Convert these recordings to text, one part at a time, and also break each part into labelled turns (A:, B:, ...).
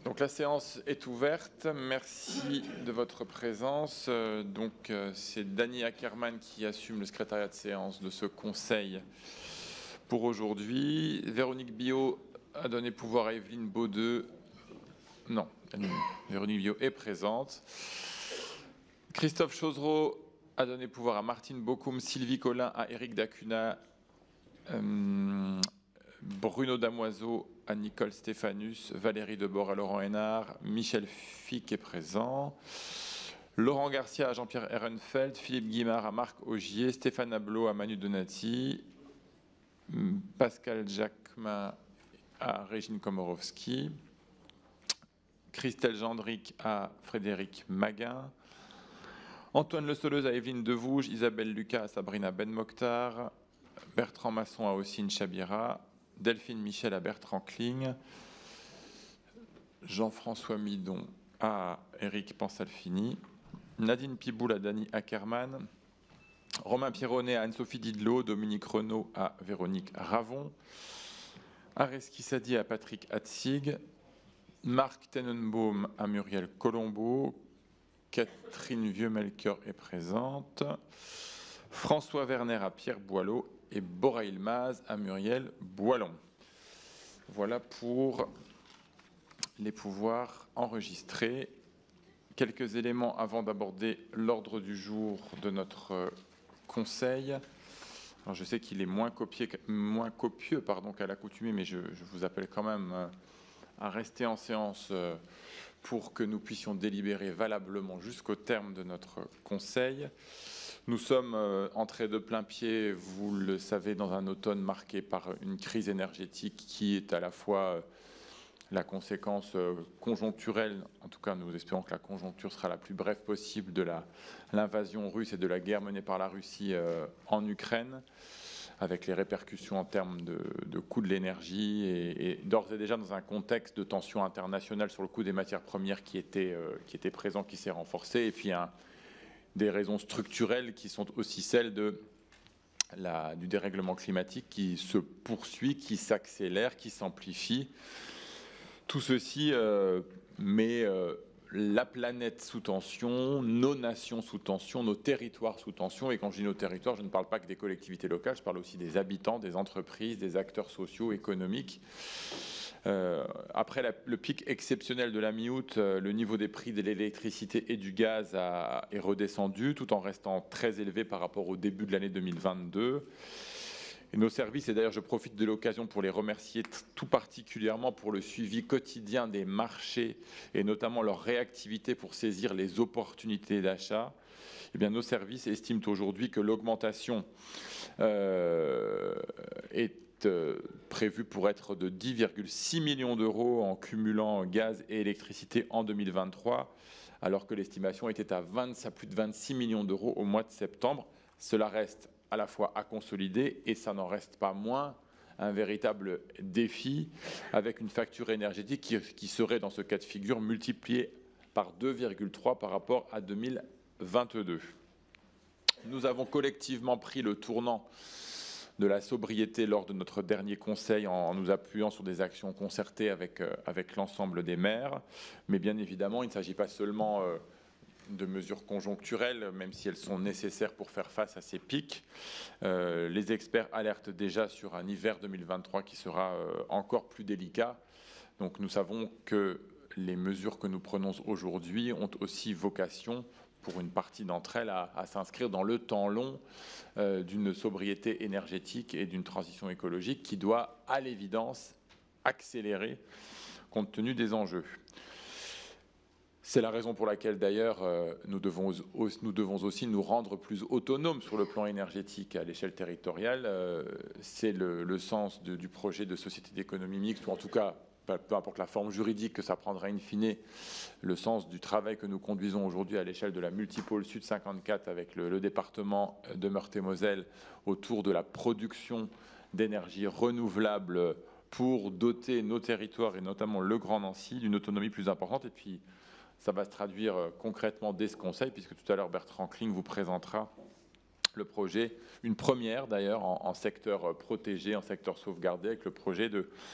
A: Donc la séance est ouverte. Merci de votre présence. C'est Dany Ackerman qui assume le secrétariat de séance de ce conseil pour aujourd'hui. Véronique Biot a donné pouvoir à Evelyne Baudeux. Non, Véronique Biot est présente. Christophe Chauzereau a donné pouvoir à Martine Bocoum, Sylvie Collin, à Éric Dacuna, Bruno Damoiseau, à Nicole Stéphanus, Valérie Debord à Laurent Hénard, Michel Fick est présent, Laurent Garcia à Jean-Pierre Ehrenfeld, Philippe Guimard à Marc Augier, Stéphane Ablot à Manu Donati, Pascal Jacquemin à Régine Komorowski, Christelle Gendric à Frédéric Maguin, Antoine Le Soleuse à Evelyne Devouge, Isabelle Lucas à Sabrina Ben Mokhtar, Bertrand Masson à Ossine Chabira, Delphine Michel à Bertrand Kling, Jean-François Midon à Éric Pansalfini, Nadine Piboul à Dany Ackerman, Romain Pironnet à Anne-Sophie Didlot, Dominique Renaud à Véronique Ravon, Areski Sadi à Patrick Hatzig, Marc Tenenbaum à Muriel Colombo, Catherine Vieux-Melchior est présente, François Werner à Pierre Boileau et Bora Ilmaz à Muriel Boilon. Voilà pour les pouvoirs enregistrés. Quelques éléments avant d'aborder l'ordre du jour de notre conseil. Alors je sais qu'il est moins copieux qu'à l'accoutumée, mais je vous appelle quand même à rester en séance pour que nous puissions délibérer valablement jusqu'au terme de notre conseil. Nous sommes entrés de plein pied, vous le savez, dans un automne marqué par une crise énergétique qui est à la fois la conséquence conjoncturelle, en tout cas nous espérons que la conjoncture sera la plus brève possible de l'invasion russe et de la guerre menée par la Russie en Ukraine, avec les répercussions en termes de coût de l'énergie et d'ores et déjà dans un contexte de tension internationale sur le coût des matières premières qui était présent, qui s'est renforcé, et puis des raisons structurelles qui sont aussi celles du dérèglement climatique qui se poursuit, qui s'accélère, qui s'amplifie. Tout ceci met la planète sous tension, nos nations sous tension, nos territoires sous tension. Et quand je dis nos territoires, je ne parle pas que des collectivités locales, je parle aussi des habitants, des entreprises, des acteurs sociaux, économiques. Après le pic exceptionnel de la mi-août, le niveau des prix de l'électricité et du gaz est redescendu, tout en restant très élevé par rapport au début de l'année 2022. Et nos services, et d'ailleurs je profite de l'occasion pour les remercier tout particulièrement pour le suivi quotidien des marchés et notamment leur réactivité pour saisir les opportunités d'achat. Eh bien, nos services estiment aujourd'hui que l'augmentation est prévue pour être de 10,6 millions d'euros en cumulant gaz et électricité en 2023, alors que l'estimation était à plus de 26 millions d'euros au mois de septembre. Cela reste à la fois à consolider et ça n'en reste pas moins un véritable défi avec une facture énergétique qui serait dans ce cas de figure multipliée par 2,3 par rapport à 2022. Nous avons collectivement pris le tournant de la sobriété lors de notre dernier conseil en nous appuyant sur des actions concertées avec l'ensemble des maires. Mais bien évidemment, il ne s'agit pas seulement de mesures conjoncturelles, même si elles sont nécessaires pour faire face à ces pics. Les experts alertent déjà sur un hiver 2023 qui sera encore plus délicat. Donc nous savons que les mesures que nous prenons aujourd'hui ont aussi vocation, pour une partie d'entre elles, à s'inscrire dans le temps long d'une sobriété énergétique et d'une transition écologique qui doit, à l'évidence, accélérer compte tenu des enjeux. C'est la raison pour laquelle, d'ailleurs, nous devons aussi nous rendre plus autonomes sur le plan énergétique à l'échelle territoriale. C'est le sens du projet de société d'économie mixte, ou en tout cas, peu importe la forme juridique que ça prendra in fine, le sens du travail que nous conduisons aujourd'hui à l'échelle de la Multipôle Sud 54 avec le département de Meurthe-et-Moselle autour de la production d'énergie renouvelable pour doter nos territoires et notamment le Grand Nancy d'une autonomie plus importante. Et puis, ça va se traduire concrètement dès ce conseil, puisque tout à l'heure Bertrand Kling vous présentera le projet, une première d'ailleurs en secteur protégé, en secteur sauvegardé, avec le projet de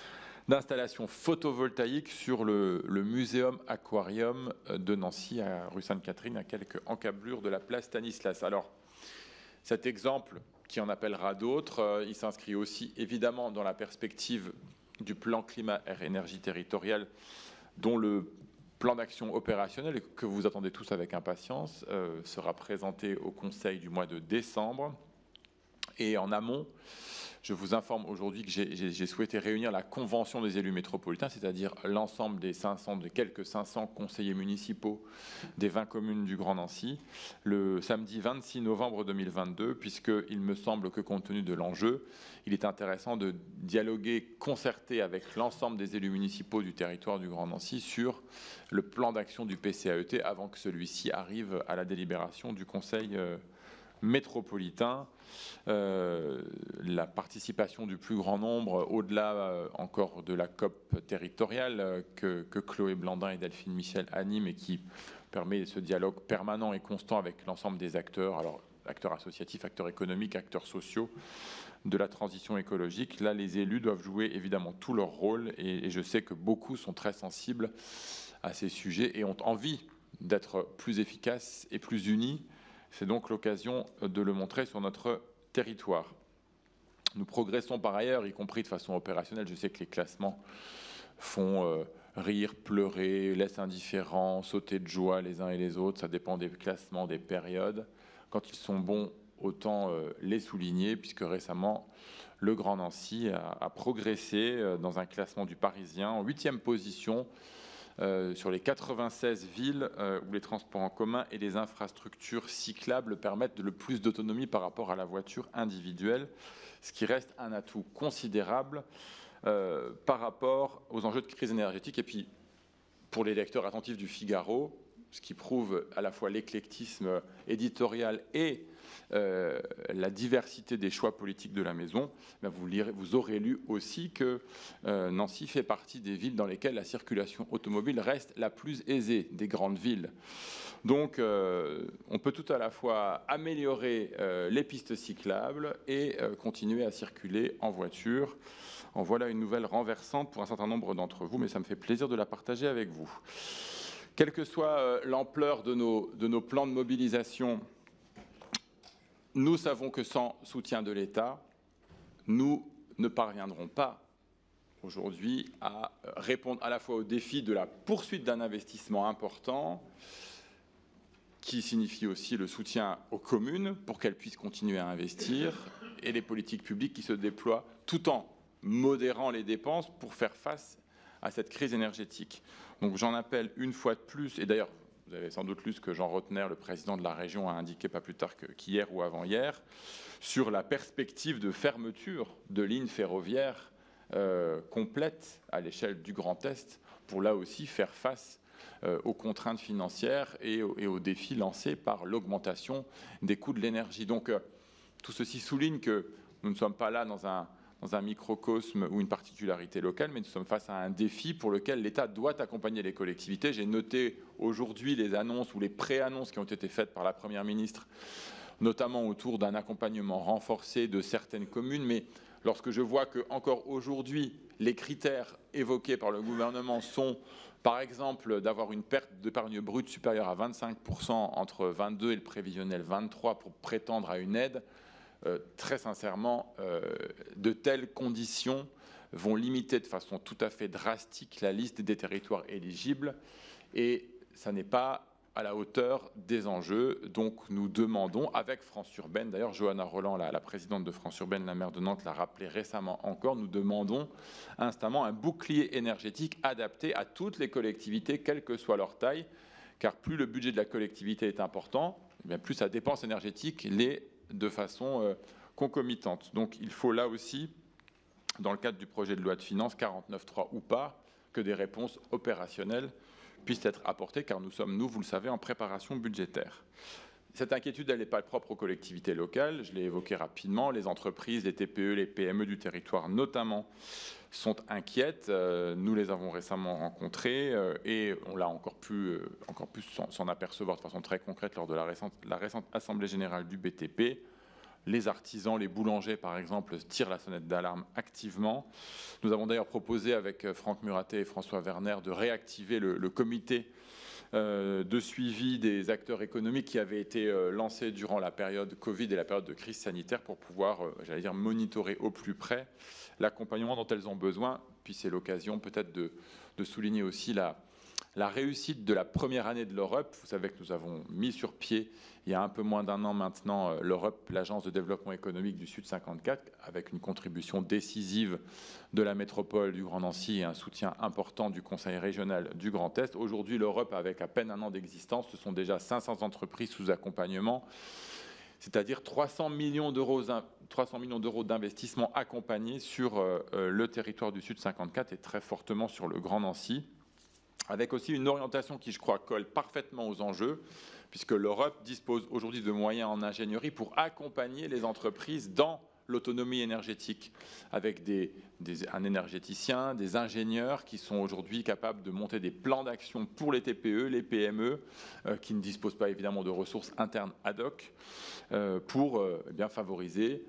A: d'installation photovoltaïque sur le Muséum Aquarium de Nancy, à rue Sainte-Catherine, à quelques encablures de la place Stanislas. Alors, cet exemple, qui en appellera d'autres, il s'inscrit aussi évidemment dans la perspective du plan climat-air-énergie territorial, dont le plan d'action opérationnel, que vous attendez tous avec impatience, sera présenté au Conseil du mois de décembre. Et en amont, je vous informe aujourd'hui que j'ai souhaité réunir la convention des élus métropolitains, c'est-à-dire l'ensemble des quelques 500 conseillers municipaux des 20 communes du Grand Nancy, le samedi 26 novembre 2022, puisqu'il me semble que compte tenu de l'enjeu, il est intéressant de dialoguer, concerter avec l'ensemble des élus municipaux du territoire du Grand Nancy sur le plan d'action du PCAET avant que celui-ci arrive à la délibération du Conseil métropolitain. La participation du plus grand nombre, au-delà encore de la COP territoriale que Chloé Blandin et Delphine Michel animent et qui permet ce dialogue permanent et constant avec l'ensemble des acteurs, alors acteurs associatifs, acteurs économiques, acteurs sociaux de la transition écologique. Là, les élus doivent jouer évidemment tout leur rôle et je sais que beaucoup sont très sensibles à ces sujets et ont envie d'être plus efficaces et plus unis. C'est donc l'occasion de le montrer sur notre territoire. Nous progressons par ailleurs, y compris de façon opérationnelle. Je sais que les classements font rire, pleurer, laissent indifférents, sauter de joie les uns et les autres. Ça dépend des classements, des périodes. Quand ils sont bons, autant les souligner, puisque récemment, le Grand Nancy a progressé dans un classement du Parisien en 8e position, sur les 96 villes où les transports en commun et les infrastructures cyclables permettent le plus d'autonomie par rapport à la voiture individuelle, ce qui reste un atout considérable par rapport aux enjeux de crise énergétique. Et puis, pour les lecteurs attentifs du Figaro, ce qui prouve à la fois l'éclectisme éditorial et la diversité des choix politiques de la maison, vous aurez lu aussi que Nancy fait partie des villes dans lesquelles la circulation automobile reste la plus aisée des grandes villes. Donc on peut tout à la fois améliorer les pistes cyclables et continuer à circuler en voiture. En voilà une nouvelle renversante pour un certain nombre d'entre vous, mais ça me fait plaisir de la partager avec vous. Quelle que soit l'ampleur de nos plans de mobilisation, nous savons que sans soutien de l'État, nous ne parviendrons pas aujourd'hui à répondre à la fois au défi de la poursuite d'un investissement important, qui signifie aussi le soutien aux communes pour qu'elles puissent continuer à investir, et les politiques publiques qui se déploient tout en modérant les dépenses pour faire face à cette crise énergétique. Donc j'en appelle une fois de plus, et d'ailleurs vous avez sans doute lu ce que Jean Rotner, le président de la région, a indiqué pas plus tard qu'hier ou avant-hier, sur la perspective de fermeture de lignes ferroviaires complètes à l'échelle du Grand Est, pour là aussi faire face aux contraintes financières et aux défis lancés par l'augmentation des coûts de l'énergie. Donc tout ceci souligne que nous ne sommes pas là dans un microcosme ou une particularité locale, mais nous sommes face à un défi pour lequel l'État doit accompagner les collectivités. J'ai noté aujourd'hui les annonces ou les pré-annonces qui ont été faites par la Première ministre, notamment autour d'un accompagnement renforcé de certaines communes. Mais lorsque je vois que encore aujourd'hui, les critères évoqués par le gouvernement sont, par exemple, d'avoir une perte d'épargne brute supérieure à 25% entre 22 et le prévisionnel 23 pour prétendre à une aide, très sincèrement, de telles conditions vont limiter de façon tout à fait drastique la liste des territoires éligibles et ça n'est pas à la hauteur des enjeux. Donc nous demandons, avec France Urbaine, d'ailleurs Johanna Roland, la présidente de France Urbaine, la maire de Nantes, l'a rappelé récemment encore, nous demandons instamment un bouclier énergétique adapté à toutes les collectivités, quelle que soit leur taille, car plus le budget de la collectivité est important, eh bien plus sa dépense énergétique l'est de façon concomitante. Donc il faut là aussi, dans le cadre du projet de loi de finances, 49.3 ou pas, que des réponses opérationnelles puissent être apportées, car nous sommes, vous le savez, en préparation budgétaire. Cette inquiétude, elle n'est pas propre aux collectivités locales, je l'ai évoqué rapidement, les entreprises, les TPE, les PME du territoire notamment sont inquiètes, nous les avons récemment rencontrées et on l'a encore pu s'en apercevoir de façon très concrète lors de la récente Assemblée Générale du BTP. Les artisans, les boulangers, par exemple, tirent la sonnette d'alarme activement. Nous avons d'ailleurs proposé avec Franck Muratet et François Werner de réactiver le comité de suivi des acteurs économiques qui avait été lancé durant la période Covid et la période de crise sanitaire pour pouvoir, j'allais dire, monitorer au plus près l'accompagnement dont elles ont besoin. Puis c'est l'occasion peut-être de souligner aussi la réussite de la première année de l'Europe. Vous savez que nous avons mis sur pied, il y a un peu moins d'un an maintenant, l'Europe, l'Agence de développement économique du Sud 54, avec une contribution décisive de la métropole du Grand Nancy et un soutien important du Conseil régional du Grand Est. Aujourd'hui, l'Europe, avec à peine un an d'existence, ce sont déjà 500 entreprises sous accompagnement, c'est-à-dire 300 millions d'euros d'investissement accompagnés sur le territoire du Sud 54 et très fortement sur le Grand Nancy, avec aussi une orientation qui, je crois, colle parfaitement aux enjeux, puisque l'Europe dispose aujourd'hui de moyens en ingénierie pour accompagner les entreprises dans l'autonomie énergétique, avec un énergéticien, des ingénieurs qui sont aujourd'hui capables de monter des plans d'action pour les TPE, les PME, qui ne disposent pas évidemment de ressources internes ad hoc, pour bien favoriser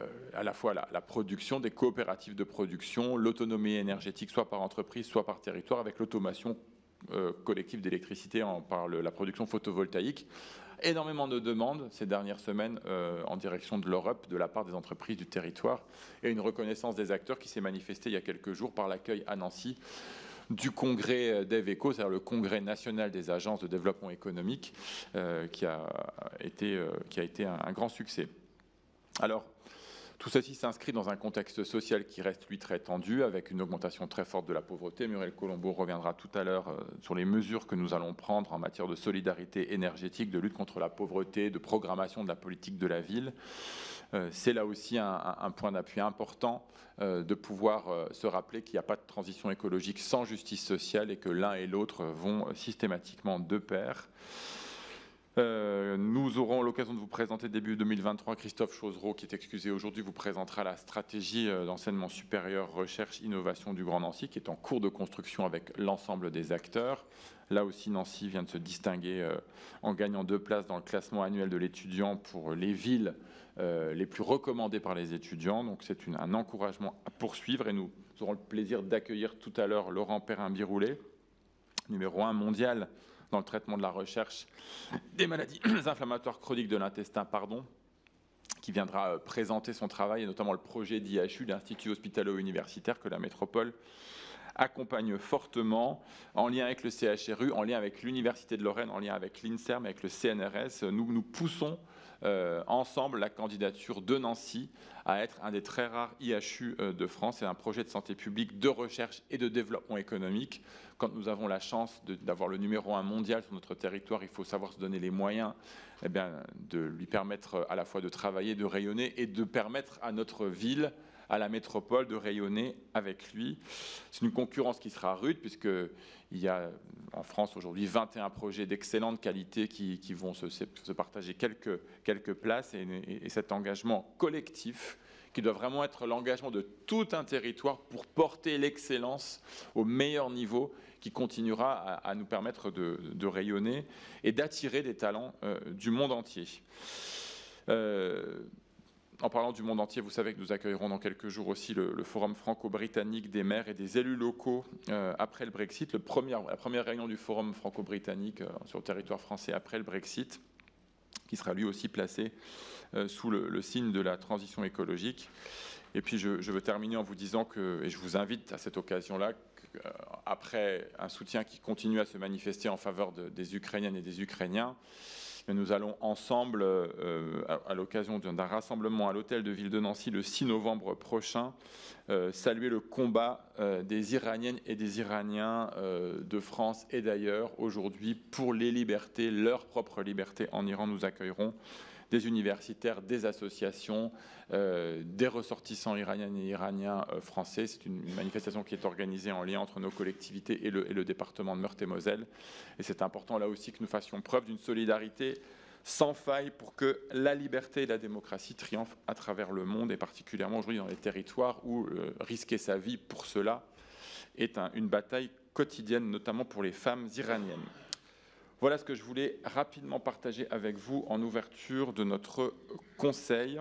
A: à la fois la production, des coopératives de production, l'autonomie énergétique, soit par entreprise, soit par territoire, avec l'automation collective d'électricité par la production photovoltaïque. Énormément de demandes ces dernières semaines en direction de l'Europe de la part des entreprises du territoire et une reconnaissance des acteurs qui s'est manifestée il y a quelques jours par l'accueil à Nancy du congrès d'EVECO, c'est-à-dire le congrès national des agences de développement économique, qui a été un grand succès. Alors, tout ceci s'inscrit dans un contexte social qui reste, lui, très tendu, avec une augmentation très forte de la pauvreté. Muriel Colombo reviendra tout à l'heure sur les mesures que nous allons prendre en matière de solidarité énergétique, de lutte contre la pauvreté, de programmation de la politique de la ville. C'est là aussi un point d'appui important de pouvoir se rappeler qu'il n'y a pas de transition écologique sans justice sociale et que l'un et l'autre vont systématiquement de pair. Nous aurons l'occasion de vous présenter début 2023. Christophe Chauzereau, qui est excusé aujourd'hui, vous présentera la stratégie d'enseignement supérieur, recherche, innovation du Grand Nancy, qui est en cours de construction avec l'ensemble des acteurs. Là aussi, Nancy vient de se distinguer en gagnant 2 places dans le classement annuel de l'étudiant pour les villes les plus recommandées par les étudiants. Donc c'est un encouragement à poursuivre et nous aurons le plaisir d'accueillir tout à l'heure Laurent Perrin-Biroulet, numéro 1 mondial dans le traitement de la recherche des maladies inflammatoires chroniques de l'intestin, qui viendra présenter son travail et notamment le projet d'IHU, l'Institut hospitalo-universitaire, que la métropole accompagne fortement, en lien avec le CHRU, en lien avec l'Université de Lorraine, en lien avec l'INSERM, avec le CNRS. Nous poussons ensemble la candidature de Nancy à être un des très rares IHU de France. C'est un projet de santé publique, de recherche et de développement économique. Quand nous avons la chance d'avoir le numéro 1 mondial sur notre territoire, il faut savoir se donner les moyens de lui permettre à la fois de travailler, de rayonner et de permettre à notre ville, à la métropole, de rayonner avec lui. C'est une concurrence qui sera rude puisqu'il y a en France aujourd'hui 21 projets d'excellente qualité qui vont se partager quelques places et cet engagement collectif qui doit vraiment être l'engagement de tout un territoire pour porter l'excellence au meilleur niveau, qui continuera à nous permettre de rayonner et d'attirer des talents du monde entier. En parlant du monde entier, vous savez que nous accueillerons dans quelques jours aussi le Forum franco-britannique des maires et des élus locaux après le Brexit, la première réunion du Forum franco-britannique sur le territoire français après le Brexit, qui sera lui aussi placé sous le signe de la transition écologique. Et puis je veux terminer en vous disant que, et je vous invite à cette occasion-là, après un soutien qui continue à se manifester en faveur des Ukrainiennes et des Ukrainiens, nous allons ensemble, à l'occasion d'un rassemblement à l'hôtel de ville de Nancy le 6 novembre prochain, saluer le combat des Iraniennes et des Iraniens de France et d'ailleurs aujourd'hui pour les libertés, leur propre liberté en Iran. Nous accueillerons des universitaires, des associations, des ressortissants iraniennes et iraniens français. C'est une manifestation qui est organisée en lien entre nos collectivités et le département de Meurthe-et-Moselle. Et c'est important là aussi que nous fassions preuve d'une solidarité sans faille pour que la liberté et la démocratie triomphent à travers le monde, et particulièrement aujourd'hui dans les territoires où risquer sa vie pour cela est une bataille quotidienne, notamment pour les femmes iraniennes. Voilà ce que je voulais rapidement partager avec vous en ouverture de notre conseil.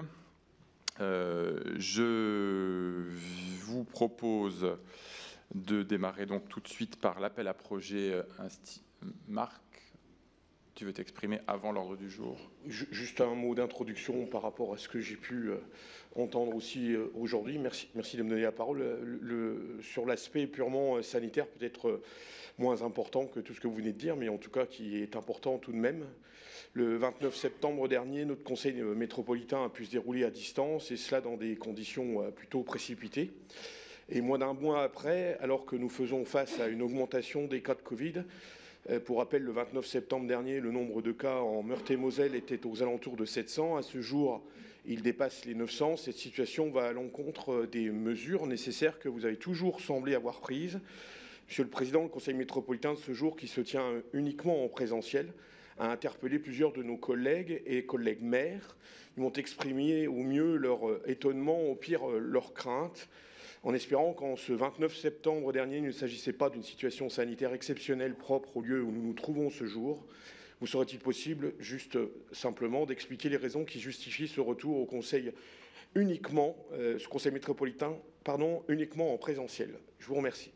A: Je vous propose de démarrer donc tout de suite par l'appel à projet. Marc, tu veux t'exprimer avant l'ordre du jour?
B: Juste un mot d'introduction par rapport à ce que j'ai pu entendre aussi aujourd'hui. Merci de me donner la parole. Sur l'aspect purement sanitaire, peut-être moins important que tout ce que vous venez de dire, mais en tout cas qui est important tout de même. Le 29 septembre dernier, notre conseil métropolitain a pu se dérouler à distance, et cela dans des conditions plutôt précipitées. Et moins d'un mois après, alors que nous faisons face à une augmentation des cas de Covid, pour rappel, le 29 septembre dernier, le nombre de cas en Meurthe-et-Moselle était aux alentours de 700. À ce jour, il dépasse les 900. Cette situation va à l'encontre des mesures nécessaires que vous avez toujours semblé avoir prises. Monsieur le Président, le Conseil métropolitain de ce jour, qui se tient uniquement en présentiel, a interpellé plusieurs de nos collègues et collègues maires. Ils m'ont exprimé au mieux leur étonnement, au pire leur crainte, en espérant qu'en ce 29 septembre dernier, il ne s'agissait pas d'une situation sanitaire exceptionnelle propre au lieu où nous nous trouvons ce jour. Vous serait-il possible, juste simplement, d'expliquer les raisons qui justifient ce retour au Conseil uniquement, ce Conseil métropolitain, pardon, uniquement en présentiel? Je vous remercie.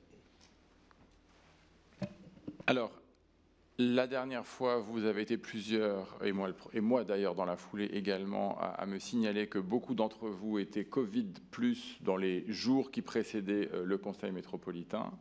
A: Alors, la dernière fois, vous avez été plusieurs, et moi d'ailleurs dans la foulée également, à me signaler que beaucoup d'entre vous étaient Covid plus dans les jours qui précédaient le Conseil métropolitain.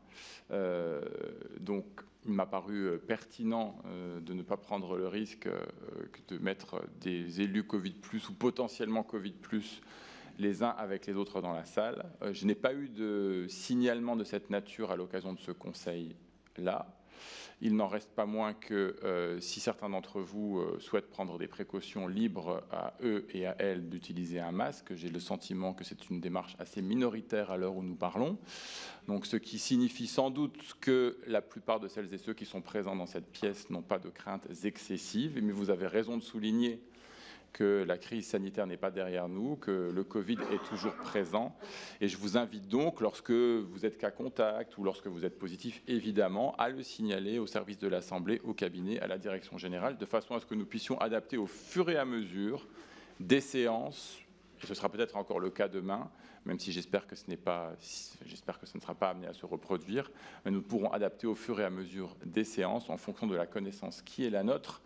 A: Donc, il m'a paru pertinent de ne pas prendre le risque de mettre des élus Covid plus ou potentiellement Covid plus les uns avec les autres dans la salle. Je n'ai pas eu de signalement de cette nature à l'occasion de ce conseil-là. Il n'en reste pas moins que si certains d'entre vous souhaitent prendre des précautions, libres à eux et à elles d'utiliser un masque, j'ai le sentiment que c'est une démarche assez minoritaire à l'heure où nous parlons. Donc, ce qui signifie sans doute que la plupart de celles et ceux qui sont présents dans cette pièce n'ont pas de craintes excessives. Mais vous avez raison de souligner que la crise sanitaire n'est pas derrière nous, que le Covid est toujours présent. Et je vous invite donc, lorsque vous êtes cas contact ou lorsque vous êtes positif, évidemment, à le signaler au service de l'Assemblée, au cabinet, à la direction générale, de façon à ce que nous puissions adapter au fur et à mesure des séances, et ce sera peut-être encore le cas demain, même si j'espère que ce ne sera pas amené à se reproduire, mais nous pourrons adapter au fur et à mesure des séances, en fonction de la connaissance qui est la nôtre,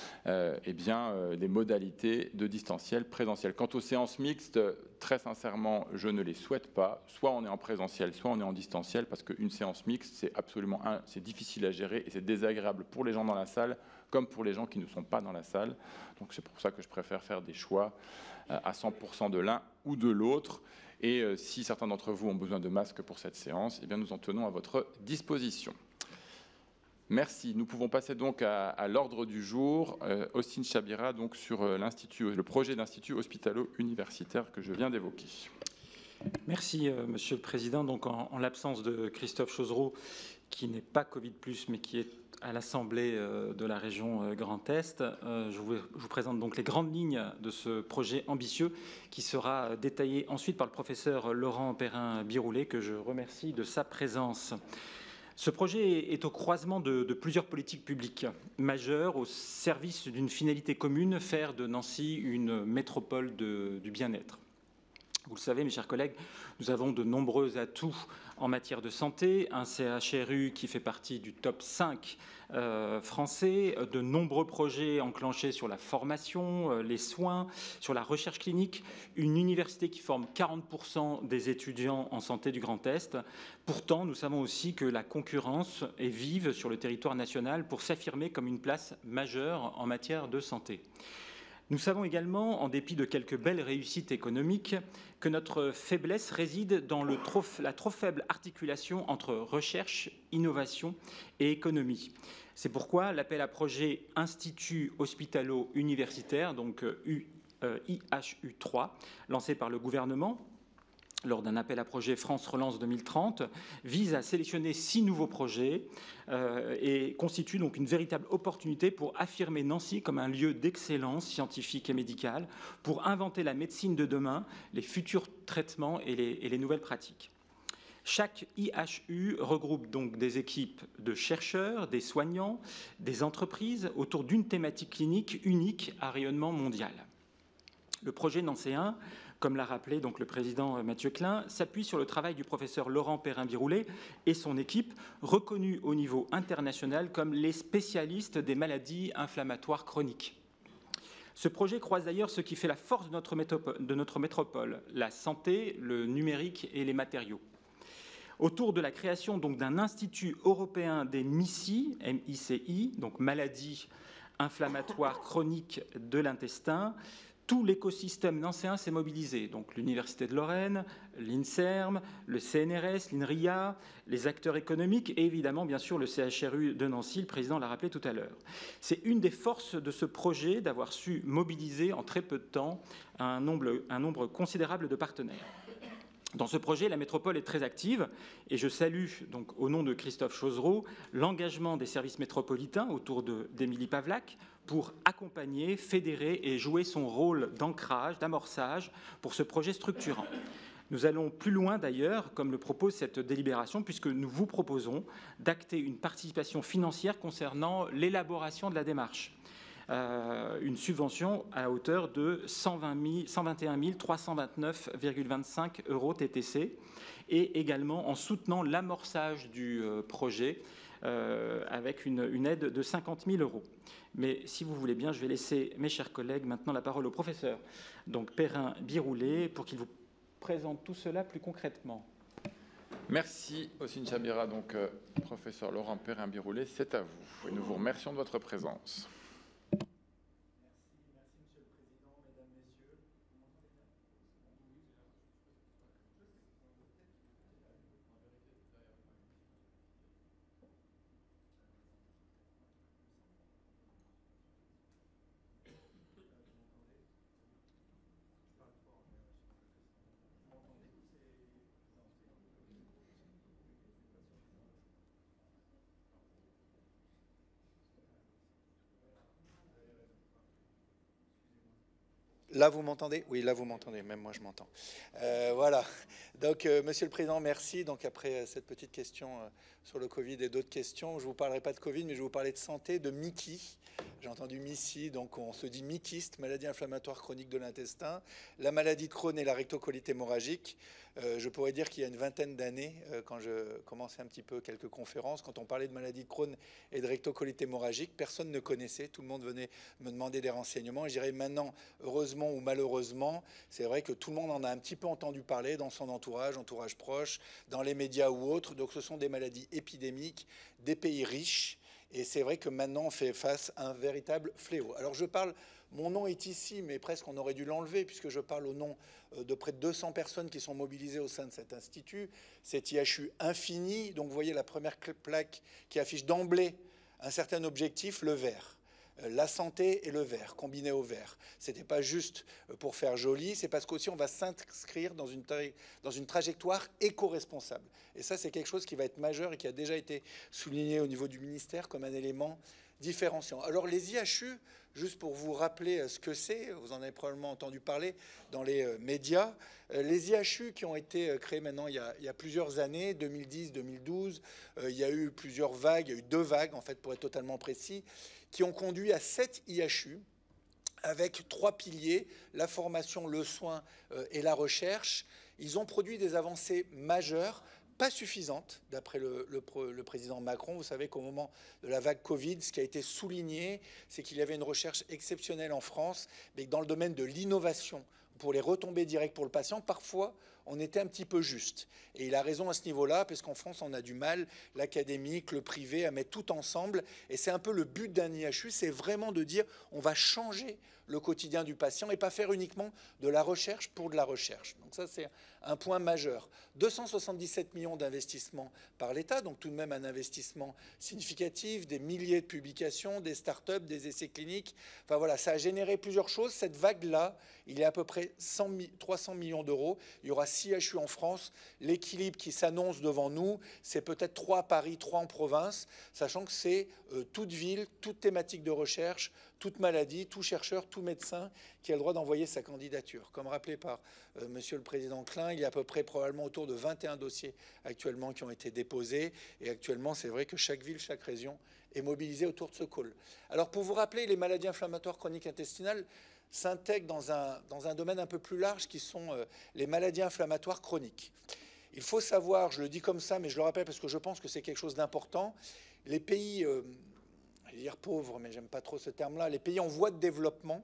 A: les modalités de distanciel, présentiel. Quant aux séances mixtes, très sincèrement, je ne les souhaite pas. Soit on est en présentiel, soit on est en distanciel, parce qu'une séance mixte, c'est difficile à gérer et c'est désagréable pour les gens dans la salle, comme pour les gens qui ne sont pas dans la salle. Donc c'est pour ça que je préfère faire des choix à 100% de l'un ou de l'autre. Et si certains d'entre vous ont besoin de masques pour cette séance, eh bien nous en tenons à votre disposition. Merci. Nous pouvons passer donc à l'ordre du jour. Austin Chabira, donc sur le projet d'institut hospitalo-universitaire que je viens d'évoquer.
C: Merci, Monsieur le Président. Donc, en l'absence de Christophe Chauzereau, qui n'est pas Covid+, mais qui est à l'Assemblée de la région Grand Est, je vous présente donc les grandes lignes de ce projet ambitieux qui sera détaillé ensuite par le professeur Laurent Perrin-Biroulet, que je remercie de sa présence. Ce projet est au croisement de plusieurs politiques publiques majeures au service d'une finalité commune, faire de Nancy une métropole du bien-être. Vous le savez, mes chers collègues, nous avons de nombreux atouts en matière de santé, un CHRU qui fait partie du top 5 français, de nombreux projets enclenchés sur la formation, les soins, sur la recherche clinique, une université qui forme 40% des étudiants en santé du Grand Est. Pourtant, nous savons aussi que la concurrence est vive sur le territoire national pour s'affirmer comme une place majeure en matière de santé. Nous savons également, en dépit de quelques belles réussites économiques, que notre faiblesse réside dans la trop faible articulation entre recherche, innovation et économie. C'est pourquoi l'appel à projet Institut hospitalo-universitaire, donc IHU3, lancé par le gouvernement, lors d'un appel à projet France Relance 2030, vise à sélectionner 6 nouveaux projets et constitue donc une véritable opportunité pour affirmer Nancy comme un lieu d'excellence scientifique et médicale, pour inventer la médecine de demain, les futurs traitements et les nouvelles pratiques. Chaque IHU regroupe donc des équipes de chercheurs, des soignants, des entreprises autour d'une thématique clinique unique à rayonnement mondial. Le projet Nancéen, comme l'a rappelé donc le président Mathieu Klein, s'appuie sur le travail du professeur Laurent Perrin-Biroulet et son équipe, reconnus au niveau international comme les spécialistes des maladies inflammatoires chroniques. Ce projet croise d'ailleurs ce qui fait la force de notre métropole, la santé, le numérique et les matériaux. Autour de la création donc d'un institut européen des MICI, MICI, donc maladies inflammatoires chroniques de l'intestin, tout l'écosystème nancéen s'est mobilisé. Donc l'Université de Lorraine, l'INSERM, le CNRS, l'INRIA, les acteurs économiques et évidemment, bien sûr, le CHRU de Nancy, le président l'a rappelé tout à l'heure. C'est une des forces de ce projet d'avoir su mobiliser en très peu de temps un nombre considérable de partenaires. Dans ce projet, la métropole est très active et je salue donc au nom de Christophe Chauzereau l'engagement des services métropolitains autour d'Émilie Pavlac pour accompagner, fédérer et jouer son rôle d'ancrage, d'amorçage pour ce projet structurant. Nous allons plus loin d'ailleurs, comme le propose cette délibération, puisque nous vous proposons d'acter une participation financière concernant l'élaboration de la démarche. Une subvention à hauteur de 121 329,25 € TTC et également en soutenant l'amorçage du projet avec une aide de 50 000 €. Mais si vous voulez bien, je vais laisser mes chers collègues maintenant la parole au professeur donc Perrin-Biroulet pour qu'il vous présente tout cela plus concrètement.
A: Merci Ossine Chabira, donc professeur Laurent Perrin-Biroulet, c'est à vous et nous vous remercions de votre présence.
D: Là, vous m'entendez? Oui, là, vous m'entendez. Même moi, je m'entends. Voilà. Donc, Monsieur le Président, merci. Donc, après cette petite question sur le Covid et d'autres questions, je ne vous parlerai pas de Covid, mais je vais vous parler de santé, de MICI. J'ai entendu MICI, donc on se dit myquiste, maladie inflammatoire chronique de l'intestin, la maladie de Crohn et la rectocolite hémorragique. Je pourrais dire qu'il y a une vingtaine d'années, quand je commençais un petit peu quelques conférences, quand on parlait de maladie de Crohn et de rectocolite hémorragique, personne ne connaissait, tout le monde venait me demander des renseignements. Et je dirais maintenant, heureusement ou malheureusement, c'est vrai que tout le monde en a un petit peu entendu parler dans son entourage proche, dans les médias ou autres. Donc ce sont des maladies épidémiques, des pays riches. Et c'est vrai que maintenant, on fait face à un véritable fléau. Alors je parle, mon nom est ici, mais presque on aurait dû l'enlever, puisque je parle au nom de près de 200 personnes qui sont mobilisées au sein de cet institut. Cet IHU infini, donc vous voyez la première plaque qui affiche d'emblée un certain objectif, le vert. La santé et le vert, combinés au vert. Ce n'était pas juste pour faire joli, c'est parce qu'aussi on va s'inscrire dans une trajectoire éco-responsable. Et ça, c'est quelque chose qui va être majeur et qui a déjà été souligné au niveau du ministère comme un élément différenciant. Alors les IHU, juste pour vous rappeler ce que c'est, vous en avez probablement entendu parler dans les médias, les IHU qui ont été créés maintenant il y a plusieurs années, 2010, 2012, il y a eu plusieurs vagues, il y a eu 2 vagues en fait pour être totalement précis, qui ont conduit à 7 IHU avec 3 piliers, la formation, le soin et la recherche. Ils ont produit des avancées majeures, pas suffisantes, d'après le président Macron. Vous savez qu'au moment de la vague Covid, ce qui a été souligné, c'est qu'il y avait une recherche exceptionnelle en France, mais que dans le domaine de l'innovation, pour les retombées directes pour le patient, parfois, on était un petit peu juste. Et il a raison à ce niveau-là, parce qu'en France, on a du mal, l'académique, le privé, à mettre tout ensemble. Et c'est un peu le but d'un IHU, c'est vraiment de dire on va changer le quotidien du patient et pas faire uniquement de la recherche pour de la recherche. Donc ça, c'est un point majeur. 277 millions d'investissements par l'État, donc tout de même un investissement significatif, des milliers de publications, des start-up, des essais cliniques. Enfin voilà, ça a généré plusieurs choses. Cette vague-là, il est à peu près 300 millions d'euros. Il y aura 6 IHU en France. L'équilibre qui s'annonce devant nous, c'est peut-être 3 à Paris, 3 en province, sachant que c'est toute ville, toute thématique de recherche, toute maladie, tout chercheur, tout médecin qui a le droit d'envoyer sa candidature. Comme rappelé par Monsieur le Président Klein, il y a à peu près probablement autour de 21 dossiers actuellement qui ont été déposés. Et actuellement, c'est vrai que chaque ville, chaque région est mobilisée autour de ce call. Alors pour vous rappeler, les maladies inflammatoires chroniques intestinales s'intègrent dans un domaine un peu plus large qui sont les maladies inflammatoires chroniques. Il faut savoir, je le dis comme ça, mais je le rappelle parce que je pense que c'est quelque chose d'important, les pays, je vais dire pauvres, mais j'aime pas trop ce terme-là, les pays en voie de développement,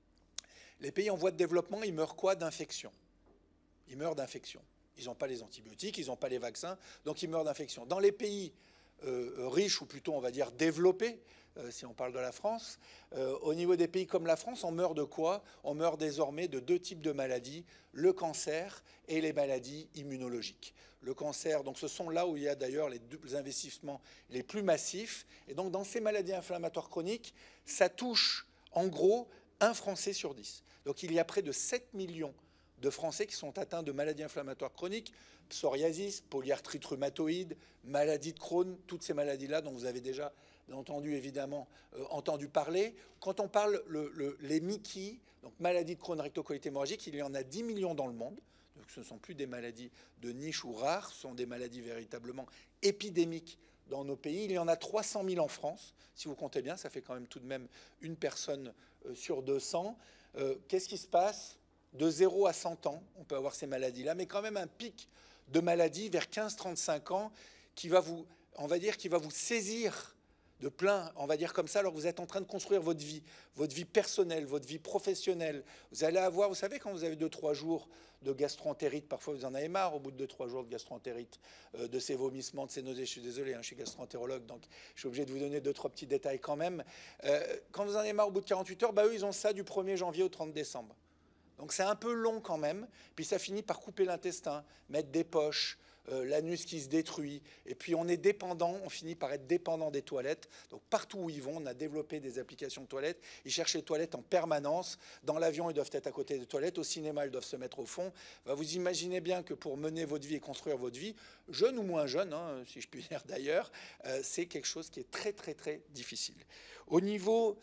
D: ils meurent quoi? D'infection. Ils meurent d'infection. Ils n'ont pas les antibiotiques, ils n'ont pas les vaccins, donc ils meurent d'infection. Dans les pays riches, ou plutôt on va dire développés, si on parle de la France, au niveau des pays comme la France, on meurt de quoi? On meurt désormais de 2 types de maladies, le cancer et les maladies immunologiques. Le cancer, donc ce sont là où il y a d'ailleurs les investissements les plus massifs. Et donc dans ces maladies inflammatoires chroniques, ça touche en gros 1 Français sur 10. Donc il y a près de 7 millions de Français qui sont atteints de maladies inflammatoires chroniques, psoriasis, polyarthrite rhumatoïde, maladie de Crohn, toutes ces maladies-là dont vous avez déjà entendu évidemment entendu parler. Quand on parle les MICI, donc maladie de Crohn rectocolite hémorragique, il y en a 10 millions dans le monde. Donc ce ne sont plus des maladies de niche ou rares, ce sont des maladies véritablement épidémiques dans nos pays. Il y en a 300 000 en France. Si vous comptez bien, ça fait quand même tout de même 1 personne sur 200. Qu'est-ce qui se passe? De 0 à 100 ans, on peut avoir ces maladies-là, mais quand même un pic de maladies vers 15-35 ans qui va vous, on va dire, qui va vous saisir de plein, on va dire comme ça, alors que vous êtes en train de construire votre vie personnelle, votre vie professionnelle. Vous allez avoir, vous savez, quand vous avez 2-3 jours de gastro-entérite, parfois vous en avez marre au bout de 2-3 jours de gastro-entérite, de ces vomissements, de ces nausées. Je suis désolé, hein, je suis gastro-entérologue, donc je suis obligé de vous donner 2-3 petits détails quand même. Quand vous en avez marre au bout de 48 heures, bah, eux, ils ont ça du 1er janvier au 30 décembre. Donc c'est un peu long quand même, puis ça finit par couper l'intestin, mettre des poches, l'anus qui se détruit, et puis on est dépendant, on finit par être dépendant des toilettes. Donc partout où ils vont, on a développé des applications de toilettes, ils cherchent les toilettes en permanence, dans l'avion ils doivent être à côté des toilettes, au cinéma ils doivent se mettre au fond. Bah, vous imaginez bien que pour mener votre vie et construire votre vie, jeune ou moins jeune, hein, si je puis dire d'ailleurs, c'est quelque chose qui est très très très difficile. Au niveau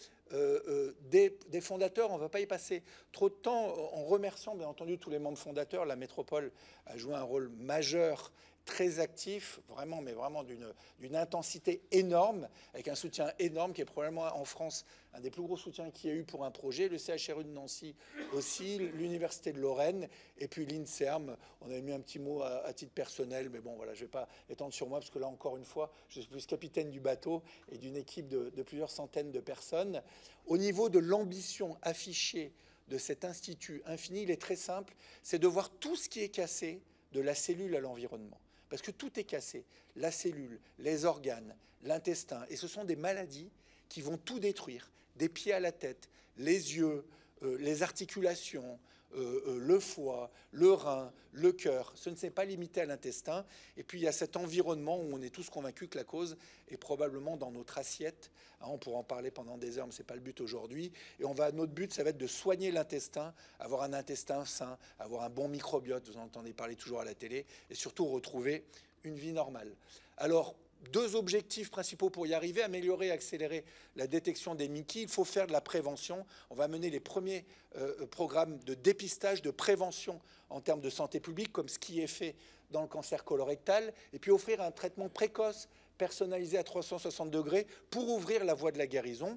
D: des fondateurs, on ne va pas y passer trop de temps en remerciant bien entendu tous les membres fondateurs. La métropole a joué un rôle majeur, très actif, vraiment, mais vraiment d'une intensité énorme, avec un soutien énorme qui est probablement en France un des plus gros soutiens qu'il y a eu pour un projet. Le CHRU de Nancy aussi, l'Université de Lorraine, et puis l'INSERM. On avait mis un petit mot à titre personnel, mais bon, voilà, je ne vais pas étendre sur moi, parce que là, encore une fois, je suis plus capitaine du bateau et d'une équipe de plusieurs centaines de personnes. Au niveau de l'ambition affichée de cet institut infini, il est très simple, c'est de voir tout ce qui est cassé de la cellule à l'environnement. Parce que tout est cassé, la cellule, les organes, l'intestin, et ce sont des maladies qui vont tout détruire, des pieds à la tête, les yeux, les articulations, le foie, le rein, le cœur. Ce ne s'est pas limité à l'intestin. Et puis il y a cet environnement où on est tous convaincus que la cause est probablement dans notre assiette. Hein, on pourra en parler pendant des heures, mais ce n'est pas le but aujourd'hui. Et notre but, ça va être de soigner l'intestin, avoir un intestin sain, avoir un bon microbiote, vous en entendez parler toujours à la télé, et surtout retrouver une vie normale. Alors, 2 objectifs principaux pour y arriver: améliorer et accélérer la détection des MICI. Il faut faire de la prévention. On va mener les premiers programmes de dépistage, de prévention en termes de santé publique, comme ce qui est fait dans le cancer colorectal, et puis offrir un traitement précoce, personnalisé à 360 degrés, pour ouvrir la voie de la guérison.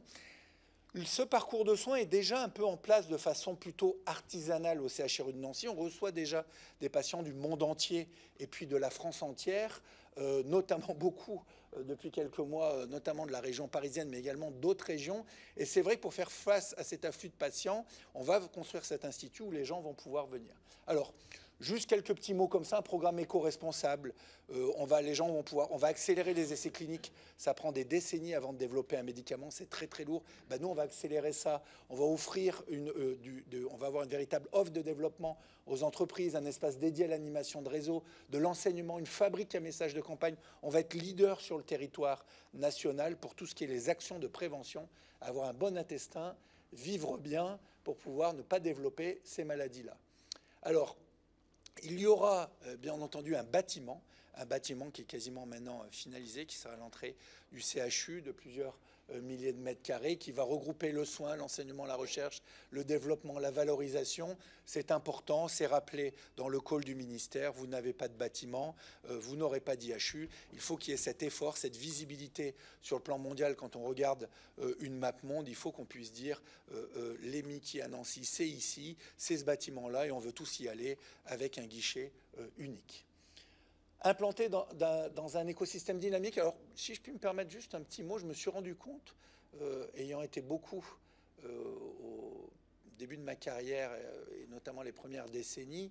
D: Ce parcours de soins est déjà un peu en place de façon plutôt artisanale au CHRU de Nancy. On reçoit déjà des patients du monde entier et puis de la France entière, notamment beaucoup depuis quelques mois, notamment de la région parisienne, mais également d'autres régions. Et c'est vrai que pour faire face à cet afflux de patients, on va construire cet institut où les gens vont pouvoir venir. Alors, juste quelques petits mots comme ça: un programme éco-responsable. On va accélérer les essais cliniques. Ça prend des décennies avant de développer un médicament, c'est très très lourd. Ben, nous, on va accélérer ça. On va offrir on va avoir une véritable offre de développement aux entreprises, un espace dédié à l'animation de réseau, de l'enseignement, une fabrique à messages de campagne. On va être leader sur le territoire national pour tout ce qui est les actions de prévention, avoir un bon intestin, vivre bien pour pouvoir ne pas développer ces maladies-là. Alors, il y aura bien entendu un bâtiment qui est quasiment maintenant finalisé, qui sera à l'entrée du CHU, de plusieurs milliers de mètres carrés, qui va regrouper le soin, l'enseignement, la recherche, le développement, la valorisation. C'est important, c'est rappelé dans le call du ministère. Vous n'avez pas de bâtiment, vous n'aurez pas d'IHU. Il faut qu'il y ait cet effort, cette visibilité sur le plan mondial. Quand on regarde une map monde, il faut qu'on puisse dire l'EMIKI à Nancy, c'est ici, c'est ce bâtiment-là, et on veut tous y aller avec un guichet unique. Implanté dans un écosystème dynamique. Alors, si je puis me permettre juste un petit mot, je me suis rendu compte, ayant été beaucoup au début de ma carrière, et notamment les premières décennies,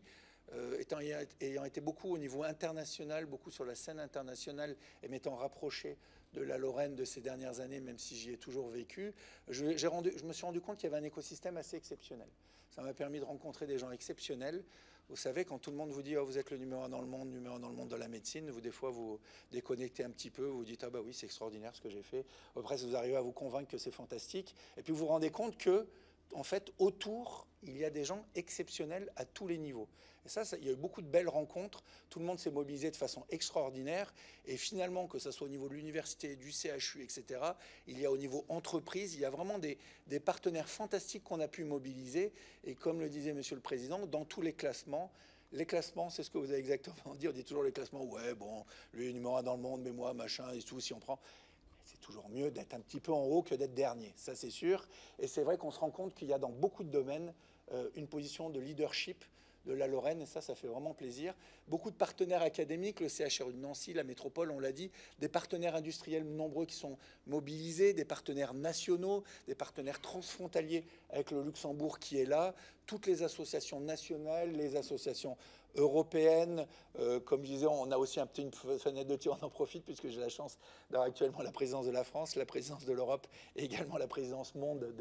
D: ayant été beaucoup au niveau international, beaucoup sur la scène internationale, et m'étant rapproché de la Lorraine de ces dernières années, même si j'y ai toujours vécu, je me suis rendu compte qu'il y avait un écosystème assez exceptionnel. Ça m'a permis de rencontrer des gens exceptionnels. Vous savez, quand tout le monde vous dit oh, vous êtes le numéro 1 dans le monde, numéro 1 dans le monde de la médecine, vous, des fois, vous déconnectez un petit peu, vous dites ah bah oui, c'est extraordinaire ce que j'ai fait. Après, vous arrivez à vous convaincre que c'est fantastique. Et puis vous vous rendez compte que, en fait, autour, il y a des gens exceptionnels à tous les niveaux. Et ça, il y a eu beaucoup de belles rencontres. Tout le monde s'est mobilisé de façon extraordinaire. Et finalement, que ce soit au niveau de l'université, du CHU, etc., il y a au niveau entreprise, il y a vraiment des partenaires fantastiques qu'on a pu mobiliser. Et comme le disait Monsieur le Président, dans tous les classements, c'est ce que vous avez exactement dit. On dit toujours les classements, ouais, bon, lui, numéro 1 dans le monde, mais moi, machin, et tout, si on prend... C'est toujours mieux d'être un petit peu en haut que d'être dernier, ça c'est sûr. Et c'est vrai qu'on se rend compte qu'il y a dans beaucoup de domaines une position de leadership de la Lorraine, et ça fait vraiment plaisir. Beaucoup de partenaires académiques, le CHRU de Nancy, la métropole, on l'a dit, des partenaires industriels nombreux qui sont mobilisés, des partenaires nationaux, des partenaires transfrontaliers avec le Luxembourg qui est là, toutes les associations nationales, les associations européenne. Comme je disais, on a aussi une fenêtre de tir, on en profite puisque j'ai la chance d'avoir actuellement la présidence de la France, la présidence de l'Europe et également la présidence monde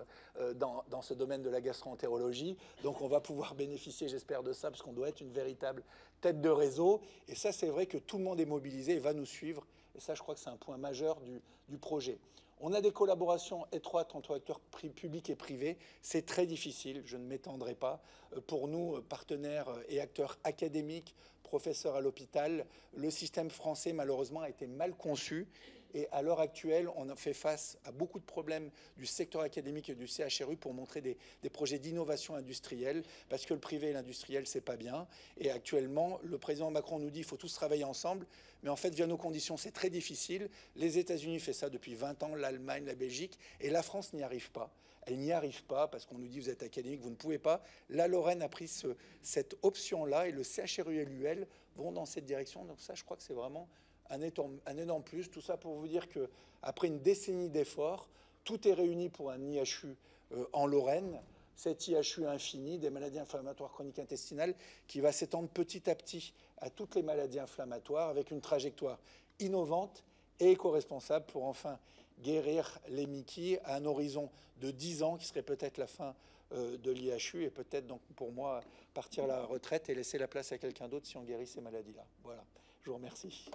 D: dans ce domaine de la gastro-entérologie. Donc on va pouvoir bénéficier, j'espère, de ça parce qu'on doit être une véritable tête de réseau. Et ça, c'est vrai que tout le monde est mobilisé et va nous suivre. Et ça, je crois que c'est un point majeur du projet. On a des collaborations étroites entre acteurs publics et privés. C'est très difficile, je ne m'étendrai pas. Pour nous, partenaires et acteurs académiques, professeurs à l'hôpital, le système français, malheureusement, a été mal conçu. Et à l'heure actuelle, on a fait face à beaucoup de problèmes du secteur académique et du CHRU pour montrer des projets d'innovation industrielle, parce que le privé et l'industriel, c'est pas bien. Et actuellement, le président Macron nous dit qu'il faut tous travailler ensemble. Mais en fait, via nos conditions, c'est très difficile. Les États-Unis font ça depuis 20 ans, l'Allemagne, la Belgique, et la France n'y arrive pas. Elle n'y arrive pas parce qu'on nous dit vous êtes académique, vous ne pouvez pas. La Lorraine a pris cette option-là et le CHRU et l'UL vont dans cette direction. Donc ça, je crois que c'est vraiment un énorme plus. Tout ça pour vous dire qu'après une décennie d'efforts, tout est réuni pour un IHU en Lorraine. Cet IHU infini des maladies inflammatoires chroniques intestinales qui va s'étendre petit à petit à toutes les maladies inflammatoires avec une trajectoire innovante et éco-responsable pour enfin guérir les MICI à un horizon de 10 ans qui serait peut-être la fin de l'IHU et peut-être donc pour moi partir à la retraite et laisser la place à quelqu'un d'autre si on guérit ces maladies-là. Voilà, je vous remercie.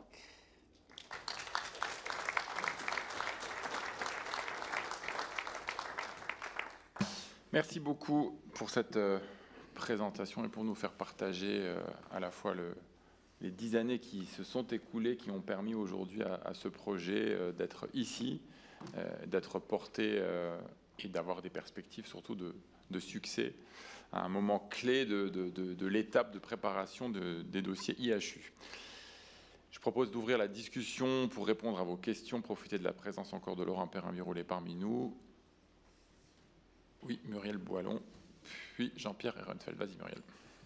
A: Merci beaucoup pour cette présentation et pour nous faire partager à la fois les 10 années qui se sont écoulées, qui ont permis aujourd'hui à ce projet d'être ici, d'être porté et d'avoir des perspectives surtout de succès à un moment clé de l'étape de préparation des dossiers IHU. Je propose d'ouvrir la discussion pour répondre à vos questions, profiter de la présence encore de Laurent Perrin-Virollet parmi nous. Oui, Muriel Boilon, puis Jean-Pierre Ehrenfeld. Vas-y, Muriel.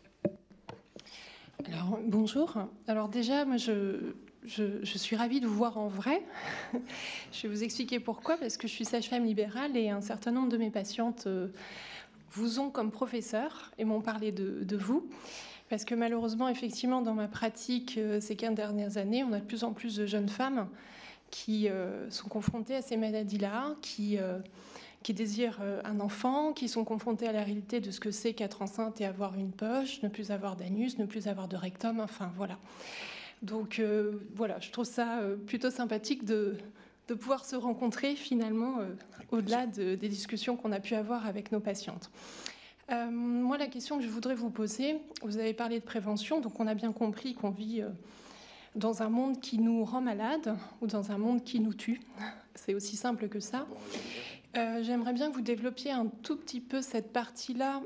E: Alors, bonjour. Alors déjà, moi, je suis ravie de vous voir en vrai. Je vais vous expliquer pourquoi, parce que je suis sage-femme libérale et un certain nombre de mes patientes vous ont comme professeur et m'ont parlé de vous. Parce que malheureusement, effectivement, dans ma pratique ces 15 dernières années, on a de plus en plus de jeunes femmes qui sont confrontées à ces maladies-là, qui désirent un enfant, qui sont confrontés à la réalité de ce que c'est qu'être enceinte et avoir une poche, ne plus avoir d'anus, ne plus avoir de rectum, enfin voilà. Donc voilà, je trouve ça plutôt sympathique de pouvoir se rencontrer finalement au-delà des discussions qu'on a pu avoir avec nos patientes. Moi, la question que je voudrais vous poser, vous avez parlé de prévention, donc on a bien compris qu'on vit dans un monde qui nous rend malades ou dans un monde qui nous tue. c'est aussi simple que ça. J'aimerais bien que vous développiez un tout petit peu cette partie-là.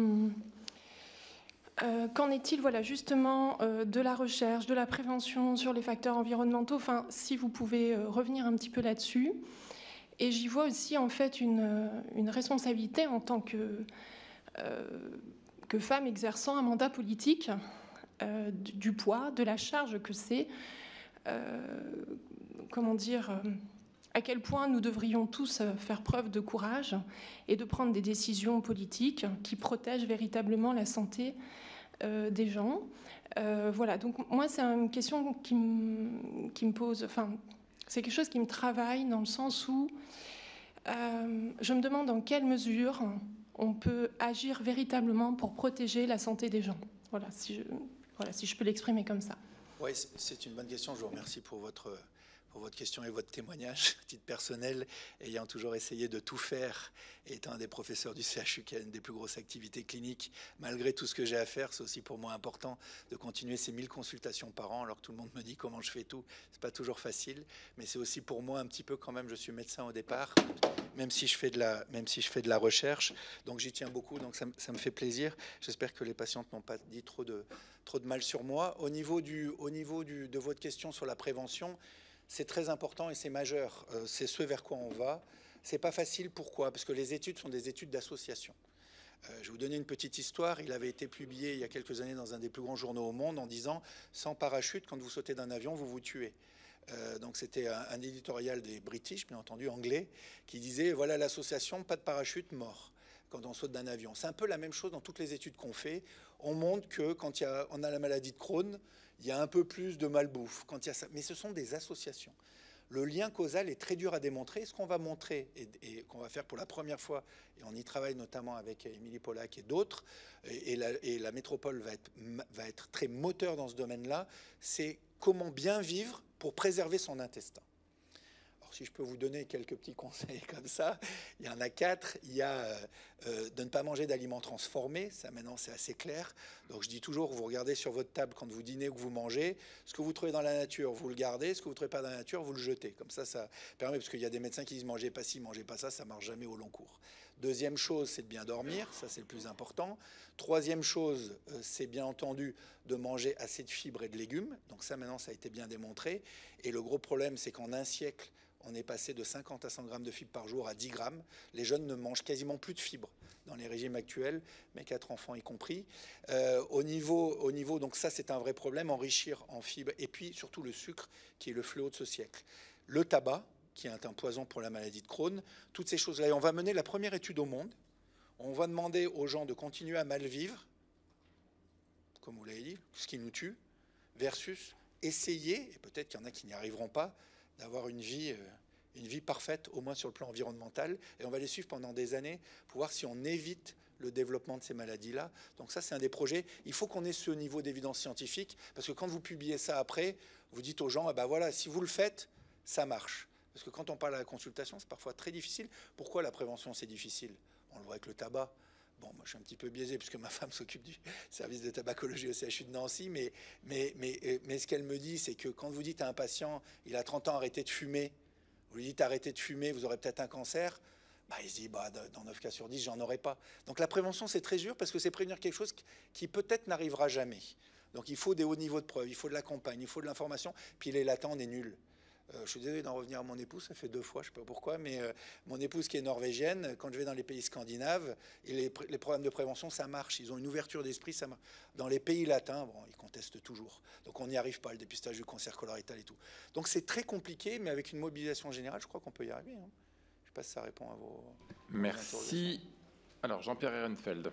E: Qu'en est-il, voilà, justement, de la recherche, de la prévention sur les facteurs environnementaux? Enfin, si vous pouvez revenir un petit peu là-dessus. Et j'y vois aussi, en fait, une responsabilité en tant que femme exerçant un mandat politique, du poids, de la charge que c'est, comment dire, à quel point nous devrions tous faire preuve de courage et de prendre des décisions politiques qui protègent véritablement la santé des gens. Voilà, donc moi, c'est une question qui me pose... Enfin, c'est quelque chose qui me travaille dans le sens où je me demande dans quelle mesure on peut agir véritablement pour protéger la santé des gens. Voilà, si je peux l'exprimer comme ça.
D: Oui, c'est une bonne question. Je vous remercie pour votre question et votre témoignage. À titre personnel, ayant toujours essayé de tout faire, et étant un des professeurs du CHU qui a une des plus grosses activités cliniques, malgré tout ce que j'ai à faire, c'est aussi pour moi important de continuer ces 1000 consultations par an, alors que tout le monde me dit comment je fais tout. C'est pas toujours facile, mais c'est aussi pour moi un petit peu quand même, je suis médecin au départ, même si je fais de la recherche, donc j'y tiens beaucoup, donc ça me fait plaisir. J'espère que les patientes n'ont pas dit trop de mal sur moi. Au niveau de votre question sur la prévention, c'est très important et c'est majeur. C'est ce vers quoi on va. C'est pas facile. Pourquoi? Parce que les études sont des études d'association. Je vais vous donner une petite histoire. Il avait été publié il y a quelques années dans un des plus grands journaux au monde en disant « Sans parachute, quand vous sautez d'un avion, vous vous tuez ». Donc c'était un éditorial des British, bien entendu anglais, qui disait « Voilà l'association, pas de parachute, mort ». Quand on saute d'un avion. C'est un peu la même chose dans toutes les études qu'on fait. On montre que quand on a la maladie de Crohn, il y a un peu plus de malbouffe. Mais ce sont des associations. Le lien causal est très dur à démontrer. Ce qu'on va montrer et qu'on va faire pour la première fois, et on y travaille notamment avec Émilie Pollack et d'autres, et la métropole va être très moteur dans ce domaine-là, c'est comment bien vivre pour préserver son intestin. Si je peux vous donner quelques petits conseils comme ça, il y en a 4. Il y a de ne pas manger d'aliments transformés. Ça, maintenant, c'est assez clair. Donc, je dis toujours, vous regardez sur votre table quand vous dînez ou que vous mangez. Ce que vous trouvez dans la nature, vous le gardez. Ce que vous ne trouvez pas dans la nature, vous le jetez. Comme ça, ça permet, parce qu'il y a des médecins qui disent, mangez pas ci, mangez pas ça. Ça ne marche jamais au long cours. Deuxième chose, c'est de bien dormir. Ça, c'est le plus important. Troisième chose, c'est bien entendu de manger assez de fibres et de légumes. Donc ça, maintenant, ça a été bien démontré. Et le gros problème, c'est qu'en un siècle, on est passé de 50 à 100 grammes de fibres par jour à 10 grammes. Les jeunes ne mangent quasiment plus de fibres dans les régimes actuels, mes 4 enfants y compris. Au niveau, donc ça c'est un vrai problème, enrichir en fibres. Et puis surtout le sucre, qui est le fléau de ce siècle. Le tabac, qui est un poison pour la maladie de Crohn. Toutes ces choses-là. Et on va mener la première étude au monde. On va demander aux gens de continuer à mal vivre, comme vous l'avez dit, ce qui nous tue, versus essayer, et peut-être qu'il y en a qui n'y arriveront pas, d'avoir une vie parfaite, au moins sur le plan environnemental. Et on va les suivre pendant des années pour voir si on évite le développement de ces maladies-là. Donc ça, c'est un des projets. Il faut qu'on ait ce niveau d'évidence scientifique, parce que quand vous publiez ça après, vous dites aux gens, ah ben voilà, si vous le faites, ça marche. Parce que quand on parle à la consultation, c'est parfois très difficile. Pourquoi la prévention, c'est difficile? On le voit avec le tabac. Bon, moi, je suis un petit peu biaisé puisque ma femme s'occupe du service de tabacologie au CHU de Nancy, mais ce qu'elle me dit, c'est que quand vous dites à un patient, il a 30 ans, arrêtez de fumer, vous lui dites arrêtez de fumer, vous aurez peut-être un cancer, bah, il se dit, bah, dans 9 cas sur 10, j'en aurai pas. Donc la prévention, c'est très dur parce que c'est prévenir quelque chose qui peut-être n'arrivera jamais. Donc il faut des hauts niveaux de preuve, il faut de la campagne, il faut de l'information, puis les latents, on est nuls. Je suis désolé d'en revenir à mon épouse, ça fait 2 fois, je ne sais pas pourquoi, mais mon épouse qui est norvégienne, quand je vais dans les pays scandinaves, et les programmes de prévention, ça marche. Ils ont une ouverture d'esprit, ça marche. Dans les pays latins, bon, ils contestent toujours. Donc on n'y arrive pas, le dépistage du cancer colorectal et tout. Donc c'est très compliqué, mais avec une mobilisation générale, je crois qu'on peut y arriver. Hein. Je ne sais pas si ça répond à vos...
A: Merci. Alors Jean-Pierre Ehrenfeld.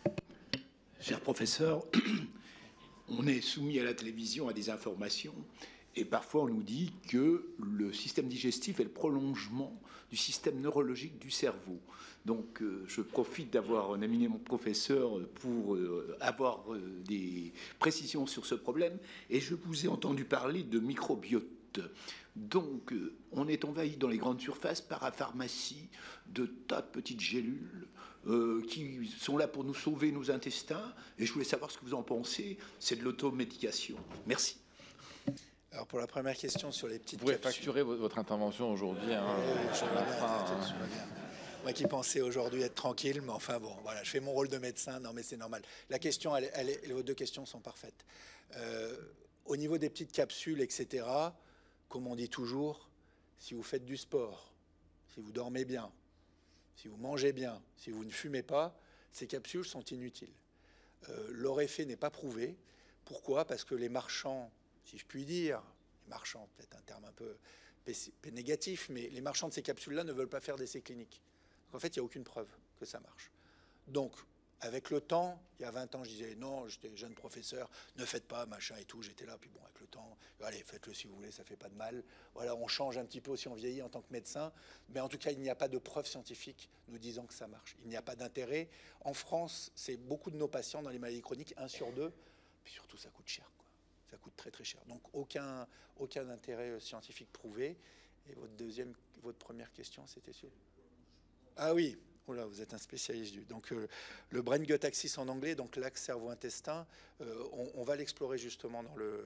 F: Cher professeur, on est soumis à la télévision à des informations. Et parfois, on nous dit que le système digestif est le prolongement du système neurologique du cerveau. Donc, je profite d'avoir un éminent professeur pour avoir des précisions sur ce problème. Et je vous ai entendu parler de microbiote. Donc, on est envahi dans les grandes surfaces par la pharmacie de tas de petites gélules qui sont là pour nous sauver nos intestins. Et je voulais savoir ce que vous en pensez. C'est de l'automédication. Merci.
D: Alors pour la première question sur les petites
A: Vous pourrez
D: capsules...
A: facturer votre intervention aujourd'hui. Hein,
D: je vois bien. Moi qui pensais aujourd'hui être tranquille, mais enfin bon, voilà, je fais mon rôle de médecin, non mais c'est normal. La question, vos deux questions sont parfaites. Au niveau des petites capsules, etc., comme on dit toujours, si vous faites du sport, si vous dormez bien, si vous mangez bien, si vous ne fumez pas, ces capsules sont inutiles. Leur effet n'est pas prouvé. Pourquoi? Parce que les marchands, si je puis dire, les marchands, peut-être un terme un peu négatif, mais les marchands de ces capsules-là ne veulent pas faire d'essais cliniques. Donc, en fait, il n'y a aucune preuve que ça marche. Donc, avec le temps, il y a 20 ans, je disais non, j'étais jeune professeur, ne faites pas, machin et tout, j'étais là, puis bon, avec le temps, allez, faites-le si vous voulez, ça fait pas de mal. Voilà, on change un petit peu aussi, on vieillit en tant que médecin, mais en tout cas, il n'y a pas de preuve scientifique nous disant que ça marche. Il n'y a pas d'intérêt. En France, c'est beaucoup de nos patients dans les maladies chroniques, 1 sur 2, puis surtout, ça coûte cher, quoi. Ça coûte très très cher. Donc, aucun intérêt scientifique prouvé. Et votre première question, c'était sur... Ah oui, oh là, vous êtes un spécialiste du... Donc le brain gut axis en anglais, donc l'axe cerveau-intestin, on va l'explorer justement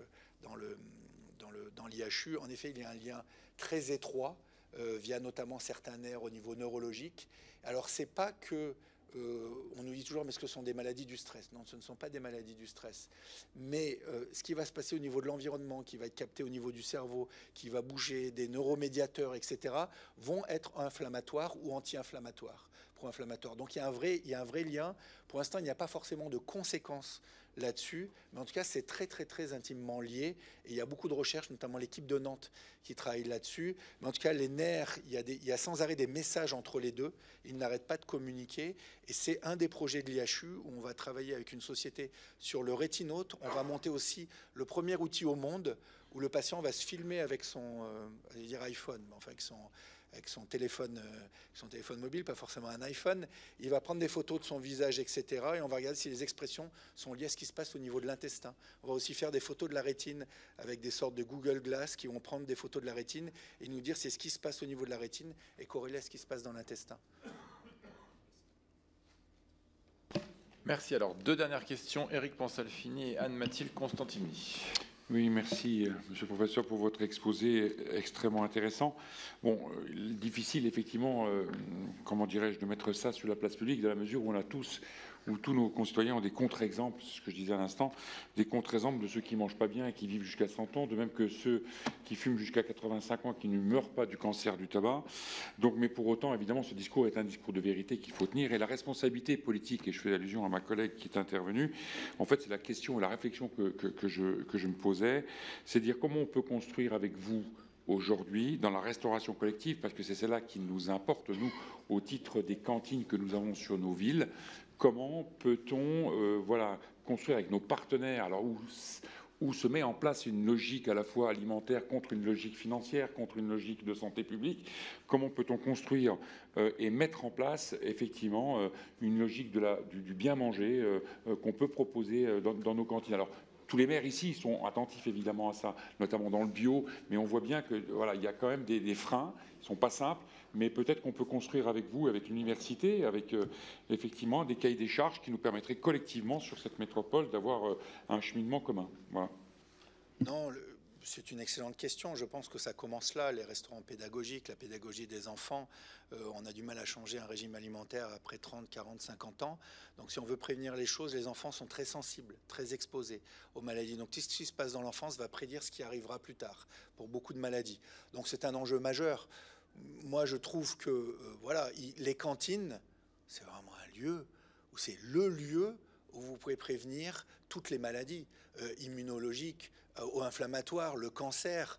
D: dans l'IHU. En effet, il y a un lien très étroit via notamment certains nerfs au niveau neurologique. Alors c'est pas que on nous dit toujours, mais ce que sont des maladies du stress? Non, ce ne sont pas des maladies du stress. Mais ce qui va se passer au niveau de l'environnement, qui va être capté au niveau du cerveau, qui va bouger, des neuromédiateurs, etc., vont être inflammatoires ou anti-inflammatoires, pro-inflammatoires. Donc il y a un vrai lien. Pour l'instant, il n'y a pas forcément de conséquences là-dessus, mais en tout cas, c'est très, très, très intimement lié. Et il y a beaucoup de recherches, notamment l'équipe de Nantes qui travaille là-dessus. Mais en tout cas, les nerfs, il y a sans arrêt des messages entre les deux. Ils n'arrêtent pas de communiquer. Et c'est un des projets de l'IHU où on va travailler avec une société sur le rétinote. On va monter aussi le premier outil au monde où le patient va se filmer avec son iPhone, enfin avec son téléphone mobile, pas forcément un iPhone. Il va prendre des photos de son visage, etc. Et on va regarder si les expressions sont liées à ce qui se passe au niveau de l'intestin. On va aussi faire des photos de la rétine avec des sortes de Google Glass qui vont prendre des photos de la rétine et nous dire c'est ce qui se passe au niveau de la rétine et corréler à ce qui se passe dans l'intestin.
A: Merci. Alors, deux dernières questions. Éric Pansalfini et Anne-Mathilde Constantini.
G: Oui, merci, monsieur le professeur, pour votre exposé extrêmement intéressant. Bon, difficile, effectivement, comment dirais-je, de mettre ça sur la place publique, dans la mesure où on a tous, où tous nos concitoyens ont des contre-exemples, c'est ce que je disais à l'instant, des contre-exemples de ceux qui ne mangent pas bien et qui vivent jusqu'à 100 ans, de même que ceux qui fument jusqu'à 85 ans et qui ne meurent pas du cancer du tabac. Donc, mais pour autant, évidemment, ce discours est un discours de vérité qu'il faut tenir. Et la responsabilité politique, et je fais allusion à ma collègue qui est intervenue, en fait, c'est la question et la réflexion que je me posais, c'est de dire comment on peut construire avec vous aujourd'hui dans la restauration collective, parce que c'est celle-là qui nous importe, nous, au titre des cantines que nous avons sur nos villes. Comment peut-on construire avec nos partenaires, alors où se met en place une logique à la fois alimentaire contre une logique financière, contre une logique de santé publique, comment peut-on construire et mettre en place effectivement une logique du bien manger qu'on peut proposer dans nos cantines. Alors, tous les maires ici sont attentifs évidemment à ça, notamment dans le bio, mais on voit bien que voilà, il y a quand même des freins, ils ne sont pas simples, mais peut-être qu'on peut construire avec vous, avec l'université, avec effectivement des cahiers des charges qui nous permettraient collectivement sur cette métropole d'avoir un cheminement commun. Voilà.
D: Non, c'est une excellente question. Je pense que ça commence là, les restaurants pédagogiques, la pédagogie des enfants. On a du mal à changer un régime alimentaire après 30, 40, 50 ans. Donc si on veut prévenir les choses, les enfants sont très sensibles, très exposés aux maladies. Donc tout ce qui se passe dans l'enfance va prédire ce qui arrivera plus tard pour beaucoup de maladies. Donc c'est un enjeu majeur. Moi, je trouve que les cantines, c'est vraiment un lieu où c'est le lieu où vous pouvez prévenir toutes les maladies immunologiques, inflammatoires, le cancer.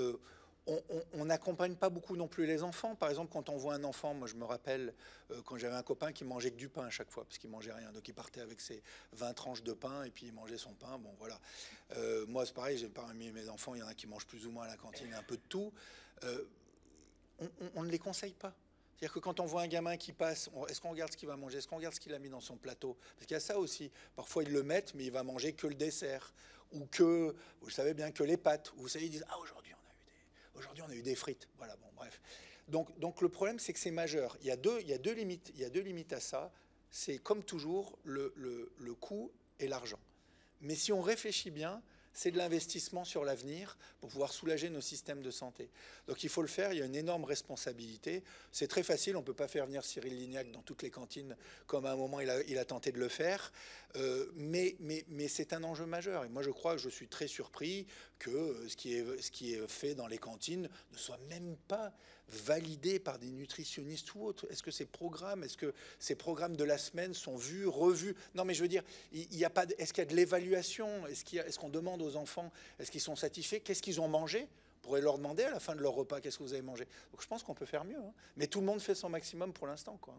D: On n'accompagne pas beaucoup non plus les enfants. Par exemple, quand on voit un enfant, moi je me rappelle quand j'avais un copain qui mangeait que du pain à chaque fois, parce qu'il mangeait rien. Donc il partait avec ses 20 tranches de pain et puis il mangeait son pain. Bon voilà. Moi c'est pareil, j'ai parmi mes enfants, il y en a qui mangent plus ou moins à la cantine, un peu de tout. On ne les conseille pas. C'est-à-dire que quand on voit un gamin qui passe, est-ce qu'on regarde ce qu'il va manger? Est-ce qu'on regarde ce qu'il a mis dans son plateau? Parce qu'il y a ça aussi. Parfois, ils le mettent, mais il va manger que le dessert. Ou que, vous savez bien, que les pâtes. Ou vous savez, ils disent, ah, aujourd'hui, on a eu des frites. Voilà, bon, bref. Donc le problème, c'est que c'est majeur. Il y a deux limites à ça. C'est, comme toujours, le coût et l'argent. Mais si on réfléchit bien, c'est de l'investissement sur l'avenir pour pouvoir soulager nos systèmes de santé. Donc il faut le faire, il y a une énorme responsabilité. C'est très facile, on ne peut pas faire venir Cyril Lignac dans toutes les cantines comme à un moment il a tenté de le faire, mais c'est un enjeu majeur. Et moi je crois que je suis très surpris que ce qui est fait dans les cantines ne soit même pas validé par des nutritionnistes ou autres. Est-ce que ces programmes de la semaine sont vus, revus? Non, mais je veux dire, est-ce qu'il y a de l'évaluation? Est-ce qu'on demande aux enfants, est-ce qu'ils sont satisfaits? Qu'est-ce qu'ils ont mangé? On pourrait leur demander à la fin de leur repas, qu'est-ce que vous avez mangé? Donc je pense qu'on peut faire mieux, hein. Mais tout le monde fait son maximum pour l'instant, quoi.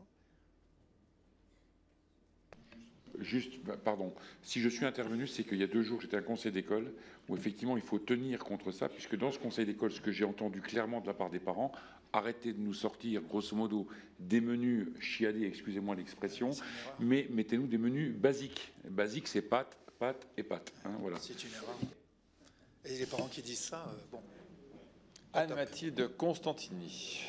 G: Juste, pardon, si je suis intervenu, c'est qu'il y a 2 jours, j'étais à un conseil d'école où effectivement il faut tenir contre ça, puisque dans ce conseil d'école, ce que j'ai entendu clairement de la part des parents, arrêtez de nous sortir, grosso modo, des menus chiadés, excusez-moi l'expression, mais mettez-nous des menus basiques. Basique, c'est pâtes, pâtes et pâtes. Hein, voilà.
D: C'est une erreur. Et les parents qui disent ça, bon.
A: Anne-Mathilde Constantini.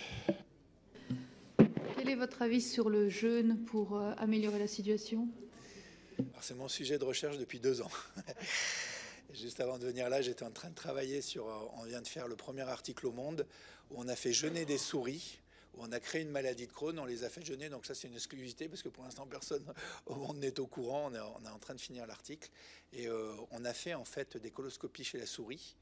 H: Quel est votre avis sur le jeûne pour améliorer la situation?
D: C'est mon sujet de recherche depuis 2 ans. Juste avant de venir là, j'étais en train de travailler sur... On vient de faire le premier article au Monde où on a fait jeûner des souris, où on a créé une maladie de Crohn, on les a fait jeûner. Donc ça, c'est une exclusivité parce que pour l'instant, personne au monde n'est au courant. On est en train de finir l'article. Et on a fait en fait des coloscopies chez la souris.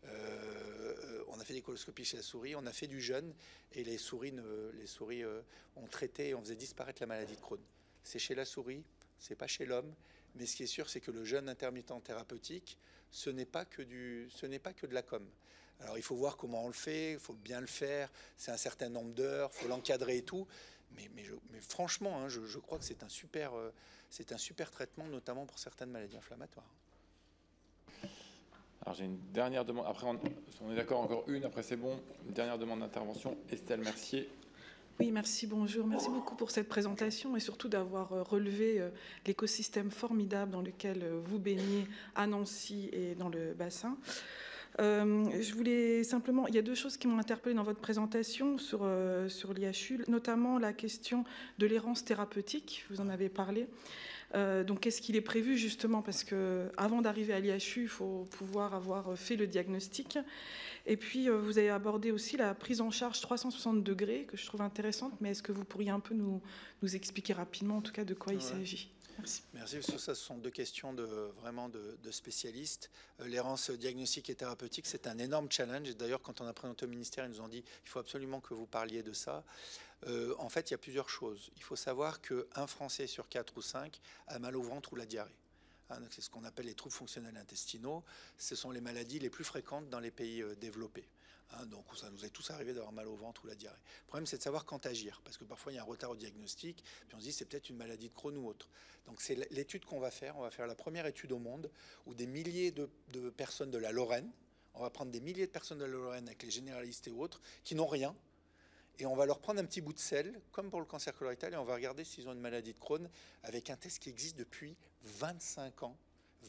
D: On a fait des coloscopies chez la souris, on a fait du jeûne et les souris ont traité, on faisait disparaître la maladie de Crohn. C'est chez la souris, c'est pas chez l'homme, mais ce qui est sûr, c'est que le jeûne intermittent thérapeutique, ce n'est pas que de la com. Alors il faut voir comment on le fait, il faut bien le faire, c'est un certain nombre d'heures, il faut l'encadrer et tout, mais franchement, hein, je crois que c'est un super traitement, notamment pour certaines maladies inflammatoires.
A: Alors j'ai une dernière demande, après on est d'accord, encore une, après c'est bon, une dernière demande d'intervention, Estelle Mercier.
I: Oui, merci, bonjour. Merci beaucoup pour cette présentation et surtout d'avoir relevé l'écosystème formidable dans lequel vous baignez à Nancy et dans le bassin. Je voulais simplement... Il y a 2 choses qui m'ont interpellée dans votre présentation sur l'IHU, notamment la question de l'errance thérapeutique, vous en avez parlé. Donc, qu'est-ce qu'il est prévu justement? Parce qu'avant d'arriver à l'IHU, il faut pouvoir avoir fait le diagnostic. Et puis, vous avez abordé aussi la prise en charge 360 degrés, que je trouve intéressante, mais est-ce que vous pourriez un peu nous expliquer rapidement, en tout cas, de quoi il s'agit? Merci.
D: Merci, parce que ça, ce sont 2 questions vraiment de spécialistes. L'errance diagnostique et thérapeutique, c'est un énorme challenge. Et d'ailleurs, quand on a présenté au ministère, ils nous ont dit il faut absolument que vous parliez de ça. En fait, il y a plusieurs choses. Il faut savoir qu'un Français sur 4 ou 5 a mal au ventre ou la diarrhée. C'est ce qu'on appelle les troubles fonctionnels intestinaux. Ce sont les maladies les plus fréquentes dans les pays développés. Donc ça nous est tous arrivé d'avoir mal au ventre ou la diarrhée. Le problème, c'est de savoir quand agir, parce que parfois il y a un retard au diagnostic, puis on se dit c'est peut-être une maladie de Crohn ou autre. Donc c'est l'étude qu'on va faire. On va faire la première étude au monde où des milliers de personnes de la Lorraine, on va prendre des milliers de personnes de la Lorraine avec les généralistes et autres, qui n'ont rien, et on va leur prendre un petit bout de sel, comme pour le cancer colorectal, et on va regarder s'ils ont une maladie de Crohn avec un test qui existe depuis 25 ans,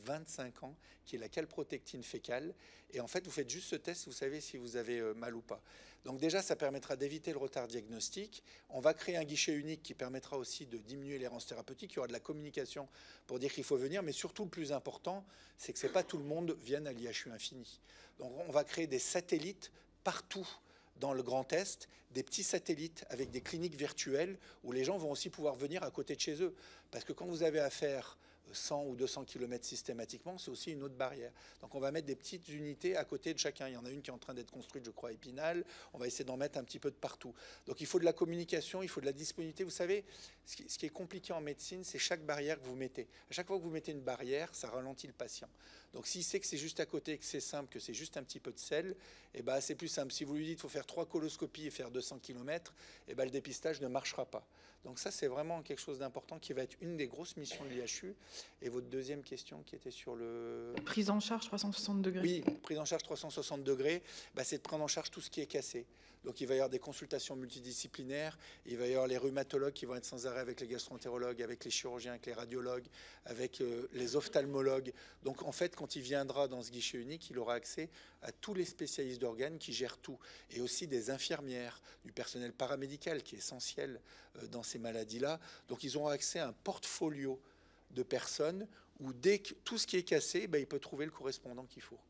D: qui est la calprotectine fécale. Et en fait, vous faites juste ce test, vous savez si vous avez mal ou pas. Donc déjà, ça permettra d'éviter le retard diagnostique. On va créer un guichet unique qui permettra aussi de diminuer l'errance thérapeutique. Il y aura de la communication pour dire qu'il faut venir. Mais surtout, le plus important, c'est que c'est pas tout le monde vienne à l'IHU Infini. Donc on va créer des satellites partout dans le Grand Est, des petits satellites avec des cliniques virtuelles où les gens vont aussi pouvoir venir à côté de chez eux. Parce que quand vous avez affaire 100 ou 200 km systématiquement, c'est aussi une autre barrière. Donc on va mettre des petites unités à côté de chacun. Il y en a une qui est en train d'être construite, je crois, à Épinal. On va essayer d'en mettre un petit peu de partout. Donc il faut de la communication, il faut de la disponibilité. Vous savez, ce qui est compliqué en médecine, c'est chaque barrière que vous mettez. À chaque fois que vous mettez une barrière, ça ralentit le patient. Donc s'il sait que c'est juste à côté, que c'est simple, que c'est juste un petit peu de sel, eh ben, c'est plus simple. Si vous lui dites qu'il faut faire 3 coloscopies et faire 200 km, eh ben, le dépistage ne marchera pas. Donc ça, c'est vraiment quelque chose d'important qui va être une des grosses missions de l'IHU. Et votre deuxième question qui était sur le...
I: Prise en charge 360 degrés.
D: Oui, prise en charge 360 degrés, c'est de prendre en charge tout ce qui est cassé. Donc il va y avoir des consultations multidisciplinaires, il va y avoir les rhumatologues qui vont être sans arrêt avec les gastroentérologues, avec les chirurgiens, avec les radiologues, avec les ophtalmologues. Donc en fait, quand il viendra dans ce guichet unique, il aura accès à tous les spécialistes d'organes qui gèrent tout. Et aussi des infirmières, du personnel paramédical qui est essentiel dans ces maladies-là. Donc ils auront accès à un portfolio de personnes où dès que tout ce qui est cassé, il peut trouver le correspondant qu'il faut.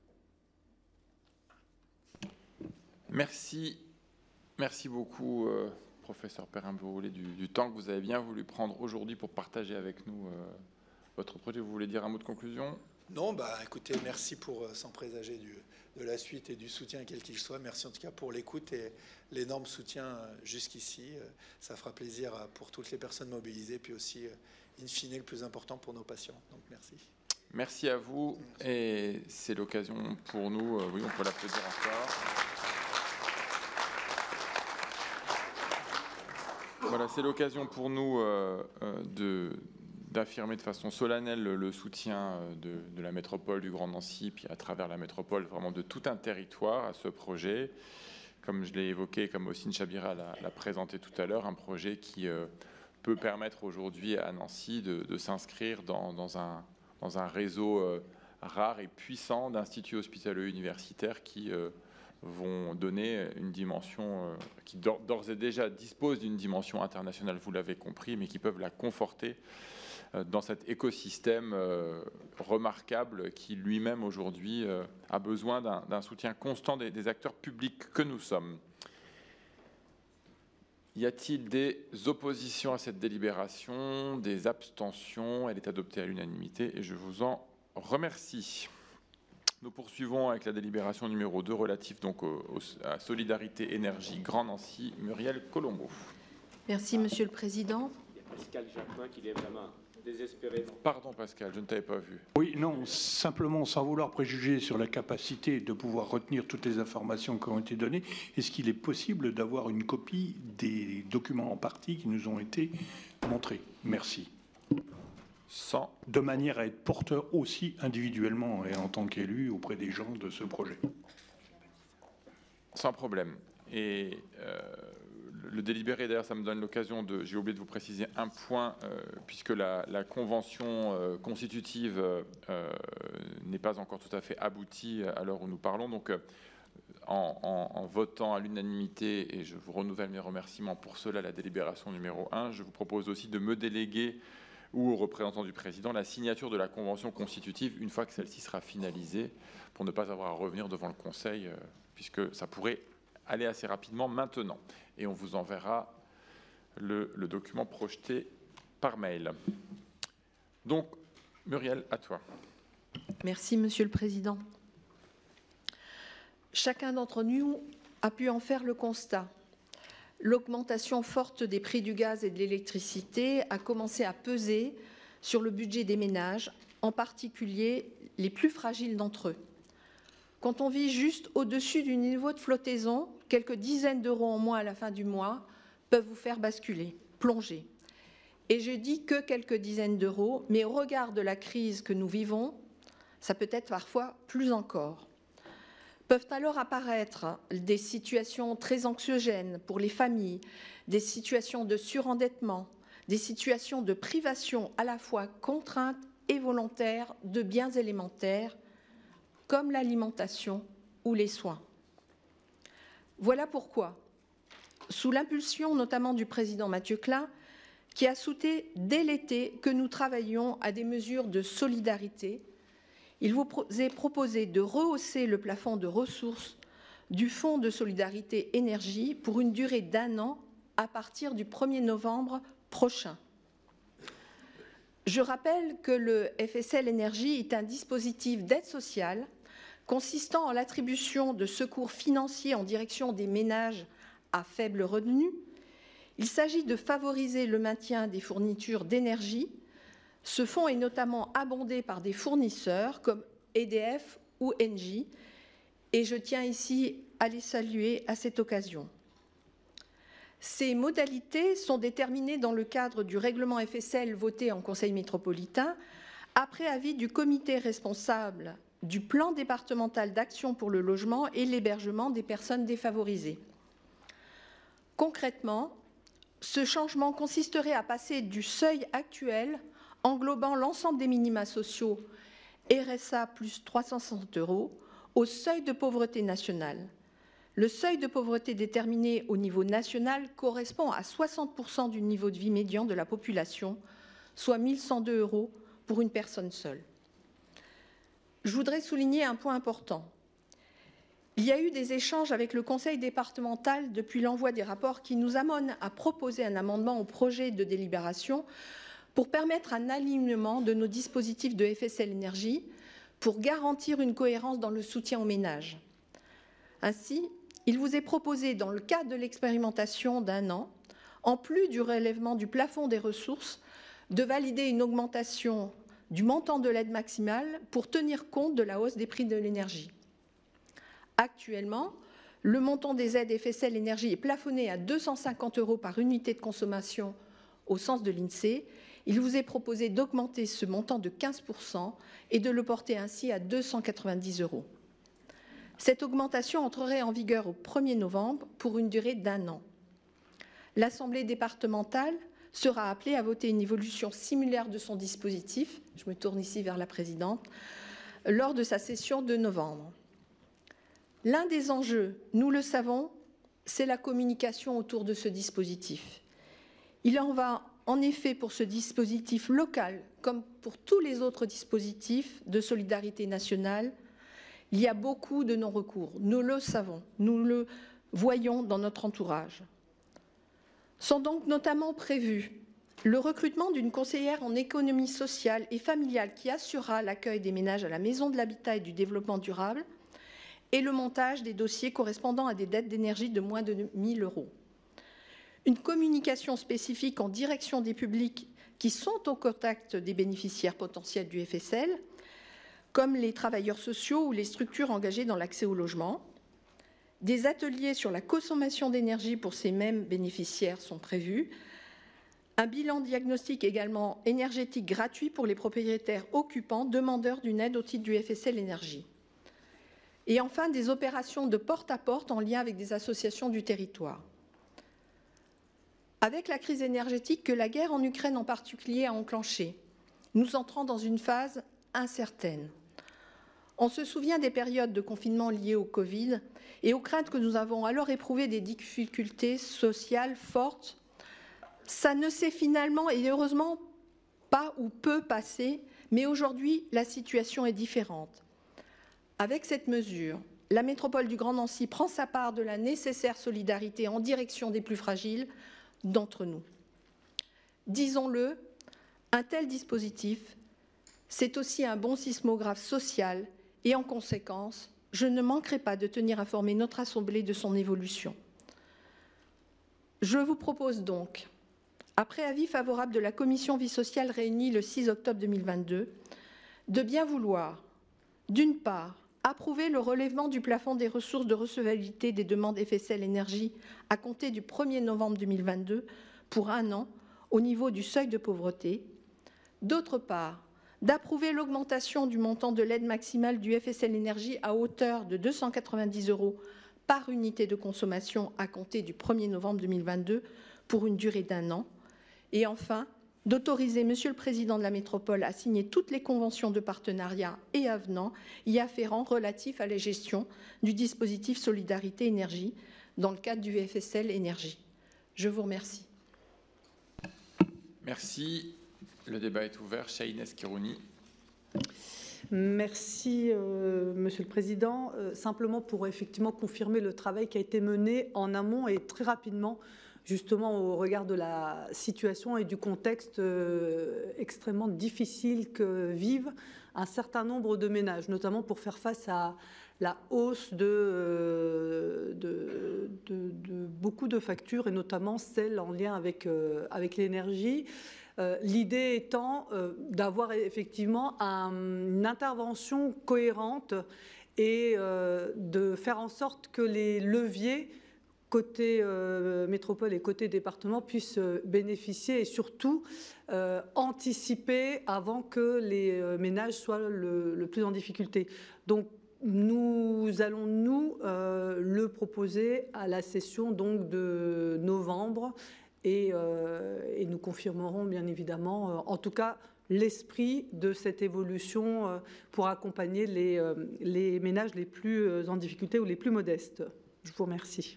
A: Merci. Merci beaucoup, professeur Perrin-Bourroulet, du temps que vous avez bien voulu prendre aujourd'hui pour partager avec nous votre projet. Vous voulez dire un mot de conclusion?
D: Non, écoutez, merci pour, sans présager de la suite et du soutien quel qu'il soit. Merci en tout cas pour l'écoute et l'énorme soutien jusqu'ici. Ça fera plaisir pour toutes les personnes mobilisées, puis aussi, in fine, le plus important pour nos patients. Donc merci.
A: Merci à vous. Merci. Et c'est l'occasion pour nous, oui, on peut l'applaudir encore. Voilà, c'est l'occasion pour nous d'affirmer de façon solennelle le soutien de la métropole du Grand Nancy, puis à travers la métropole, vraiment de tout un territoire à ce projet. Comme je l'ai évoqué, comme Ossine Chabira l'a présenté tout à l'heure, un projet qui peut permettre aujourd'hui à Nancy de s'inscrire dans un réseau rare et puissant d'instituts hospitalo universitaires qui vont donner une dimension qui d'ores et déjà dispose d'une dimension internationale, vous l'avez compris, mais qui peuvent la conforter dans cet écosystème remarquable qui lui-même aujourd'hui a besoin d'un soutien constant des acteurs publics que nous sommes. Y a-t-il des oppositions à cette délibération, des abstentions? Elle est adoptée à l'unanimité et je vous en remercie. Nous poursuivons avec la délibération numéro 2 relative donc à Solidarité Énergie Grand Nancy. Muriel Colombo.
J: Merci Monsieur le Président.
K: Il y a Pascal Jacquin qui lève la main, désespéré.
A: Pardon Pascal, je ne t'avais pas vu.
F: Oui, non, simplement sans vouloir préjuger sur la capacité de pouvoir retenir toutes les informations qui ont été données, est-ce qu'il est possible d'avoir une copie des documents en partie qui nous ont été montrés? Merci. De manière à être porteur aussi individuellement et en tant qu'élu auprès des gens de ce projet.
A: Sans problème. Et le délibéré, d'ailleurs, ça me donne l'occasion de... J'ai oublié de vous préciser un point, puisque la convention constitutive n'est pas encore tout à fait aboutie à l'heure où nous parlons. Donc, en votant à l'unanimité, et je vous renouvelle mes remerciements pour cela, la délibération numéro 1, je vous propose aussi de me déléguer ou au représentant du président la signature de la convention constitutive une fois que celle-ci sera finalisée, pour ne pas avoir à revenir devant le Conseil, puisque ça pourrait aller assez rapidement maintenant. Et on vous enverra le document projeté par mail. Donc, Muriel, à toi.
J: Merci, Monsieur le Président. Chacun d'entre nous a pu en faire le constat. L'augmentation forte des prix du gaz et de l'électricité a commencé à peser sur le budget des ménages, en particulier les plus fragiles d'entre eux. Quand on vit juste au-dessus du niveau de flottaison, quelques dizaines d'euros en moins à la fin du mois peuvent vous faire basculer, plonger. Et je dis que quelques dizaines d'euros, mais au regard de la crise que nous vivons, ça peut être parfois plus encore. Peuvent alors apparaître des situations très anxiogènes pour les familles, des situations de surendettement, des situations de privation à la fois contrainte et volontaire de biens élémentaires, comme l'alimentation ou les soins. Voilà pourquoi, sous l'impulsion notamment du président Mathieu Klein, qui a soutenu dès l'été que nous travaillions à des mesures de solidarité, il vous est proposé de rehausser le plafond de ressources du Fonds de solidarité énergie pour une durée d'1 an à partir du 1er novembre prochain. Je rappelle que le FSL Énergie est un dispositif d'aide sociale consistant en l'attribution de secours financiers en direction des ménages à faible revenu. Il s'agit de favoriser le maintien des fournitures d'énergie. Ce fonds est notamment abondé par des fournisseurs comme EDF ou Engie, et je tiens ici à les saluer à cette occasion. Ces modalités sont déterminées dans le cadre du règlement FSL voté en Conseil métropolitain, après avis du comité responsable du plan départemental d'action pour le logement et l'hébergement des personnes défavorisées. Concrètement, ce changement consisterait à passer du seuil actuel englobant l'ensemble des minima sociaux RSA plus 360 € au seuil de pauvreté national. Le seuil de pauvreté déterminé au niveau national correspond à 60% du niveau de vie médian de la population, soit 1 102 € pour une personne seule. Je voudrais souligner un point important. Il y a eu des échanges avec le conseil départemental depuis l'envoi des rapports qui nous amènent à proposer un amendement au projet de délibération pour permettre un alignement de nos dispositifs de FSL Énergie pour garantir une cohérence dans le soutien aux ménages. Ainsi, il vous est proposé, dans le cadre de l'expérimentation d'1 an, en plus du relèvement du plafond des ressources, de valider une augmentation du montant de l'aide maximale pour tenir compte de la hausse des prix de l'énergie. Actuellement, le montant des aides FSL Énergie est plafonné à 250 € par unité de consommation au sens de l'INSEE. Il vous est proposé d'augmenter ce montant de 15% et de le porter ainsi à 290 €. Cette augmentation entrerait en vigueur au 1er novembre pour une durée d'1 an. L'Assemblée départementale sera appelée à voter une évolution similaire de son dispositif, je me tourne ici vers la présidente, lors de sa session de novembre. L'un des enjeux, nous le savons, c'est la communication autour de ce dispositif. Il en va en effet pour ce dispositif local, comme pour tous les autres dispositifs de solidarité nationale, il y a beaucoup de non-recours. Nous le savons, nous le voyons dans notre entourage. Sont donc notamment prévus le recrutement d'une conseillère en économie sociale et familiale qui assurera l'accueil des ménages à la Maison de l'Habitat et du Développement durable et le montage des dossiers correspondant à des dettes d'énergie de moins de 1 000 €. Une communication spécifique en direction des publics qui sont au contact des bénéficiaires potentiels du FSL, comme les travailleurs sociaux ou les structures engagées dans l'accès au logement. Des ateliers sur la consommation d'énergie pour ces mêmes bénéficiaires sont prévus. Un bilan diagnostic également énergétique gratuit pour les propriétaires occupants demandeurs d'une aide au titre du FSL Énergie. Et enfin, des opérations de porte-à-porte en lien avec des associations du territoire. Avec la crise énergétique que la guerre en Ukraine en particulier a enclenchée, nous entrons dans une phase incertaine. On se souvient des périodes de confinement liées au Covid et aux craintes que nous avons alors éprouvées des difficultés sociales fortes. Ça ne s'est finalement et heureusement pas ou peu passé, mais aujourd'hui, la situation est différente. Avec cette mesure, la métropole du Grand Nancy prend sa part de la nécessaire solidarité en direction des plus fragiles d'entre nous. Disons-le, un tel dispositif, c'est aussi un bon sismographe social et en conséquence, je ne manquerai pas de tenir informé notre Assemblée de son évolution. Je vous propose donc, après avis favorable de la Commission vie sociale réunie le 6 octobre 2022, de bien vouloir, d'une part, approuver le relèvement du plafond des ressources de recevabilité des demandes FSL Énergie à compter du 1er novembre 2022 pour 1 an au niveau du seuil de pauvreté. D'autre part, d'approuver l'augmentation du montant de l'aide maximale du FSL Énergie à hauteur de 290 € par unité de consommation à compter du 1er novembre 2022 pour une durée d'1 an. Et enfin, d'autoriser Monsieur le Président de la Métropole à signer toutes les conventions de partenariat et avenants y afférents relatifs à la gestion du dispositif Solidarité Énergie dans le cadre du FSL Énergie. Je vous remercie.
A: Merci. Le débat est ouvert. Shaïnes Kirouni.
L: Merci, Monsieur le Président. Simplement pour effectivement confirmer le travail qui a été mené en amont et très rapidement, justement au regard de la situation et du contexte extrêmement difficile que vivent un certain nombre de ménages, notamment pour faire face à la hausse de beaucoup de factures, et notamment celles en lien avec l'énergie. L'idée étant d'avoir effectivement une intervention cohérente et de faire en sorte que les leviers côté métropole et côté département puissent bénéficier et surtout anticiper avant que les ménages soient le plus en difficulté. Donc nous allons le proposer à la session donc de novembre et nous confirmerons bien évidemment en tout cas l'esprit de cette évolution pour accompagner les ménages les plus en difficulté ou les plus modestes. Je vous remercie.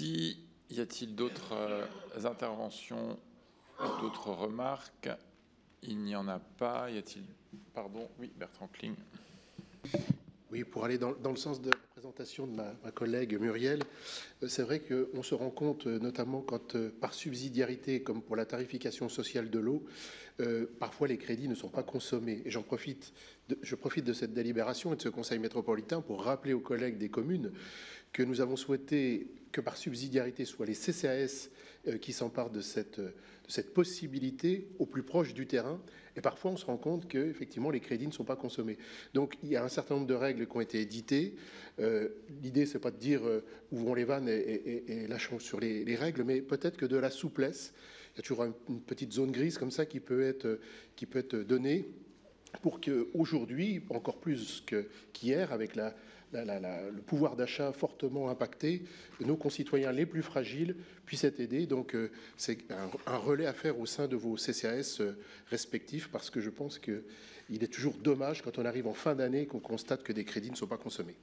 A: Merci. Y a-t-il d'autres interventions, d'autres remarques? Il n'y en a pas. Y a-t-il... Pardon, oui, Bertrand Kling.
M: Oui, pour aller dans le sens de la présentation de ma collègue Muriel, c'est vrai qu'on se rend compte, notamment quand, par subsidiarité, comme pour la tarification sociale de l'eau, parfois les crédits ne sont pas consommés. Et je profite de cette délibération et de ce Conseil métropolitain pour rappeler aux collègues des communes que nous avons souhaité que par subsidiarité, ce soit les CCAS qui s'emparent de cette possibilité au plus proche du terrain. Et parfois, on se rend compte que effectivement, les crédits ne sont pas consommés. Donc, il y a un certain nombre de règles qui ont été éditées. L'idée, c'est pas de dire ouvrons les vannes et lâchons sur les règles, mais peut-être que de la souplesse. Il y a toujours une petite zone grise comme ça qui peut être donnée pour qu'aujourd'hui, encore plus qu'hier, avec le pouvoir d'achat fortement impacté, nos concitoyens les plus fragiles puissent être aidés. Donc, c'est un relais à faire au sein de vos CCAS respectifs, parce que je pense qu'il est toujours dommage, quand on arrive en fin d'année, qu'on constate que des crédits ne sont pas consommés.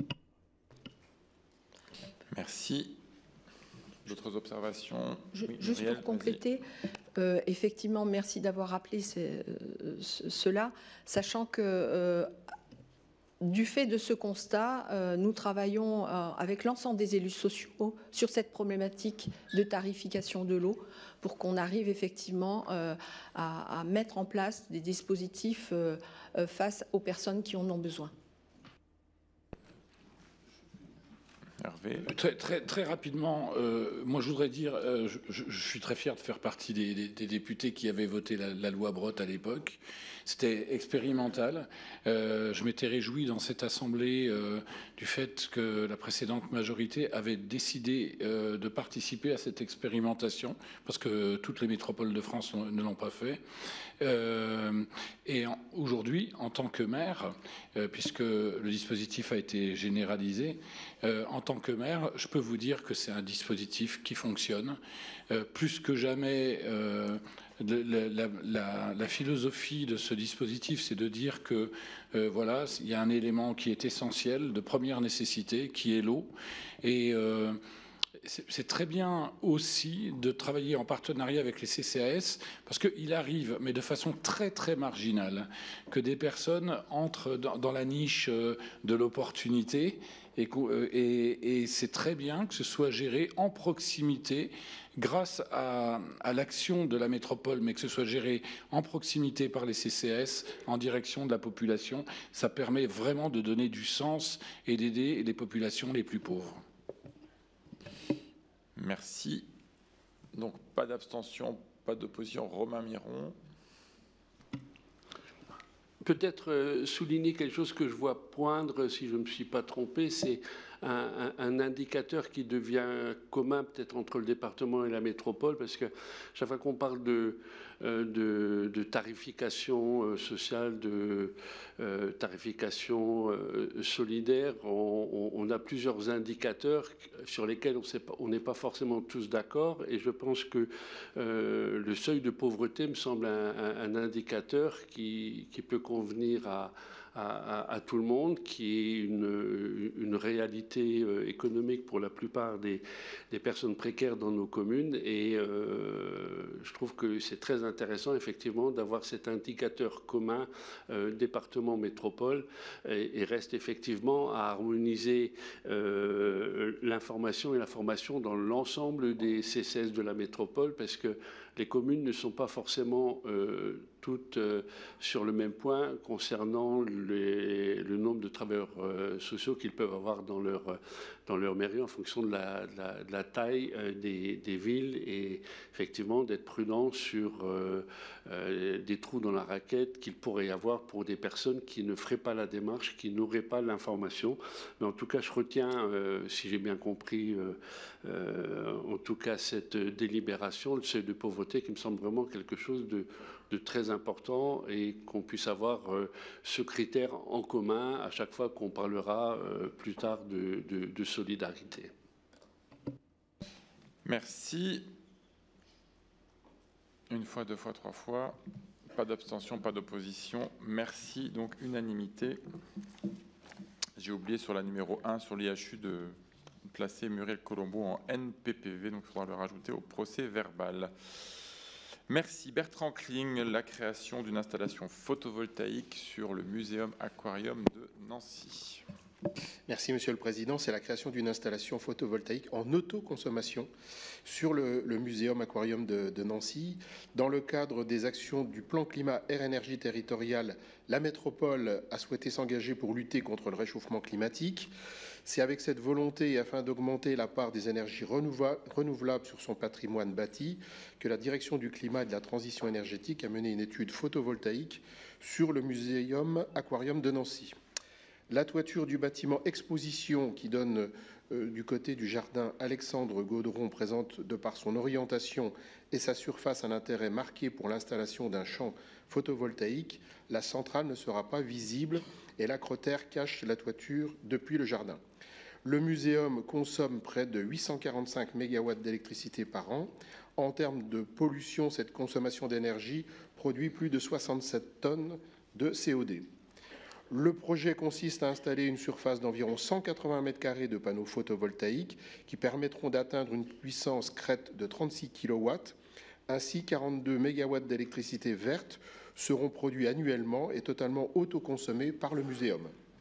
A: Merci. D'autres observations?
J: Juste pour compléter, effectivement, merci d'avoir rappelé cela, sachant que du fait de ce constat, nous travaillons avec l'ensemble des élus sociaux sur cette problématique de tarification de l'eau pour qu'on arrive effectivement à mettre en place des dispositifs face aux personnes qui en ont besoin.
A: Hervé.
F: Très rapidement, moi je voudrais dire, je suis très fier de faire partie des députés qui avaient voté la loi Brottes à l'époque. C'était expérimental. Je m'étais réjoui dans cette assemblée du fait que la précédente majorité avait décidé de participer à cette expérimentation, parce que toutes les métropoles de France ne l'ont pas fait. Et aujourd'hui, en tant que maire, puisque le dispositif a été généralisé, en tant que maire, je peux vous dire que c'est un dispositif qui fonctionne. Plus que jamais, la philosophie de ce dispositif, c'est de dire que voilà, il y a un élément qui est essentiel, de première nécessité, qui est l'eau. Et c'est très bien aussi de travailler en partenariat avec les CCAS, parce qu'il arrive, mais de façon très très marginale, que des personnes entrent dans la niche de l'opportunité, et c'est très bien que ce soit géré en proximité grâce à l'action de la métropole, mais que ce soit géré en proximité par les CCAS en direction de la population. Ça permet vraiment de donner du sens et d'aider les populations les plus pauvres.
A: Merci. Donc, pas d'abstention, pas d'opposition. Romain Miron.
N: Peut-être souligner quelque chose que je vois poindre, si je ne me suis pas trompé, c'est un indicateur qui devient commun peut-être entre le département et la métropole, parce que chaque fois qu'on parle de tarification sociale, de tarification solidaire, on a plusieurs indicateurs sur lesquels on n'est pas forcément tous d'accord, et je pense que le seuil de pauvreté me semble un indicateur qui peut convenir à tout le monde, qui est une réalité économique pour la plupart des personnes précaires dans nos communes. Et je trouve que c'est très intéressant, effectivement, d'avoir cet indicateur commun département-métropole, et reste effectivement à harmoniser l'information et la formation dans l'ensemble des CCS de la métropole, parce que les communes ne sont pas forcément toutes sur le même point concernant le nombre de travailleurs sociaux qu'ils peuvent avoir dans leur mairie en fonction de la taille des villes, et effectivement d'être prudent sur des trous dans la raquette qu'il pourrait y avoir pour des personnes qui ne feraient pas la démarche, qui n'auraient pas l'information. Mais en tout cas, je retiens, si j'ai bien compris, en tout cas cette délibération, le seuil de pauvreté, qui me semble vraiment quelque chose de très important, et qu'on puisse avoir ce critère en commun à chaque fois qu'on parlera plus tard de solidarité.
A: Merci. Une fois, deux fois, trois fois. Pas d'abstention, pas d'opposition. Merci. Donc, unanimité. J'ai oublié sur la numéro 1, sur l'IHU, de placer Muriel Colombo en NPPV. Donc, il faudra le rajouter au procès verbal. Merci. Bertrand Kling, la création d'une installation photovoltaïque sur le Muséum Aquarium de Nancy.
M: Merci Monsieur le Président. C'est la création d'une installation photovoltaïque en autoconsommation sur le Muséum Aquarium de Nancy. Dans le cadre des actions du plan climat air énergie territorial, la métropole a souhaité s'engager pour lutter contre le réchauffement climatique. C'est avec cette volonté et afin d'augmenter la part des énergies renouvelables sur son patrimoine bâti que la Direction du climat et de la transition énergétique a mené une étude photovoltaïque sur le Muséum Aquarium de Nancy. La toiture du bâtiment exposition qui donne du côté du jardin Alexandre Gaudron présente de par son orientation et sa surface un intérêt marqué pour l'installation d'un champ photovoltaïque. La centrale ne sera pas visible et l'acrotère cache la toiture depuis le jardin. Le muséum consomme près de 845 MW d'électricité par an. En termes de pollution, cette consommation d'énergie produit plus de 67 tonnes de CO2. Le projet consiste à installer une surface d'environ 180 m² de panneaux photovoltaïques qui permettront d'atteindre une puissance crête de 36 kW. Ainsi, 42 MW d'électricité verte seront produits annuellement et totalement autoconsommés par le muséum.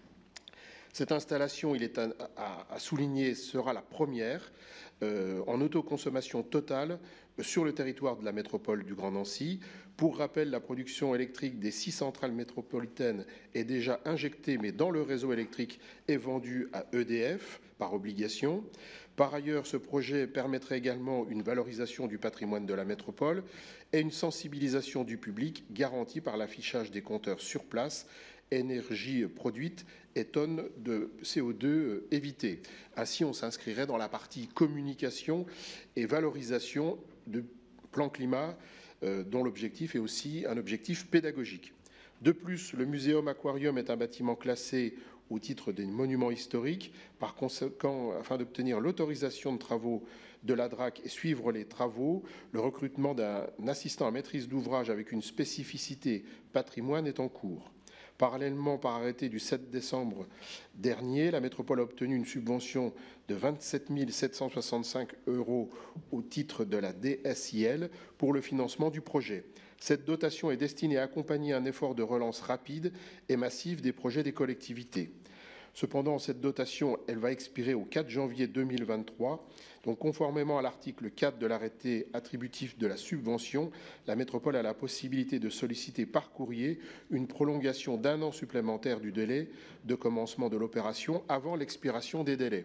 M: Cette installation, il est à souligner, sera la première en autoconsommation totale sur le territoire de la métropole du Grand Nancy. Pour rappel, la production électrique des 6 centrales métropolitaines est déjà injectée, mais dans le réseau électrique est vendue à EDF par obligation. Par ailleurs, ce projet permettrait également une valorisation du patrimoine de la métropole et une sensibilisation du public garantie par l'affichage des compteurs sur place, énergie produite et tonnes de CO2 évitées. Ainsi, on s'inscrirait dans la partie communication et valorisation du plan climat, dont l'objectif est aussi un objectif pédagogique. De plus, le Muséum Aquarium est un bâtiment classé au titre des monuments historiques. Par conséquent, afin d'obtenir l'autorisation de travaux de la DRAC et suivre les travaux, le recrutement d'un assistant à maîtrise d'ouvrage avec une spécificité patrimoine est en cours. Parallèlement, par arrêté du 7 décembre dernier, la métropole a obtenu une subvention de 27 765 € au titre de la DSIL pour le financement du projet. Cette dotation est destinée à accompagner un effort de relance rapide et massif des projets des collectivités. Cependant, cette dotation, elle va expirer au 4 janvier 2023. Donc, conformément à l'article 4 de l'arrêté attributif de la subvention, la métropole a la possibilité de solliciter par courrier une prolongation d'1 an supplémentaire du délai de commencement de l'opération avant l'expiration des délais.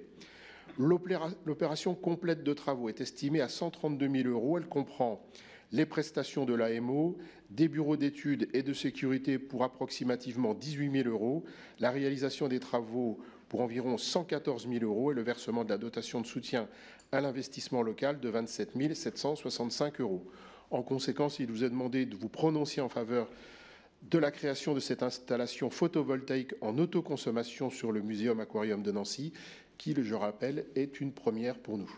M: L'opération complète de travaux est estimée à 132 000 €. Elle comprend les prestations de l'AMO, des bureaux d'études et de sécurité pour approximativement 18 000 €, la réalisation des travaux pour environ 114 000 € et le versement de la dotation de soutien à l'investissement local de 27 765 €. En conséquence, il vous est demandé de vous prononcer en faveur de la création de cette installation photovoltaïque en autoconsommation sur le Muséum Aquarium de Nancy, qui, je rappelle, est une première pour nous.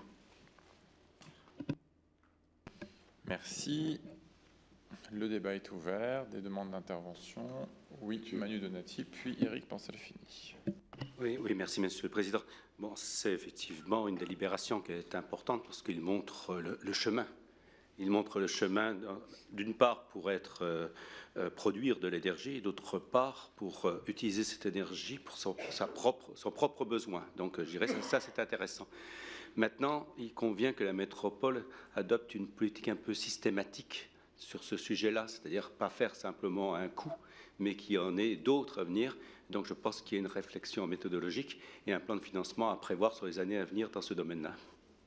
A: Merci. Le débat est ouvert. Des demandes d'intervention. Oui, Manu Donati, puis Éric Pansalfini.
O: Oui, merci, Monsieur le Président. Bon, c'est effectivement une délibération qui est importante parce qu'il montre le chemin. Il montre le chemin, d'une part, pour produire de l'énergie, et d'autre part, pour utiliser cette énergie pour son propre besoin. Donc, je dirais ça, c'est intéressant. Maintenant, il convient que la métropole adopte une politique un peu systématique sur ce sujet-là, c'est-à-dire pas faire simplement un coup, mais qu'il y en ait d'autres à venir. Donc je pense qu'il y a une réflexion méthodologique et un plan de financement à prévoir sur les années à venir dans ce domaine-là.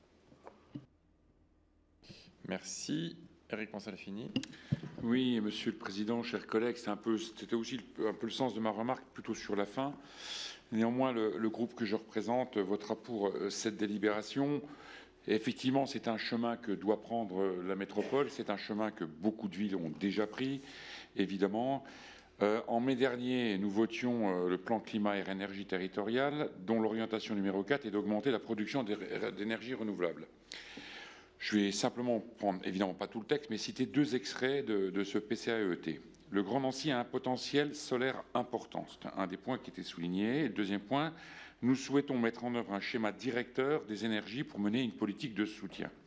A: Merci. Éric Pansalfini.
G: Oui, Monsieur le Président, chers collègues, c'était aussi un peu le sens de ma remarque, plutôt sur la fin. Néanmoins, le groupe que je représente votera pour cette délibération. Et effectivement, c'est un chemin que doit prendre la métropole. C'est un chemin que beaucoup de villes ont déjà pris, évidemment. En mai dernier, nous votions le plan climat air énergie territorial, dont l'orientation numéro 4 est d'augmenter la production d'énergie renouvelable. Je vais simplement prendre, évidemment pas tout le texte, mais citer 2 extraits de ce PCAET. Le Grand Nancy a un potentiel solaire important. C'est un des points qui était souligné. Et le deuxième point, nous souhaitons mettre en œuvre un schéma directeur des énergies pour mener une politique de soutien.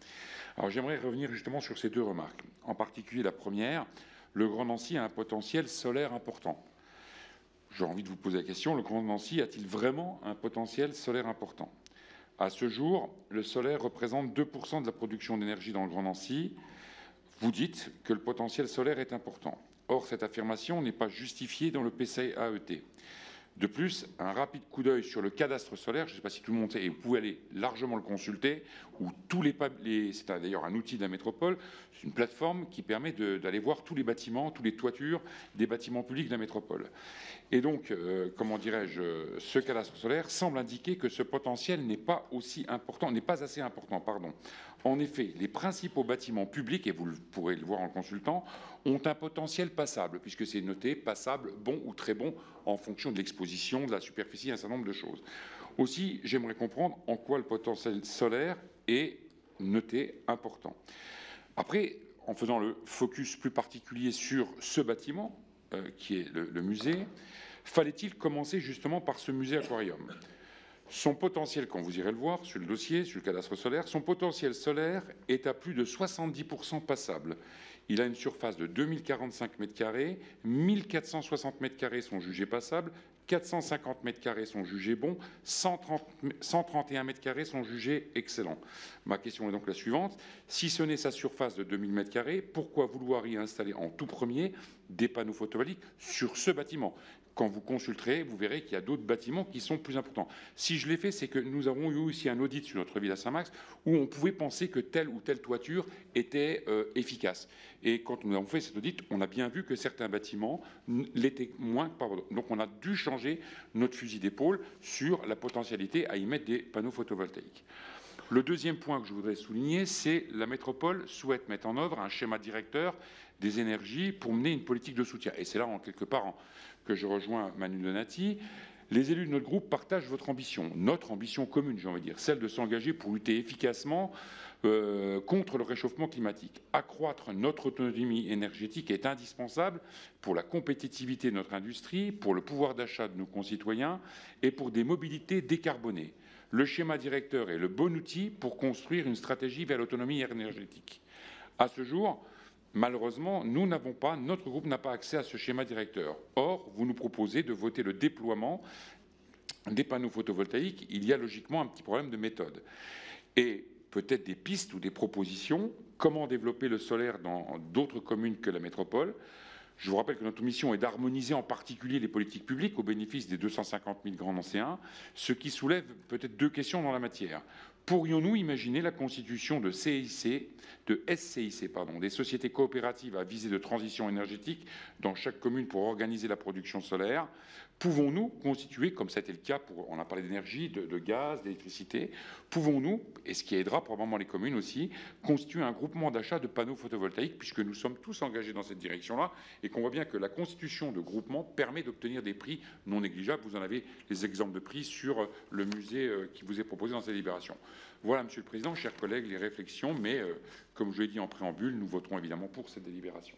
G: Alors j'aimerais revenir justement sur ces deux remarques. En particulier la première, le Grand Nancy a un potentiel solaire important. J'ai envie de vous poser la question, le Grand Nancy a-t-il vraiment un potentiel solaire important? À ce jour, le solaire représente 2% de la production d'énergie dans le Grand Nancy. Vous dites que le potentiel solaire est important. Or, cette affirmation n'est pas justifiée dans le PCAET. De plus, un rapide coup d'œil sur le cadastre solaire, je ne sais pas si tout le monde sait, et vous pouvez aller largement le consulter, où c'est d'ailleurs un outil de la métropole, c'est une plateforme qui permet d'aller voir tous les bâtiments, toutes les toitures des bâtiments publics de la métropole. Et donc, comment dirais-je, ce cadastre solaire semble indiquer que ce potentiel n'est pas assez important. En effet, les principaux bâtiments publics, et vous pourrez le voir en consultant, ont un potentiel passable, puisque c'est noté passable, bon ou très bon, en fonction de l'exposition, de la superficie, un certain nombre de choses. Aussi, j'aimerais comprendre en quoi le potentiel solaire est noté important. Après, en faisant le focus plus particulier sur ce bâtiment, qui est le musée, fallait-il commencer justement par ce musée aquarium? Son potentiel, quand vous irez le voir sur le dossier, sur le cadastre solaire, son potentiel solaire est à plus de 70% passable. Il a une surface de 2045 m², 1460 m² sont jugés passables, 450 m² sont jugés bons, 131 m² sont jugés excellents. Ma question est donc la suivante. Si ce n'est sa surface de 2000 m², pourquoi vouloir y installer en tout premier des panneaux photovoltaïques sur ce bâtiment? Quand vous consulterez, vous verrez qu'il y a d'autres bâtiments qui sont plus importants. Si je l'ai fait, c'est que nous avons eu aussi un audit sur notre ville à Saint-Max où on pouvait penser que telle ou telle toiture était efficace. Et quand nous avons fait cet audit, on a bien vu que certains bâtiments l'étaient moins. Donc on a dû changer notre fusil d'épaule sur la potentialité à y mettre des panneaux photovoltaïques. Le deuxième point que je voudrais souligner, c'est la métropole souhaite mettre en œuvre un schéma directeur des énergies pour mener une politique de soutien. Et c'est là, en quelque part, que je rejoins Manu Donati. Les élus de notre groupe partagent votre ambition, notre ambition commune, j'ai envie de dire, celle de s'engager pour lutter efficacement contre le réchauffement climatique. Accroître notre autonomie énergétique est indispensable pour la compétitivité de notre industrie, pour le pouvoir d'achat de nos concitoyens et pour des mobilités décarbonées. Le schéma directeur est le bon outil pour construire une stratégie vers l'autonomie énergétique. À ce jour, malheureusement, notre groupe n'a pas accès à ce schéma directeur. Or, vous nous proposez de voter le déploiement des panneaux photovoltaïques. Il y a logiquement un petit problème de méthode. Et peut-être des pistes ou des propositions. Comment développer le solaire dans d'autres communes que la métropole? Je vous rappelle que notre mission est d'harmoniser en particulier les politiques publiques au bénéfice des 250 000 grands nancéens, ce qui soulève peut-être deux questions dans la matière. Pourrions-nous imaginer la constitution de SCIC, des sociétés coopératives à visée de transition énergétique dans chaque commune pour organiser la production solaire? Pouvons-nous constituer, comme ça a été le cas on a parlé d'énergie, de gaz, d'électricité, pouvons-nous, et ce qui aidera probablement les communes aussi, constituer un groupement d'achat de panneaux photovoltaïques, puisque nous sommes tous engagés dans cette direction-là, et qu'on voit bien que la constitution de groupements permet d'obtenir des prix non négligeables. Vous en avez les exemples de prix sur le musée qui vous est proposé dans cette délibération. Voilà, Monsieur le Président, chers collègues, les réflexions, mais comme je l'ai dit en préambule, nous voterons évidemment pour cette délibération.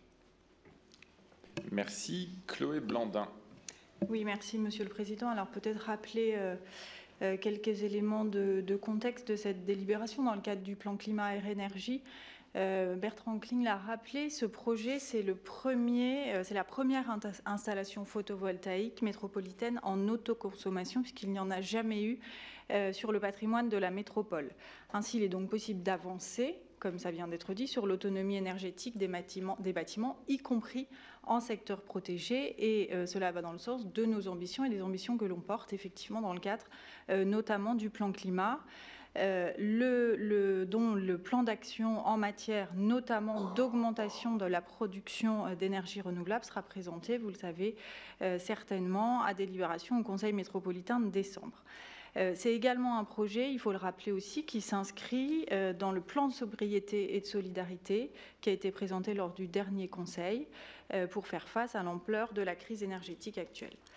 A: Merci. Chloé Blandin.
P: Oui, merci Monsieur le Président. Alors peut-être rappeler quelques éléments de contexte de cette délibération dans le cadre du plan climat air énergie. Bertrand Kling l'a rappelé, ce projet c'est la première installation photovoltaïque métropolitaine en autoconsommation puisqu'il n'y en a jamais eu sur le patrimoine de la métropole. Ainsi, il est donc possible d'avancer, comme ça vient d'être dit, sur l'autonomie énergétique des bâtiments, y compris en secteur protégé. Et cela va dans le sens de nos ambitions et des ambitions que l'on porte effectivement dans le cadre notamment du plan climat. Dont le plan d'action en matière notamment d'augmentation de la production d'énergie renouvelable sera présenté, vous le savez certainement, à délibération au Conseil métropolitain de décembre. C'est également un projet, il faut le rappeler aussi, qui s'inscrit dans le plan de sobriété et de solidarité qui a été présenté lors du dernier Conseil pour faire face à l'ampleur de la crise énergétique actuelle.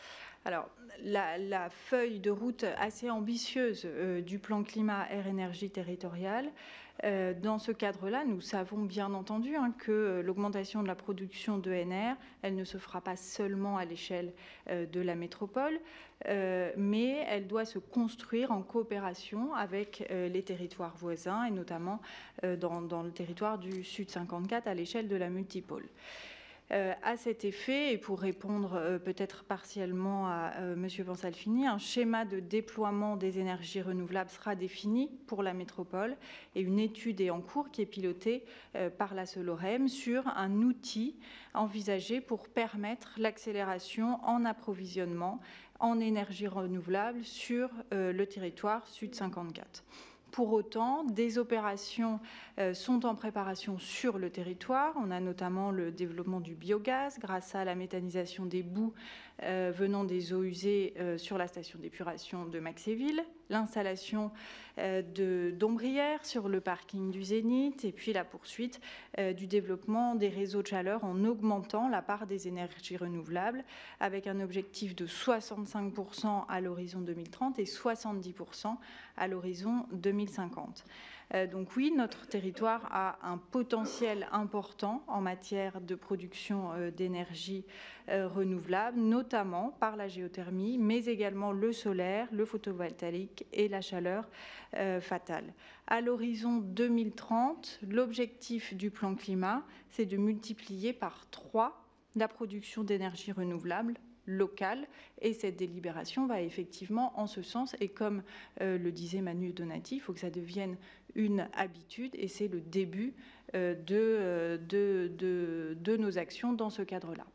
P: Alors, la feuille de route assez ambitieuse du plan climat air énergie territorial, dans ce cadre-là, nous savons bien entendu que l'augmentation de la production d'ENR, elle ne se fera pas seulement à l'échelle de la métropole, mais elle doit se construire en coopération avec les territoires voisins et notamment dans le territoire du Sud 54 à l'échelle de la multipôle. À cet effet, et pour répondre peut-être partiellement à M. Pansalfini, un schéma de déploiement des énergies renouvelables sera défini pour la métropole et une étude est en cours qui est pilotée par la Solorem sur un outil envisagé pour permettre l'accélération en approvisionnement en énergie renouvelable sur le territoire Sud 54. Pour autant, des opérations sont en préparation sur le territoire. On a notamment le développement du biogaz grâce à la méthanisation des boues venant des eaux usées sur la station d'épuration de Maxéville, l'installation d'ombrières sur le parking du Zénith et puis la poursuite du développement des réseaux de chaleur en augmentant la part des énergies renouvelables avec un objectif de 65% à l'horizon 2030 et 70% à l'horizon 2050. Donc oui, notre territoire a un potentiel important en matière de production d'énergie renouvelable, notamment par la géothermie, mais également le solaire, le photovoltaïque et la chaleur fatale. À l'horizon 2030, l'objectif du plan climat, c'est de multiplier par 3 la production d'énergie renouvelable locale et cette délibération va effectivement en ce sens et comme le disait Manu Donati, il faut que ça devienne une habitude et c'est le début de nos actions dans ce cadre-là.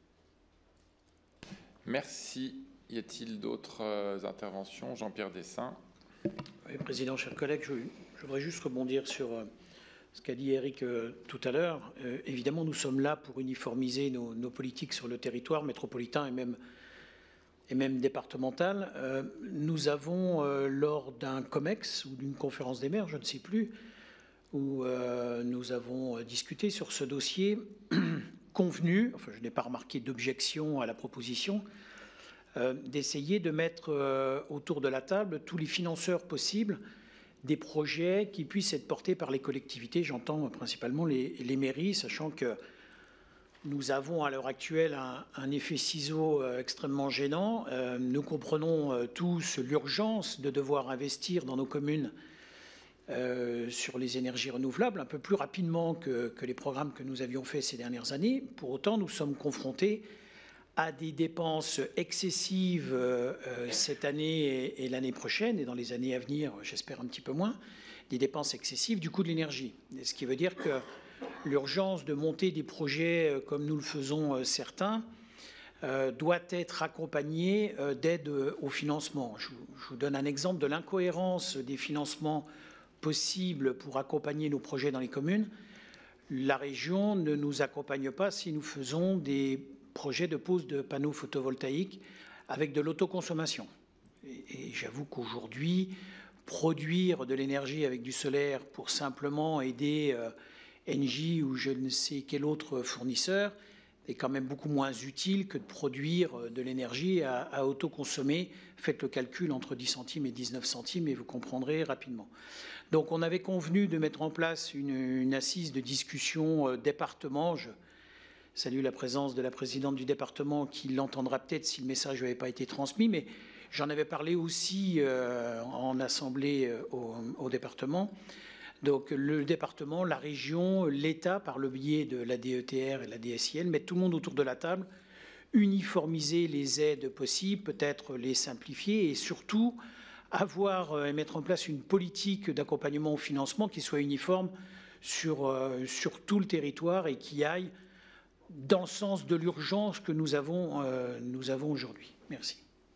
A: Merci. Y a-t-il d'autres interventions? Jean-Pierre Dessin.
Q: Oui, Président, chers collègues, je voudrais juste rebondir sur ce qu'a dit Eric tout à l'heure. Évidemment, nous sommes là pour uniformiser nos politiques sur le territoire métropolitain et même départemental. Nous avons, lors d'un COMEX ou d'une conférence des maires, je ne sais plus, où nous avons discuté sur ce dossier, convenu, enfin je n'ai pas remarqué d'objection à la proposition, d'essayer de mettre autour de la table tous les financeurs possibles des projets qui puissent être portés par les collectivités, j'entends principalement les mairies, sachant que nous avons à l'heure actuelle un effet ciseau extrêmement gênant. Nous comprenons tous l'urgence de devoir investir dans nos communes sur les énergies renouvelables un peu plus rapidement que les programmes que nous avions faits ces dernières années. Pour autant, nous sommes confrontés à des dépenses excessives cette année et l'année prochaine, et dans les années à venir, j'espère un petit peu moins, des dépenses excessives du coût de l'énergie. Ce qui veut dire que l'urgence de monter des projets comme nous le faisons certains doit être accompagnée d'aide au financement. Je vous donne un exemple de l'incohérence des financements possibles pour accompagner nos projets dans les communes. La région ne nous accompagne pas si nous faisons des projets de pose de panneaux photovoltaïques avec de l'autoconsommation. Et j'avoue qu'aujourd'hui, produire de l'énergie avec du solaire pour simplement aider Engie ou je ne sais quel autre fournisseur est quand même beaucoup moins utile que de produire de l'énergie à autoconsommer. Faites le calcul entre 10 centimes et 19 centimes et vous comprendrez rapidement. Donc on avait convenu de mettre en place une assise de discussion département. Je salue la présence de la présidente du département qui l'entendra peut-être si le message n'avait pas été transmis, mais j'en avais parlé aussi en assemblée au département. Donc le département, la région, l'État, par le biais de la DETR et la DSIL, mettre tout le monde autour de la table, uniformiser les aides possibles, peut-être les simplifier et surtout avoir et mettre en place une politique d'accompagnement au financement qui soit uniforme sur tout le territoire et qui aille dans le sens de l'urgence que nous avons aujourd'hui. Merci.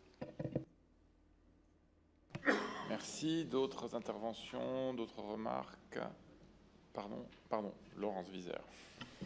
A: Merci. D'autres interventions, d'autres remarques? Pardon, Laurence Wieser.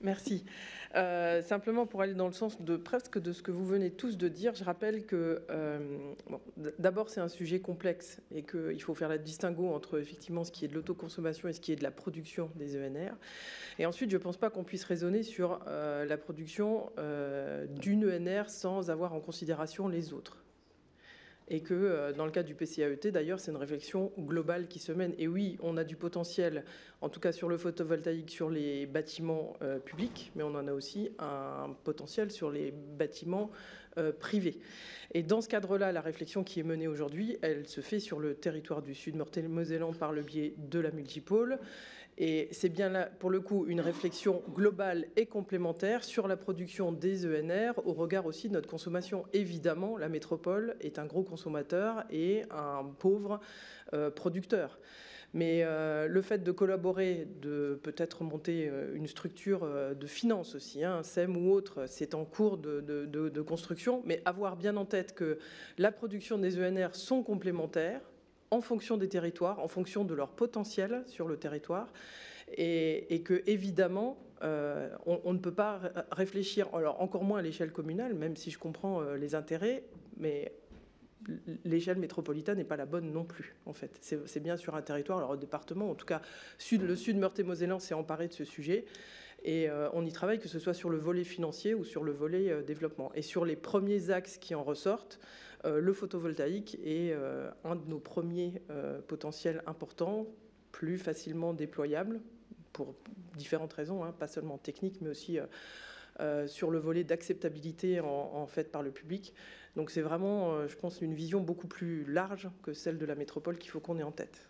R: Merci. Simplement pour aller dans le sens de presque de ce que vous venez tous de dire, je rappelle que bon, d'abord c'est un sujet complexe et qu'il faut faire la distinguo entre effectivement ce qui est de l'autoconsommation et ce qui est de la production des ENR. Et ensuite, je ne pense pas qu'on puisse raisonner sur la production d'une ENR sans avoir en considération les autres. Et que dans le cas du PCAET, d'ailleurs, c'est une réflexion globale qui se mène. Et oui, on a du potentiel, en tout cas sur le photovoltaïque, sur les bâtiments publics, mais on en a aussi un potentiel sur les bâtiments privés. Et dans ce cadre-là, la réflexion qui est menée aujourd'hui, elle se fait sur le territoire du Sud-Meurthe-et-Mosellans par le biais de la multipôle. Et c'est bien là, pour le coup, une réflexion globale et complémentaire sur la production des ENR au regard aussi de notre consommation. Évidemment, la métropole est un gros consommateur et un pauvre producteur. Mais le fait de collaborer, de peut-être monter une structure de finance aussi, hein, SEM ou autre, c'est en cours de construction, mais avoir bien en tête que la production des ENR sont complémentaires, en fonction des territoires, en fonction de leur potentiel sur le territoire, et que évidemment, on ne peut pas réfléchir, alors encore moins à l'échelle communale, même si je comprends les intérêts, mais l'échelle métropolitaine n'est pas la bonne non plus, en fait. C'est bien sur un territoire, alors au département, en tout cas, le Sud-Meurthe-et-Mosellans s'est emparé de ce sujet, et on y travaille, que ce soit sur le volet financier ou sur le volet développement. Et sur les premiers axes qui en ressortent, le photovoltaïque est un de nos premiers potentiels importants, plus facilement déployable, pour différentes raisons, hein, pas seulement techniques, mais aussi sur le volet d'acceptabilité en fait par le public. Donc c'est vraiment, je pense, une vision beaucoup plus large que celle de la métropole qu'il faut qu'on ait en tête.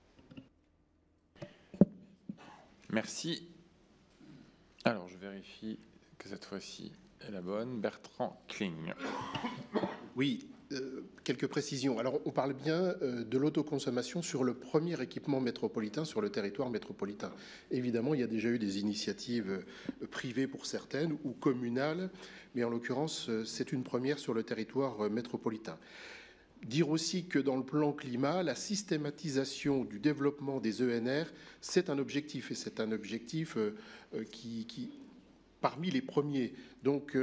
A: Merci. Alors, je vérifie que cette fois-ci est la bonne. Bertrand Kling.
M: Oui, quelques précisions. Alors, on parle bien de l'autoconsommation sur le premier équipement métropolitain, sur le territoire métropolitain. Évidemment, il y a déjà eu des initiatives privées pour certaines ou communales, mais en l'occurrence, c'est une première sur le territoire métropolitain. Dire aussi que dans le plan climat, la systématisation du développement des ENR, c'est un objectif, et c'est un objectif qui parmi les premiers. Donc,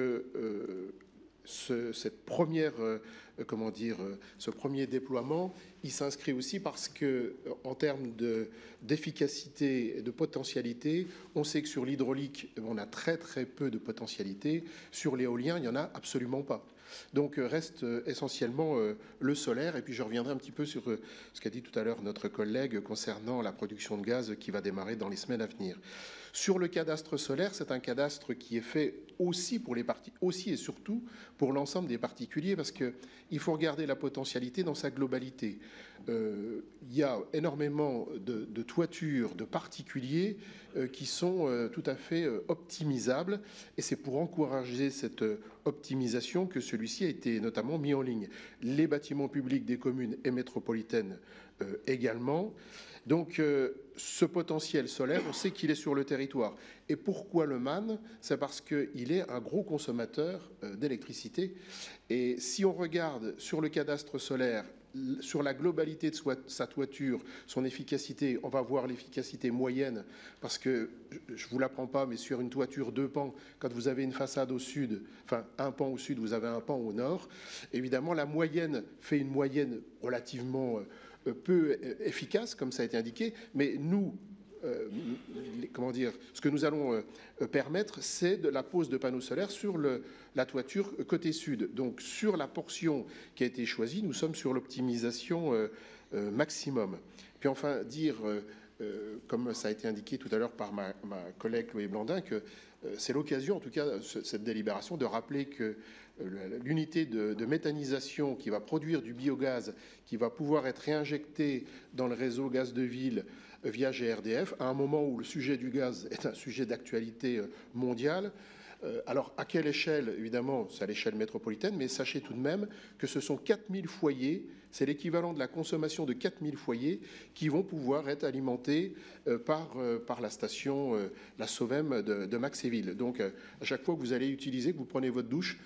M: cette première, ce premier déploiement, il s'inscrit aussi parce que, en termes d'efficacité et de potentialité, on sait que sur l'hydraulique, on a très très peu de potentialité. Sur l'éolien, il n'y en a absolument pas. Donc reste essentiellement le solaire. Et puis je reviendrai un petit peu sur ce qu'a dit tout à l'heure notre collègue concernant la production de gaz qui va démarrer dans les semaines à venir. Sur le cadastre solaire, c'est un cadastre qui est fait aussi pour les aussi et surtout pour l'ensemble des particuliers, parce qu'il faut regarder la potentialité dans sa globalité. Il y a énormément de toitures de particuliers qui sont tout à fait optimisables, et c'est pour encourager cette optimisation que celui-ci a été notamment mis en ligne. Les bâtiments publics des communes et métropolitaines également. Donc ce potentiel solaire, on sait qu'il est sur le territoire. Et pourquoi le MAN? C'est parce qu'il est un gros consommateur d'électricité. Et si on regarde sur le cadastre solaire, sur la globalité de sa toiture, son efficacité, on va voir l'efficacité moyenne, parce que, je ne vous l'apprends pas, mais sur une toiture 2 pans, quand vous avez une façade au sud, enfin un pan au sud, vous avez un pan au nord, évidemment la moyenne fait une moyenne relativement peu efficace, comme ça a été indiqué, mais nous, ce que nous allons permettre, c'est de la pose de panneaux solaires sur la toiture côté sud. Donc sur la portion qui a été choisie, nous sommes sur l'optimisation maximum. Puis enfin dire, comme ça a été indiqué tout à l'heure par ma collègue Chloé Blandin, que c'est l'occasion, en tout cas, cette délibération, de rappeler que l'unité de méthanisation qui va produire du biogaz, qui va pouvoir être réinjecté dans le réseau gaz de ville via GRDF, à un moment où le sujet du gaz est un sujet d'actualité mondiale. Alors, à quelle échelle? Évidemment, c'est à l'échelle métropolitaine, mais sachez tout de même que ce sont 4000 foyers, c'est l'équivalent de la consommation de 4000 foyers qui vont pouvoir être alimentés par la station, la Sovem de Maxéville. Donc, à chaque fois que vous allez utiliser, que vous prenez votre douche,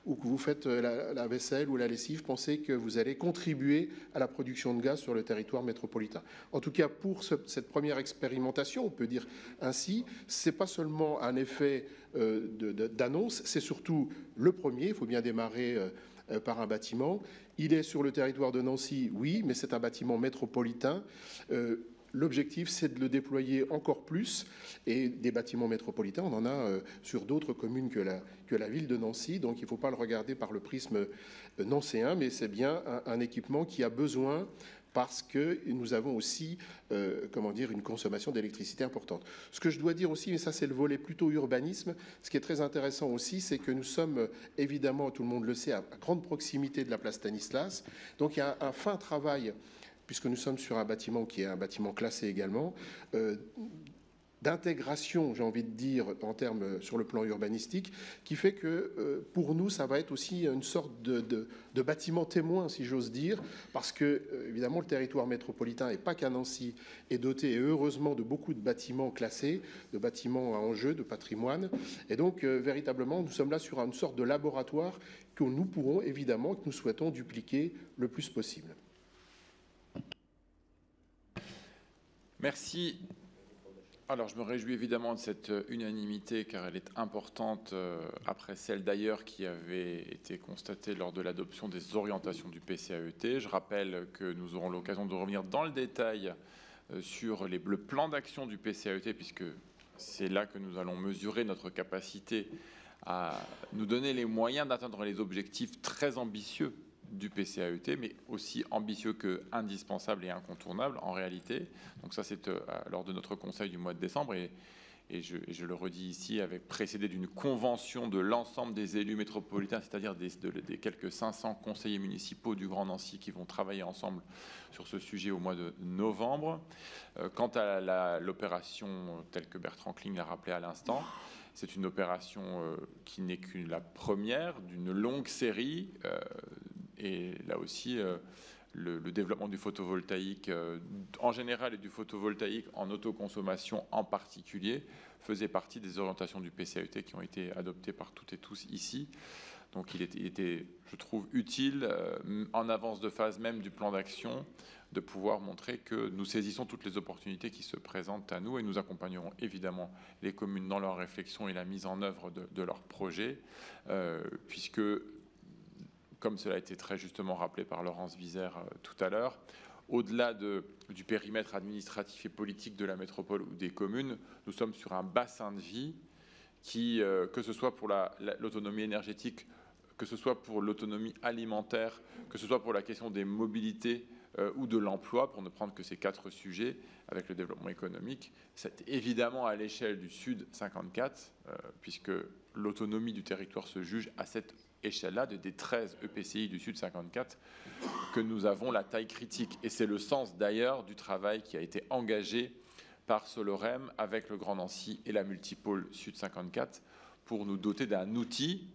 M: ou que vous faites la vaisselle ou la lessive, pensez que vous allez contribuer à la production de gaz sur le territoire métropolitain. En tout cas, pour cette première expérimentation, on peut dire ainsi, c'est pas seulement un effet d'annonce, c'est surtout le premier. Il faut bien démarrer par un bâtiment. Il est sur le territoire de Nancy, oui, mais c'est un bâtiment métropolitain. L'objectif, c'est de le déployer encore plus. Et des bâtiments métropolitains, on en a sur d'autres communes que la ville de Nancy. Donc, il ne faut pas le regarder par le prisme nancéen, mais c'est bien un équipement qui a besoin, parce que nous avons aussi, une consommation d'électricité importante. Ce que je dois dire aussi, mais ça c'est le volet plutôt urbanisme, ce qui est très intéressant aussi, c'est que nous sommes évidemment, tout le monde le sait, à grande proximité de la place Stanislas. Donc il y a un fin travail, puisque nous sommes sur un bâtiment qui est un bâtiment classé également, d'intégration, j'ai envie de dire, en termes sur le plan urbanistique, qui fait que pour nous, ça va être aussi une sorte de bâtiment témoin, si j'ose dire, parce que, évidemment, le territoire métropolitain, et pas qu'à Nancy, est doté, et heureusement, de beaucoup de bâtiments classés, de bâtiments à enjeu, de patrimoine. Et donc, véritablement, nous sommes là sur une sorte de laboratoire que nous pourrons, évidemment, que nous souhaitons dupliquer le plus possible.
A: Merci. Alors, je me réjouis évidemment de cette unanimité, car elle est importante après celle d'ailleurs qui avait été constatée lors de l'adoption des orientations du PCAET. Je rappelle que nous aurons l'occasion de revenir dans le détail sur le plan d'action du PCAET, puisque c'est là que nous allons mesurer notre capacité à nous donner les moyens d'atteindre les objectifs très ambitieux du PCAET, mais aussi ambitieux que indispensable et incontournable en réalité. Donc ça, c'est lors de notre conseil du mois de décembre, et je le redis ici, avec précédé d'une convention de l'ensemble des élus métropolitains, c'est-à-dire des quelques 500 conseillers municipaux du Grand Nancy qui vont travailler ensemble sur ce sujet au mois de novembre. Quant à l'opération telle que Bertrand Kling l'a rappelé à l'instant, c'est une opération qui n'est que la première d'une longue série. Et là aussi, le développement du photovoltaïque en général et du photovoltaïque en autoconsommation en particulier faisait partie des orientations du PCAET qui ont été adoptées par toutes et tous ici. Donc il était, je trouve, utile, en avance de phase même du plan d'action, de pouvoir montrer que nous saisissons toutes les opportunités qui se présentent à nous, et nous accompagnerons évidemment les communes dans leur réflexion et la mise en œuvre de leurs projets, puisque, comme cela a été très justement rappelé par Laurence Vizère tout à l'heure, au-delà du périmètre administratif et politique de la métropole ou des communes, nous sommes sur un bassin de vie qui, que ce soit pour l'autonomie énergétique, que ce soit pour l'autonomie alimentaire, que ce soit pour la question des mobilités ou de l'emploi, pour ne prendre que ces 4 sujets, avec le développement économique, c'est évidemment à l'échelle du Sud 54, puisque l'autonomie du territoire se juge à cette échelle-là, des 13 EPCI du Sud 54, que nous avons la taille critique. Et c'est le sens d'ailleurs du travail qui a été engagé par Solorem avec le Grand Nancy et la Multipôle Sud 54 pour nous doter d'un outil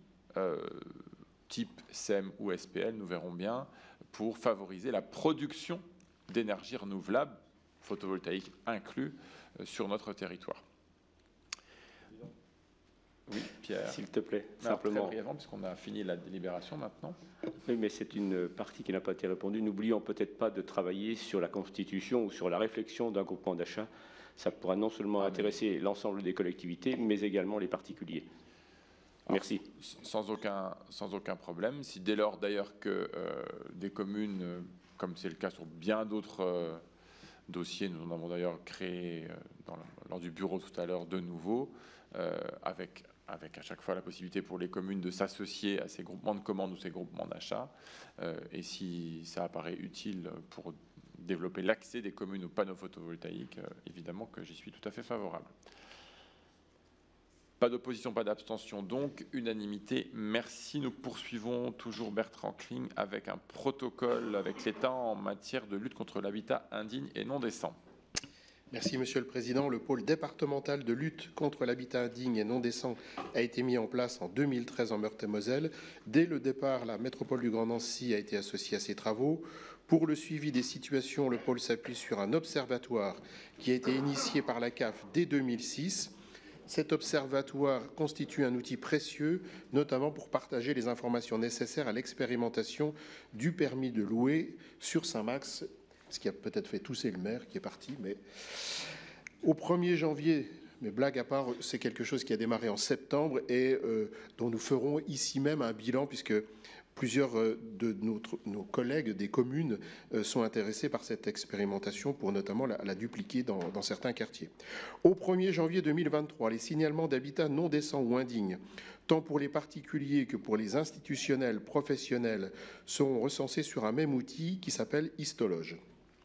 A: type SEM ou SPL, nous verrons bien, pour favoriser la production d'énergie renouvelable, photovoltaïque inclus, sur notre territoire. Oui, Pierre.
K: S'il te plaît,
A: alors,
K: simplement.
A: Très brièvement, puisqu'on a fini la délibération maintenant.
K: Oui, mais c'est une partie qui n'a pas été répondue. N'oublions peut-être pas de travailler sur la constitution ou sur la réflexion d'un groupement d'achat. Ça pourra non seulement intéresser l'ensemble des collectivités, mais également les particuliers. Merci.
A: Alors, sans aucun problème. Si dès lors d'ailleurs que des communes, comme c'est le cas sur bien d'autres dossiers, nous en avons d'ailleurs créé lors du bureau tout à l'heure de nouveau, avec à chaque fois la possibilité pour les communes de s'associer à ces groupements de commandes ou ces groupements d'achat. Et si ça apparaît utile pour développer l'accès des communes aux panneaux photovoltaïques, évidemment que j'y suis tout à fait favorable. Pas d'opposition, pas d'abstention, donc unanimité. Merci. Nous poursuivons toujours Bertrand Kling avec un protocole avec l'État en matière de lutte contre l'habitat indigne et non décent.
M: Merci, Monsieur le Président. Le pôle départemental de lutte contre l'habitat indigne et non décent a été mis en place en 2013 en Meurthe-et-Moselle. Dès le départ, la métropole du Grand Nancy a été associée à ces travaux. Pour le suivi des situations, le pôle s'appuie sur un observatoire qui a été initié par la CAF dès 2006. Cet observatoire constitue un outil précieux, notamment pour partager les informations nécessaires à l'expérimentation du permis de louer sur Saint-Max, ce qui a peut-être fait tousser le maire qui est parti, mais au 1er janvier, mais blague à part, c'est quelque chose qui a démarré en septembre et dont nous ferons ici même un bilan, puisque plusieurs de nos collègues des communes sont intéressés par cette expérimentation pour notamment la dupliquer dans certains quartiers. Au 1er janvier 2023, les signalements d'habitat non décent ou indignes, tant pour les particuliers que pour les institutionnels, professionnels, seront recensés sur un même outil qui s'appelle Histologe.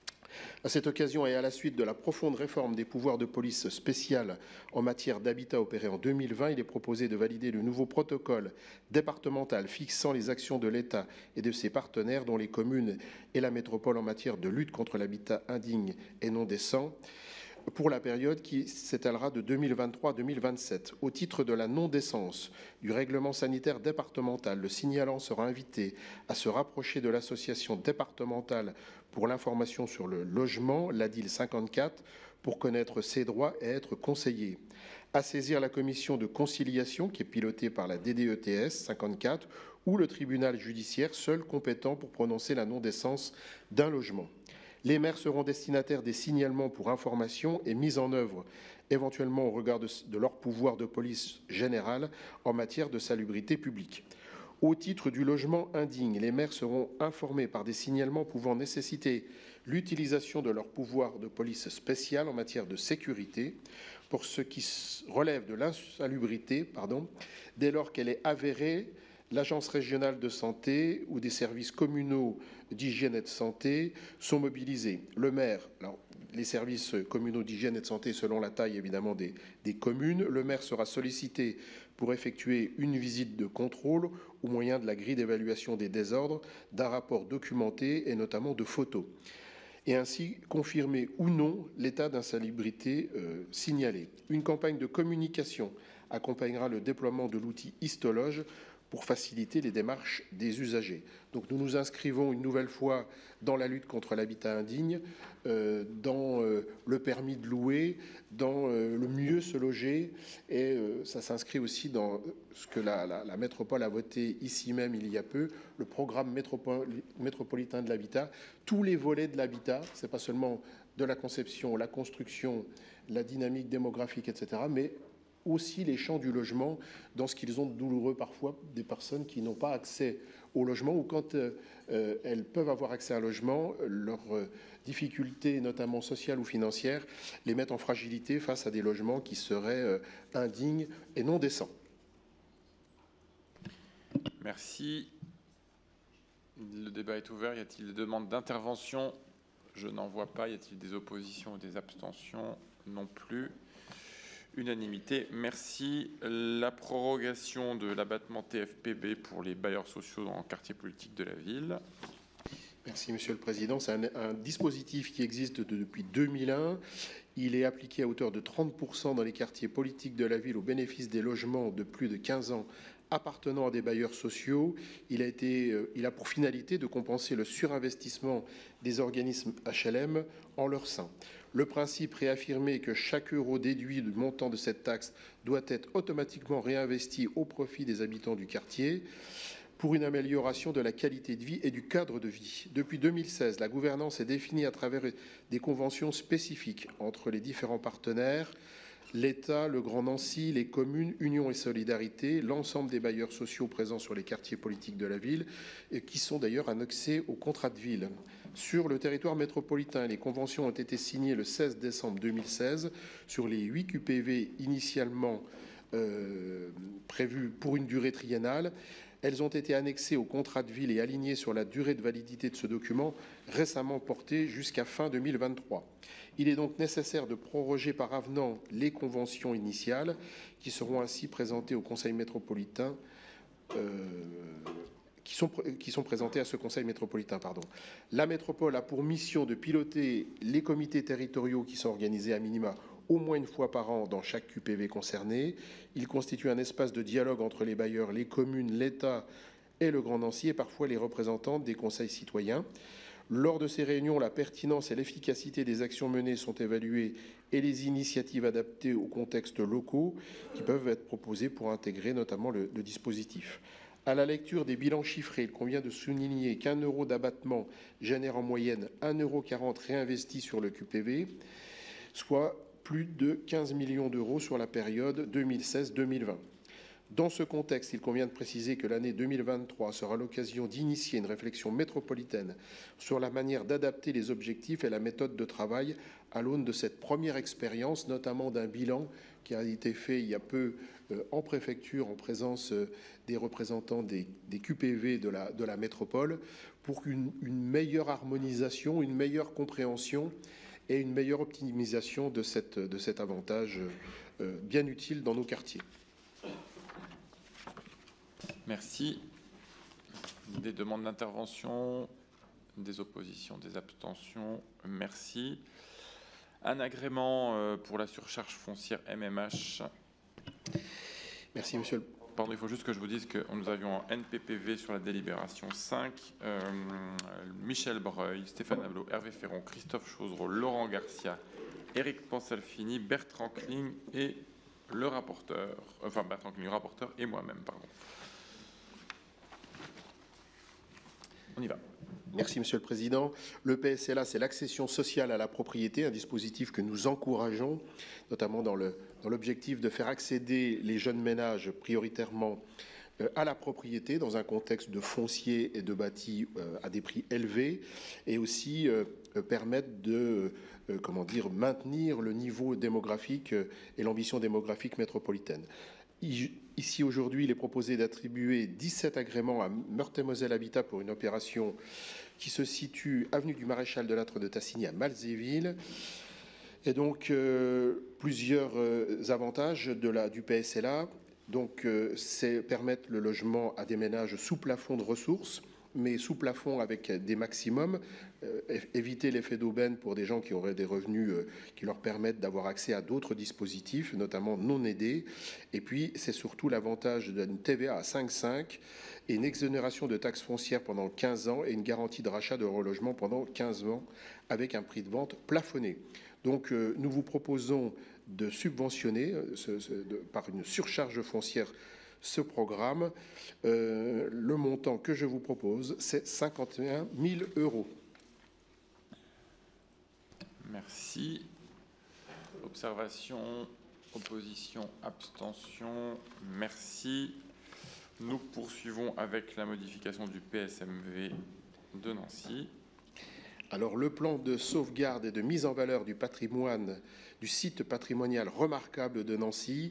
M: À cette occasion et à la suite de la profonde réforme des pouvoirs de police spéciale en matière d'habitat opérée en 2020, il est proposé de valider le nouveau protocole départemental fixant les actions de l'État et de ses partenaires, dont les communes et la métropole en matière de lutte contre l'habitat indigne et non décent, pour la période qui s'étalera de 2023 à 2027. Au titre de la non-décence du règlement sanitaire départemental, le signalant sera invité à se rapprocher de l'association départementale pour l'information sur le logement, l'ADIL 54, pour connaître ses droits et être conseillé. À saisir la commission de conciliation qui est pilotée par la DDETS 54 ou le tribunal judiciaire, seul compétent pour prononcer la non-décence d'un logement. Les maires seront destinataires des signalements pour information et mise en œuvre, éventuellement au regard de leur pouvoir de police générale en matière de salubrité publique. Au titre du logement indigne, les maires seront informés par des signalements pouvant nécessiter l'utilisation de leur pouvoir de police spéciale en matière de sécurité pour ce qui relève de l'insalubrité, dès lors qu'elle est avérée. L'Agence régionale de santé ou des services communaux d'hygiène et de santé sont mobilisés. Le maire, alors, les services communaux d'hygiène et de santé selon la taille évidemment des communes, le maire sera sollicité pour effectuer une visite de contrôle au moyen de la grille d'évaluation des désordres, d'un rapport documenté et notamment de photos, et ainsi confirmer ou non l'état d'insalubrité signalé. Une campagne de communication accompagnera le déploiement de l'outil Histologe pour faciliter les démarches des usagers. Donc nous nous inscrivons une nouvelle fois dans la lutte contre l'habitat indigne, dans le permis de louer, dans le mieux se loger, et ça s'inscrit aussi dans ce que la métropole a voté ici même il y a peu, le programme métropolitain de l'habitat. Tous les volets de l'habitat, c'est pas seulement de la conception, la construction, la dynamique démographique, etc., mais aussi les champs du logement, dans ce qu'ils ont de douloureux parfois, des personnes qui n'ont pas accès au logement, ou quand elles peuvent avoir accès à un logement, leurs difficultés, notamment sociales ou financières, les mettent en fragilité face à des logements qui seraient indignes et non décents.
A: Merci. Le débat est ouvert. Y a-t-il des demandes d'intervention? Je n'en vois pas. Y a-t-il des oppositions ou des abstentions? Non plus. Unanimité. Merci. La prorogation de l'abattement TFPB pour les bailleurs sociaux dans le quartier politique de la ville.
M: Merci, Monsieur le Président. C'est un dispositif qui existe depuis 2001. Il est appliqué à hauteur de 30% dans les quartiers politiques de la ville au bénéfice des logements de plus de 15 ans appartenant à des bailleurs sociaux. Il a pour finalité de compenser le surinvestissement des organismes HLM en leur sein. Le principe réaffirmé que chaque euro déduit du montant de cette taxe doit être automatiquement réinvesti au profit des habitants du quartier pour une amélioration de la qualité de vie et du cadre de vie. Depuis 2016, la gouvernance est définie à travers des conventions spécifiques entre les différents partenaires, l'État, le Grand Nancy, les communes, Union et Solidarité, l'ensemble des bailleurs sociaux présents sur les quartiers politiques de la ville, et qui sont d'ailleurs annexés au contrat de ville. Sur le territoire métropolitain, les conventions ont été signées le 16 décembre 2016 sur les 8 QPV initialement prévues pour une durée triennale. Elles ont été annexées au contrat de ville et alignées sur la durée de validité de ce document, récemment porté jusqu'à fin 2023. Il est donc nécessaire de proroger par avenant les conventions initiales qui seront ainsi présentées au Conseil métropolitain, qui sont présentées à ce Conseil métropolitain. La métropole a pour mission de piloter les comités territoriaux qui sont organisés à minima au moins une fois par an dans chaque QPV concerné. Il constitue un espace de dialogue entre les bailleurs, les communes, l'État et le Grand Nancy, et parfois les représentants des conseils citoyens. Lors de ces réunions, la pertinence et l'efficacité des actions menées sont évaluées et les initiatives adaptées aux contextes locaux qui peuvent être proposées pour intégrer notamment le dispositif. À la lecture des bilans chiffrés, il convient de souligner qu'1 euro d'abattement génère en moyenne 1,40 € réinvesti sur le QPV, soit plus de 15 millions d'euros sur la période 2016-2020. Dans ce contexte, il convient de préciser que l'année 2023 sera l'occasion d'initier une réflexion métropolitaine sur la manière d'adapter les objectifs et la méthode de travail à l'aune de cette première expérience, notamment d'un bilan qui a été fait il y a peu en préfecture en présence des représentants des QPV de la métropole pour une meilleure harmonisation, une meilleure compréhension et une meilleure optimisation de cet avantage bien utile dans nos quartiers.
A: Merci. Des demandes d'intervention, des oppositions, des abstentions. Merci. Un agrément pour la surcharge foncière MMH.
M: Merci, monsieur.
A: Pardon, il faut juste que je vous dise que nous avions en NPPV sur la délibération 5, Michel Breuil, Stéphane Ablot, Hervé Ferron, Christophe Chauzereau, Laurent Garcia, Éric Pansalfini, Bertrand Kling et le rapporteur, enfin Bertrand Kling, le rapporteur et moi-même, pardon. On y va.
M: Merci, Monsieur le Président. Le PSLA, c'est l'accession sociale à la propriété, un dispositif que nous encourageons, notamment dans l'objectif de faire accéder les jeunes ménages prioritairement à la propriété dans un contexte de foncier et de bâti à des prix élevés, et aussi permettre de maintenir le niveau démographique et l'ambition démographique métropolitaine. Ici, aujourd'hui, il est proposé d'attribuer 17 agréments à Meurthe-et-Moselle Habitat pour une opération qui se situe avenue du Maréchal de Lattre de Tassigny à Malzéville. Et donc, plusieurs avantages du PSLA. Donc, c'est permettre le logement à des ménages sous plafond de ressources, mais sous plafond avec des maximums, éviter l'effet d'aubaine pour des gens qui auraient des revenus qui leur permettent d'avoir accès à d'autres dispositifs, notamment non aidés. Et puis, c'est surtout l'avantage d'une TVA à 5,5 et une exonération de taxes foncières pendant 15 ans et une garantie de rachat de relogement pendant 15 ans avec un prix de vente plafonné. Donc, nous vous proposons de subventionner par une surcharge foncière ce programme. Le montant que je vous propose, c'est 51 000 €.
A: Merci. Observation, opposition, abstention. Merci. Nous poursuivons avec la modification du PSMV de Nancy.
M: Alors, le plan de sauvegarde et de mise en valeur du patrimoine, du site patrimonial remarquable de Nancy,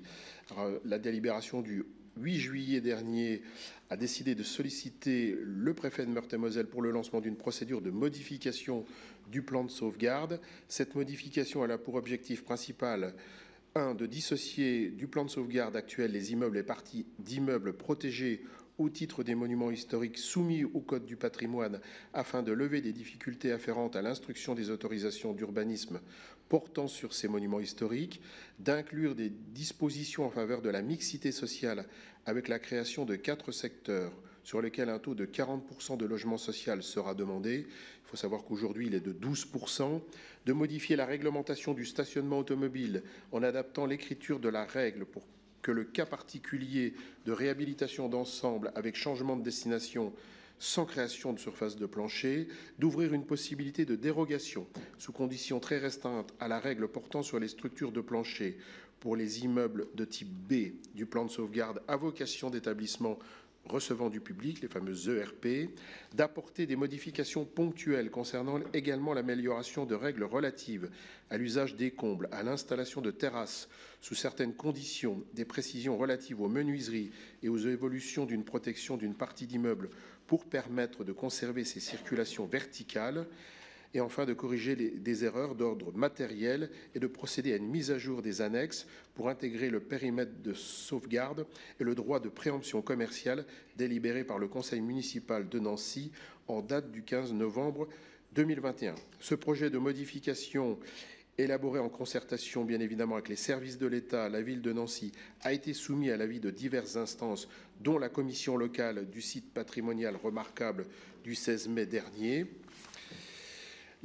M: la délibération du 8 juillet dernier a décidé de solliciter le préfet de Meurthe-et-Moselle pour le lancement d'une procédure de modification du plan de sauvegarde. Cette modification elle a pour objectif principal 1. de dissocier du plan de sauvegarde actuel les immeubles et parties d'immeubles protégés au titre des monuments historiques soumis au Code du patrimoine afin de lever des difficultés afférentes à l'instruction des autorisations d'urbanisme portant sur ces monuments historiques, d'inclure des dispositions en faveur de la mixité sociale avec la création de 4 secteurs sur lesquels un taux de 40% de logement social sera demandé. Il faut savoir qu'aujourd'hui, il est de 12%. De modifier la réglementation du stationnement automobile en adaptant l'écriture de la règle pour que le cas particulier de réhabilitation d'ensemble avec changement de destination sans création de surface de plancher, d'ouvrir une possibilité de dérogation sous conditions très restreintes à la règle portant sur les structures de plancher pour les immeubles de type B du plan de sauvegarde à vocation d'établissement recevant du public, les fameuses ERP, d'apporter des modifications ponctuelles concernant également l'amélioration de règles relatives à l'usage des combles, à l'installation de terrasses sous certaines conditions, des précisions relatives aux menuiseries et aux évolutions d'une protection d'une partie d'immeuble pour permettre de conserver ces circulations verticales, et enfin de corriger des erreurs d'ordre matériel et de procéder à une mise à jour des annexes pour intégrer le périmètre de sauvegarde et le droit de préemption commerciale délibéré par le Conseil municipal de Nancy en date du 15 novembre 2021. Ce projet de modification, élaboré en concertation bien évidemment avec les services de l'État, la ville de Nancy, a été soumis à l'avis de diverses instances, dont la commission locale du site patrimonial remarquable du 16 mai dernier.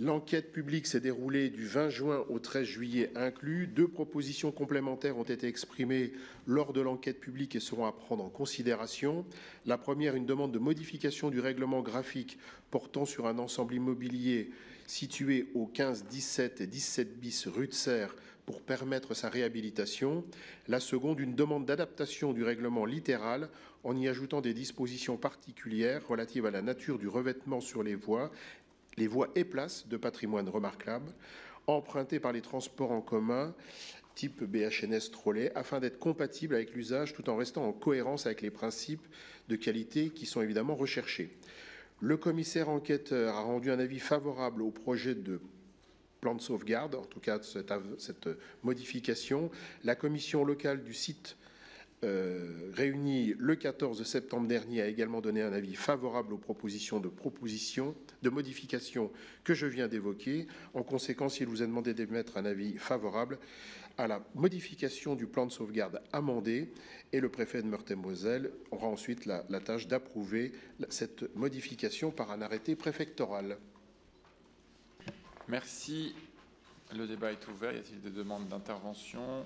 M: L'enquête publique s'est déroulée du 20 juin au 13 juillet inclus. 2 propositions complémentaires ont été exprimées lors de l'enquête publique et seront à prendre en considération. La première, une demande de modification du règlement graphique portant sur un ensemble immobilier situé au 15, 17 et 17 bis rue de Serre pour permettre sa réhabilitation. La seconde, une demande d'adaptation du règlement littéral en y ajoutant des dispositions particulières relatives à la nature du revêtement sur les voies et places de patrimoine remarquable, empruntées par les transports en commun type BHNS Trolley, afin d'être compatibles avec l'usage tout en restant en cohérence avec les principes de qualité qui sont évidemment recherchés. Le commissaire enquêteur a rendu un avis favorable au projet de plan de sauvegarde, en tout cas cette modification. La commission locale du site réunie le 14 septembre dernier a également donné un avis favorable aux propositions de modification que je viens d'évoquer. En conséquence, il vous est demandé d'émettre un avis favorable à la modification du plan de sauvegarde amendé et le préfet de Meurthe-et-Moselle aura ensuite la tâche d'approuver cette modification par un arrêté préfectoral.
A: Merci. Le débat est ouvert. Y a-t-il des demandes d'intervention?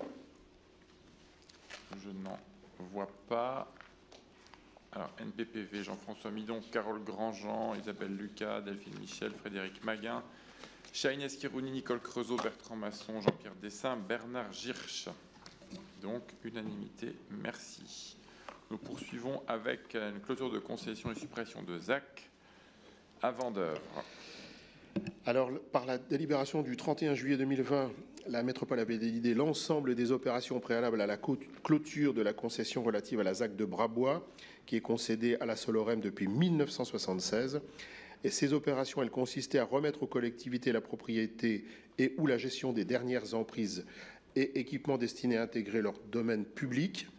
A: Je n'en vois pas. Alors, NPPV, Jean-François Midon, Carole Grandjean, Isabelle Lucas, Delphine Michel, Frédéric Maguin, Chahine Esquirouni, Nicole Creusot, Bertrand Masson, Jean-Pierre Dessin, Bernard Girsch. Donc, unanimité. Merci. Nous poursuivons avec une clôture de concession et suppression de ZAC à Vendeuvre.
M: Alors, par la délibération du 31 juillet 2020, la métropole avait décidé l'ensemble des opérations préalables à la clôture de la concession relative à la ZAC de Brabois, qui est concédée à la Solorem depuis 1976. Et ces opérations, elles consistaient à remettre aux collectivités la propriété et ou la gestion des dernières emprises et équipements destinés à intégrer leur domaine public.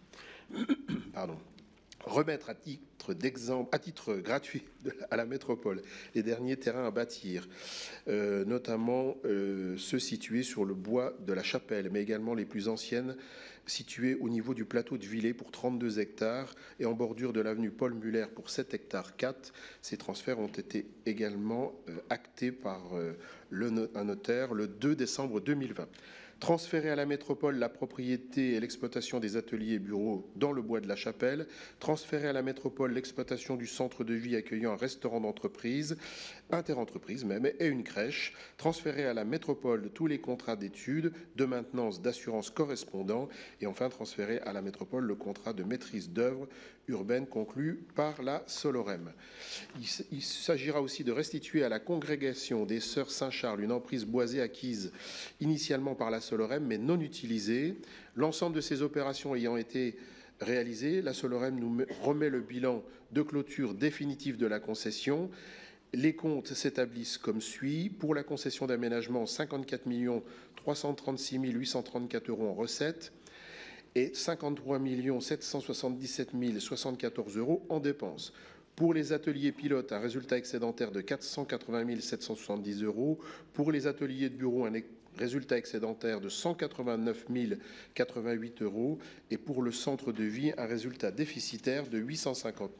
M: Remettre à titre gratuit à la métropole les derniers terrains à bâtir, notamment ceux situés sur le bois de la Chapelle, mais également les plus anciennes situées au niveau du plateau de Villers pour 32 hectares et en bordure de l'avenue Paul Muller pour 7 hectares 4. Ces transferts ont été également actés par un notaire le 2 décembre 2020. Transférer à la métropole la propriété et l'exploitation des ateliers et bureaux dans le bois de la Chapelle. Transférer à la métropole l'exploitation du centre de vie accueillant un restaurant d'entreprise, interentreprise même, et une crèche. Transférer à la métropole tous les contrats d'études, de maintenance, d'assurance correspondants. Et enfin, transférer à la métropole le contrat de maîtrise d'œuvre urbaine conclu par la Solorem. Il s'agira aussi de restituer à la congrégation des Sœurs Saint-Charles une emprise boisée acquise initialement par la Solorem mais non utilisée. L'ensemble de ces opérations ayant été réalisées, la Solorem nous remet le bilan de clôture définitive de la concession. Les comptes s'établissent comme suit. Pour la concession d'aménagement, 54 336 834 € en recettes et 53 777 074 € en dépenses. Pour les ateliers pilotes, un résultat excédentaire de 480 770 €. Pour les ateliers de bureau, un résultat excédentaire de 189 088 €. Et pour le centre de vie, un résultat déficitaire de 850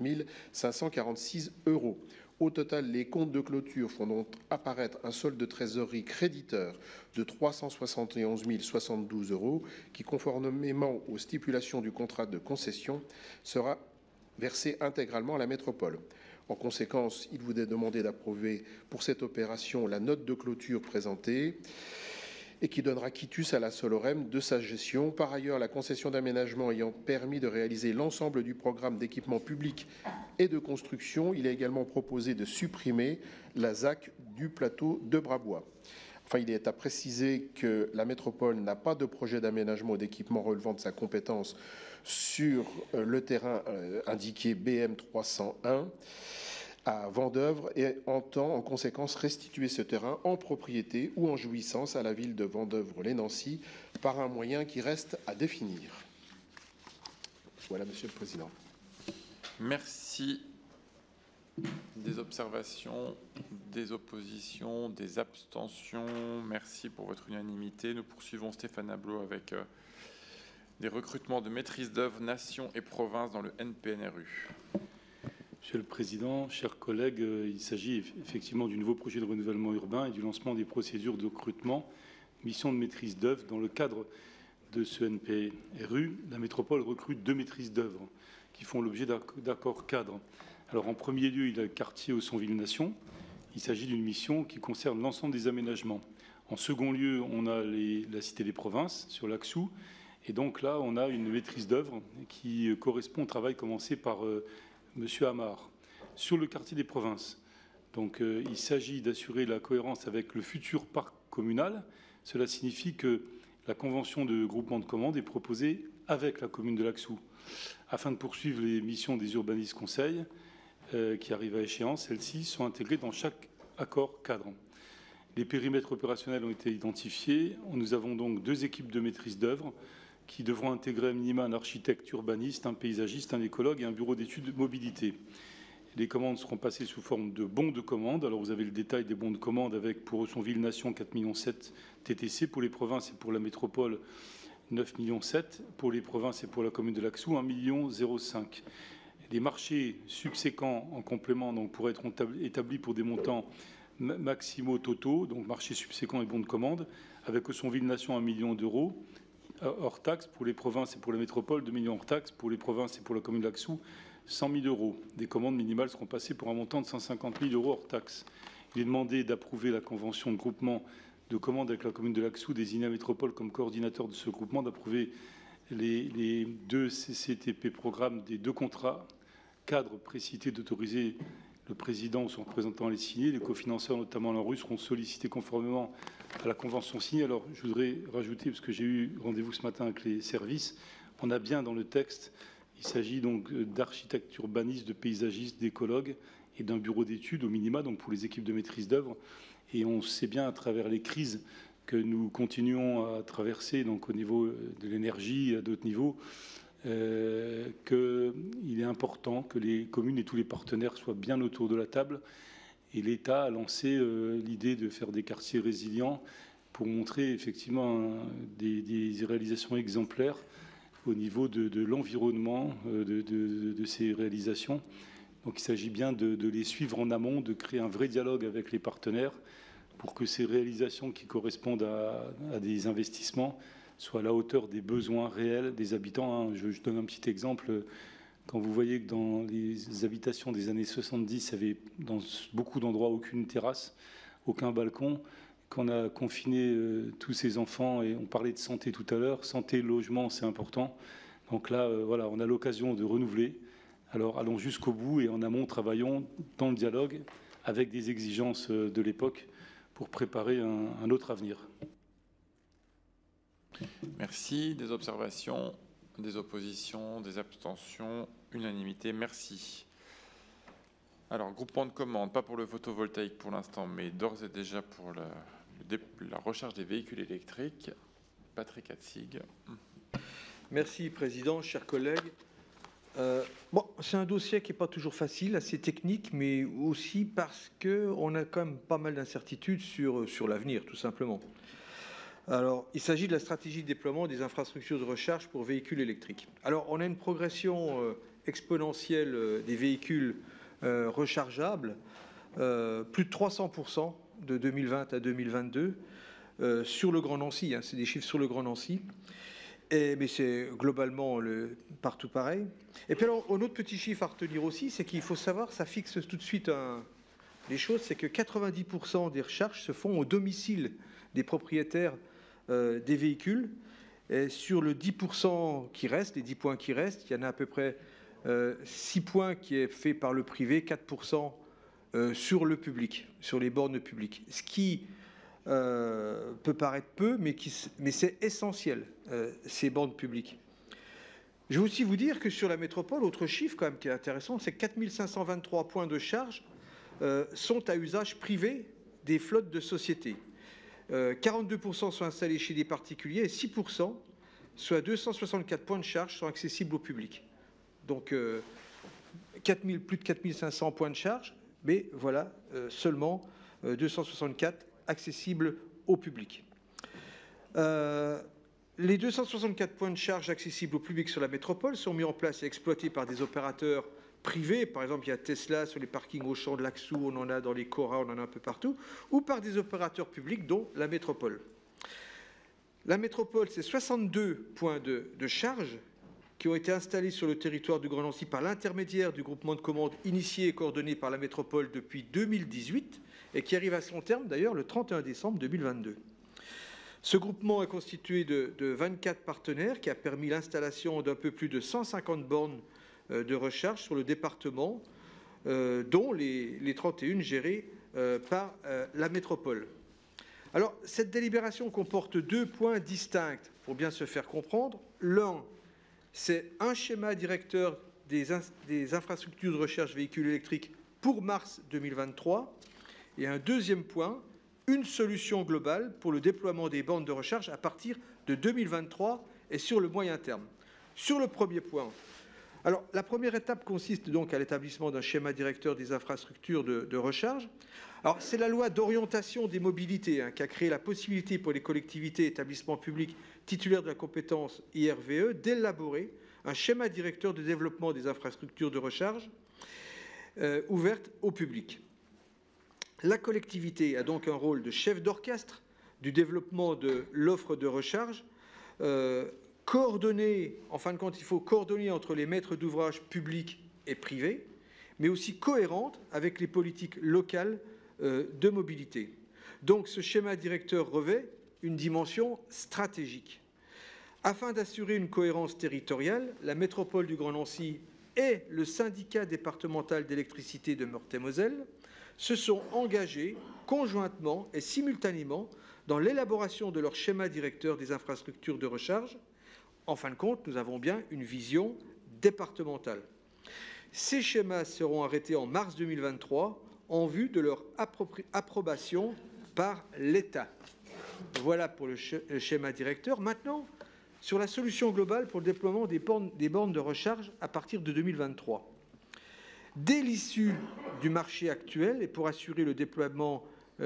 M: 546 €. Au total, les comptes de clôture font donc apparaître un solde de trésorerie créditeur de 371 072 € qui, conformément aux stipulations du contrat de concession, sera versé intégralement à la métropole. En conséquence, il vous est demandé d'approuver pour cette opération la note de clôture présentée et qui donnera quitus à la Solorem de sa gestion. Par ailleurs, la concession d'aménagement ayant permis de réaliser l'ensemble du programme d'équipement public et de construction, il est également proposé de supprimer la ZAC du plateau de Brabois. Enfin, il est à préciser que la métropole n'a pas de projet d'aménagement ou d'équipement relevant de sa compétence sur le terrain indiqué BM 301 à Vendeuvre et entend en conséquence restituer ce terrain en propriété ou en jouissance à la ville de Vendeuvre-les-Nancy par un moyen qui reste à définir. Voilà, Monsieur le Président.
A: Merci. Des observations, des oppositions, des abstentions. Merci pour votre unanimité. Nous poursuivons Stéphane Ablot avec des recrutements de maîtrise d'œuvre, nation et province dans le NPNRU.
S: Monsieur le Président, chers collègues, il s'agit effectivement du nouveau projet de renouvellement urbain et du lancement des procédures de recrutement, mission de maîtrise d'œuvre. Dans le cadre de ce NPRU, la métropole recrute 2 maîtrises d'œuvre qui font l'objet d'accords cadres. Alors en premier lieu, il y a le quartier Aussonville-Nation. Il s'agit d'une mission qui concerne l'ensemble des aménagements. En second lieu, on a la Cité des Provinces sur l'Axou. Et donc là, on a une maîtrise d'œuvre qui correspond au travail commencé par Monsieur Amar. Sur le quartier des Provinces, donc, il s'agit d'assurer la cohérence avec le futur parc communal. Cela signifie que la convention de groupement de commandes est proposée avec la commune de l'Axou. Afin de poursuivre les missions des urbanistes conseils qui arrivent à échéance, celles-ci sont intégrées dans chaque accord cadre. Les périmètres opérationnels ont été identifiés. Nous avons donc 2 équipes de maîtrise d'œuvre qui devront intégrer à minima un architecte urbaniste, un paysagiste, un écologue et un bureau d'études de mobilité. Les commandes seront passées sous forme de bons de commande. Alors vous avez le détail des bons de commande avec pour Aussonville-Nation 4,7 millions TTC, pour les provinces et pour la métropole 9,7 millions, pour les provinces et pour la commune de l'Axou 1,05 million. Les marchés subséquents en complément donc, pourraient être établis pour des montants maximaux totaux, donc marchés subséquents et bons de commande, avec Aussonville-Nation 1 million d'euros hors taxe pour les provinces et pour la métropole, 2 millions hors taxe pour les provinces et pour la commune de l'Axou, 100 000 euros. Des commandes minimales seront passées pour un montant de 150 000 euros hors taxe. Il est demandé d'approuver la convention de groupement de commandes avec la commune de l'Axou, désignée à métropole comme coordinateur de ce groupement, d'approuver les 2 CCTP programmes des 2 contrats cadres précités, d'autoriser le président ou son représentant à les signer. Les cofinanceurs, notamment l'ANRU, seront sollicités conformément à la convention signée. Alors, je voudrais rajouter, parce que j'ai eu rendez-vous ce matin avec les services, on a bien dans le texte, il s'agit donc d'architectes urbanistes, de paysagistes, d'écologues et d'un bureau d'études au minima, donc pour les équipes de maîtrise d'œuvre. Et on sait bien à travers les crises que nous continuons à traverser, donc au niveau de l'énergie, à d'autres niveaux, qu'il est important que les communes et tous les partenaires soient bien autour de la table. Et l'État a lancé l'idée de faire des quartiers résilients pour montrer effectivement des réalisations exemplaires au niveau de l'environnement de ces réalisations. Donc il s'agit bien de les suivre en amont, de créer un vrai dialogue avec les partenaires pour que ces réalisations qui correspondent à des investissements soient à la hauteur des besoins réels des habitants. Je donne un petit exemple. Quand vous voyez que dans les habitations des années 70, il y avait dans beaucoup d'endroits aucune terrasse, aucun balcon, qu'on a confiné tous ces enfants, et on parlait de santé tout à l'heure, santé, logement, c'est important. Donc là, voilà, on a l'occasion de renouveler. Alors allons jusqu'au bout et en amont, travaillons dans le dialogue avec des exigences de l'époque pour préparer un autre avenir.
A: Merci. Des observations, des oppositions, des abstentions, unanimité. Merci. Alors, groupement de commande, pas pour le photovoltaïque pour l'instant, mais d'ores et déjà pour la recharge des véhicules électriques. Patrick Hatzig.
T: Merci, Président, chers collègues. C'est un dossier qui n'est pas toujours facile, assez technique, mais aussi parce qu'on a quand même pas mal d'incertitudes sur l'avenir, tout simplement. Alors, il s'agit de la stratégie de déploiement des infrastructures de recharge pour véhicules électriques. Alors, on a une progression exponentielle des véhicules rechargeables, plus de 300% de 2020 à 2022 sur le Grand Nancy. C'est des chiffres sur le Grand Nancy. Mais c'est globalement partout pareil. Et puis alors, un autre petit chiffre à retenir aussi, c'est qu'il faut savoir, ça fixe tout de suite les choses, c'est que 90% des recharges se font au domicile des propriétaires des véhicules. Et sur le 10% qui reste, les 10 points qui restent, il y en a à peu près 6 points qui est fait par le privé, 4% sur le public, sur les bornes publiques. Ce qui peut paraître peu, mais c'est essentiel, ces bornes publiques. Je vais aussi vous dire que sur la métropole, autre chiffre quand même qui est intéressant, c'est que 4523 points de charge sont à usage privé des flottes de sociétés. 42% sont installés chez des particuliers et 6%, soit 264 points de charge, sont accessibles au public. Donc plus de 4500 points de charge, mais voilà, seulement 264 accessibles au public. Les 264 points de charge accessibles au public sur la métropole sont mis en place et exploités par des opérateurs privés, par exemple il y a Tesla sur les parkings Auchan de Laxou, on en a dans les Cora, on en a un peu partout, ou par des opérateurs publics dont la métropole. La métropole, c'est 62 points de charge qui ont été installés sur le territoire du Grand Nancy par l'intermédiaire du groupement de commandes initié et coordonné par la métropole depuis 2018 et qui arrive à son terme d'ailleurs le 31 décembre 2022. Ce groupement est constitué de 24 partenaires qui a permis l'installation d'un peu plus de 150 bornes de recharge sur le département, dont les 31 gérées par la métropole. Alors, cette délibération comporte 2 points distincts pour bien se faire comprendre. L'un, c'est un schéma directeur des infrastructures de recherche véhicules électriques pour mars 2023. Et un deuxième point, une solution globale pour le déploiement des bornes de recharge à partir de 2023 et sur le moyen terme. Sur le premier point, alors la première étape consiste donc à l'établissement d'un schéma directeur des infrastructures de recharge. Alors c'est la loi d'orientation des mobilités qui a créé la possibilité pour les collectivités et établissements publics titulaires de la compétence IRVE d'élaborer un schéma directeur de développement des infrastructures de recharge ouvertes au public. La collectivité a donc un rôle de chef d'orchestre du développement de l'offre de recharge, coordonnée, en fin de compte, il faut coordonner entre les maîtres d'ouvrage publics et privés, mais aussi cohérente avec les politiques locales de mobilité. Donc ce schéma directeur revêt une dimension stratégique. Afin d'assurer une cohérence territoriale, la métropole du Grand Nancy et le syndicat départemental d'électricité de Meurthe-et-Moselle se sont engagés conjointement et simultanément dans l'élaboration de leur schéma directeur des infrastructures de recharge. En fin de compte, nous avons bien une vision départementale. Ces schémas seront arrêtés en mars 2023 en vue de leur approbation par l'État. Voilà pour le schéma directeur. Maintenant, sur la solution globale pour le déploiement des bornes de recharge à partir de 2023. Dès l'issue du marché actuel et pour assurer le déploiement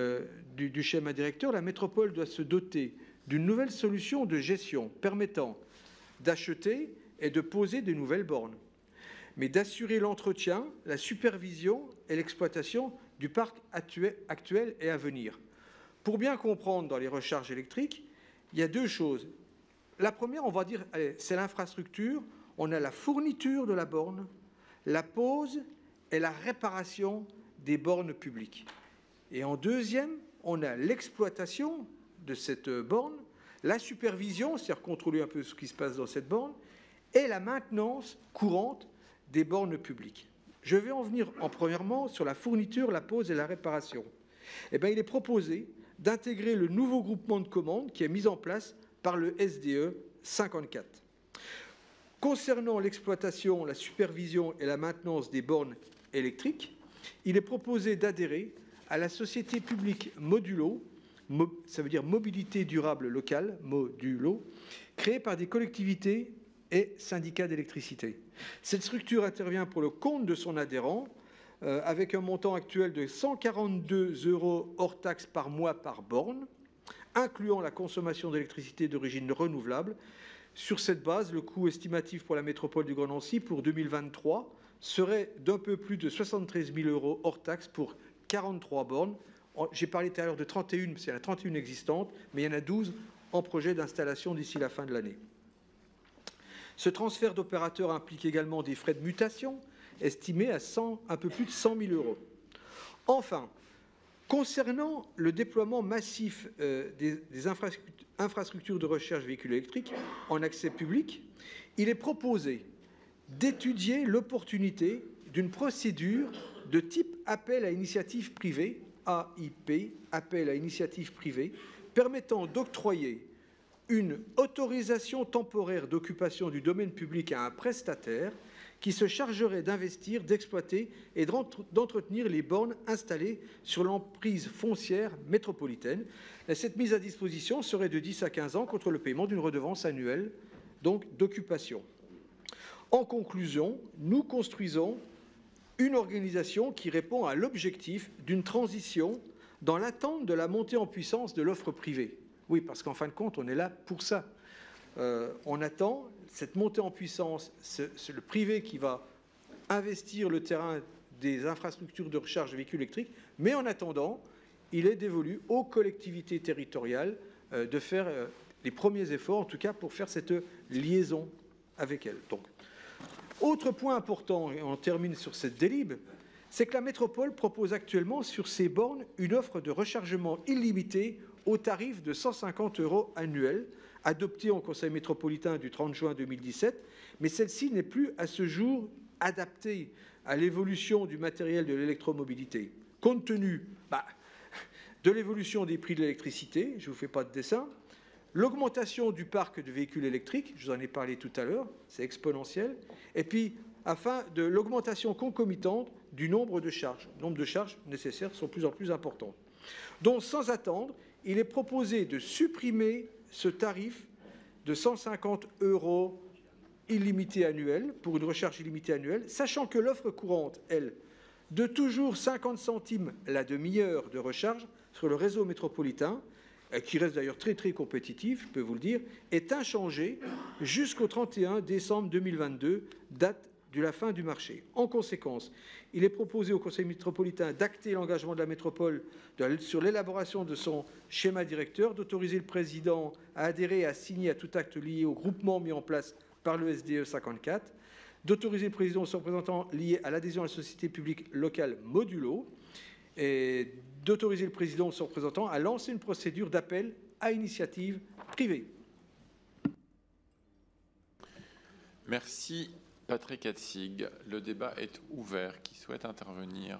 T: du schéma directeur, la métropole doit se doter d'une nouvelle solution de gestion permettant d'acheter et de poser de nouvelles bornes, mais d'assurer l'entretien, la supervision et l'exploitation du parc actuel et à venir. Pour bien comprendre dans les recharges électriques, il y a 2 choses. La première, on va dire, c'est l'infrastructure. On a la fourniture de la borne, la pose et la réparation des bornes publiques. Et en deuxième, on a l'exploitation de cette borne, la supervision, c'est-à-dire contrôler un peu ce qui se passe dans cette borne, et la maintenance courante des bornes publiques. Je vais en venir premièrement sur la fourniture, la pose et la réparation. Eh bien, il est proposé d'intégrer le nouveau groupement de commandes qui est mis en place par le SDE 54. Concernant l'exploitation, la supervision et la maintenance des bornes électriques, il est proposé d'adhérer à la société publique Modulo, ça veut dire Mobilité Durable Locale, Modulo, créée par des collectivités et syndicats d'électricité. Cette structure intervient pour le compte de son adhérent, avec un montant actuel de 142 € hors taxe par mois par borne, incluant la consommation d'électricité d'origine renouvelable. Sur cette base, le coût estimatif pour la métropole du Grand Nancy pour 2023 serait d'un peu plus de 73 000 € hors taxe pour 43 bornes. J'ai parlé tout à l'heure de 31, c'est la 31 existante, mais il y en a 12 en projet d'installation d'ici la fin de l'année. Ce transfert d'opérateur implique également des frais de mutation estimés à un peu plus de 100 000 €. Enfin, concernant le déploiement massif des infrastructures de recherche véhicules électriques en accès public, il est proposé d'étudier l'opportunité d'une procédure de type appel à initiative privée, AIP, appel à initiative privée, permettant d'octroyer une autorisation temporaire d'occupation du domaine public à un prestataire qui se chargerait d'investir, d'exploiter et d'entretenir les bornes installées sur l'emprise foncière métropolitaine. Et cette mise à disposition serait de 10 à 15 ans contre le paiement d'une redevance annuelle, donc d'occupation. En conclusion, nous construisons une organisation qui répond à l'objectif d'une transition dans l'attente de la montée en puissance de l'offre privée. Oui, parce qu'en fin de compte, on est là pour ça. On attend cette montée en puissance, c'est le privé qui va investir le terrain des infrastructures de recharge de véhicules électriques, mais en attendant, il est dévolu aux collectivités territoriales de faire les premiers efforts, en tout cas pour faire cette liaison avec elles. Donc, autre point important, et on termine sur cette délib, c'est que la métropole propose actuellement sur ses bornes une offre de rechargement illimité au tarif de 150 € annuels, adoptée en Conseil métropolitain du 30 juin 2017, mais celle-ci n'est plus à ce jour adaptée à l'évolution du matériel de l'électromobilité. Compte tenu de l'évolution des prix de l'électricité, je ne vous fais pas de dessin, l'augmentation du parc de véhicules électriques, je vous en ai parlé tout à l'heure, c'est exponentiel, et puis afin de l'augmentation concomitante du nombre de charges. Le nombre de charges nécessaires sont de plus en plus importantes. Donc, sans attendre, il est proposé de supprimer ce tarif de 150 € illimité annuel, pour une recharge illimitée annuelle, sachant que l'offre courante, elle, de toujours 50 centimes la demi-heure de recharge sur le réseau métropolitain, qui reste d'ailleurs très très compétitif, je peux vous le dire, est inchangée jusqu'au 31 décembre 2022, date de la fin du marché. En conséquence, il est proposé au Conseil métropolitain d'acter l'engagement de la métropole sur l'élaboration de son schéma directeur, d'autoriser le président à adhérer et à signer à tout acte lié au groupement mis en place par le SDE 54, d'autoriser le président ou son représentant lié à l'adhésion à la société publique locale Modulo, et d'autoriser le président ou son représentant à lancer une procédure d'appel à initiative privée.
A: Merci Patrick Atzig. Le débat est ouvert. Qui souhaite intervenir?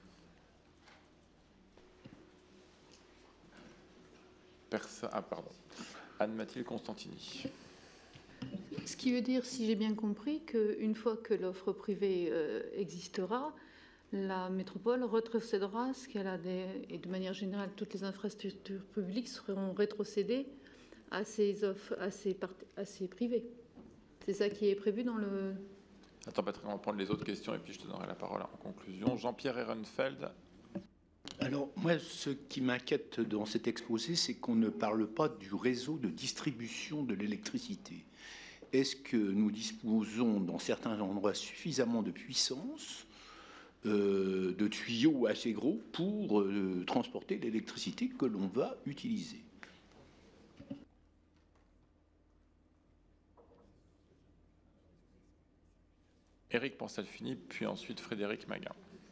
A: Personne. Ah, pardon. Anne-Mathilde Constantini.
H: Ce qui veut dire, si j'ai bien compris, qu'une fois que l'offre privée existera, la métropole retrocédera ce qu'elle a, et de manière générale, toutes les infrastructures publiques seront rétrocédées à ces offres, à ces privés. C'est ça qui est prévu dans le...
A: Attends Patrick, on va prendre les autres questions et puis je te donnerai la parole en conclusion. Jean-Pierre Ehrenfeld.
F: Alors, moi, ce qui m'inquiète dans cet exposé, c'est qu'on ne parle pas du réseau de distribution de l'électricité. Est-ce que nous disposons, dans certains endroits, suffisamment de puissance, de tuyaux assez gros pour transporter l'électricité que l'on va utiliser?
A: Éric Ponsalfini, puis ensuite Frédéric Maguin.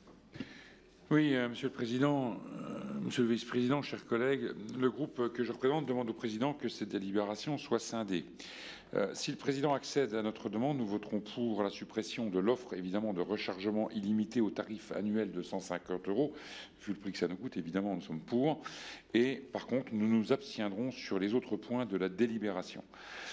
G: Oui, Monsieur le Président, Monsieur le Vice-président, chers collègues, le groupe que je représente demande au Président que cette délibération soit scindée. Si le Président accède à notre demande, nous voterons pour la suppression de l'offre, évidemment, de rechargement illimité au tarif annuel de 150 €. Vu le prix que ça nous coûte, évidemment, nous sommes pour. Et par contre, nous nous abstiendrons sur les autres points de la délibération.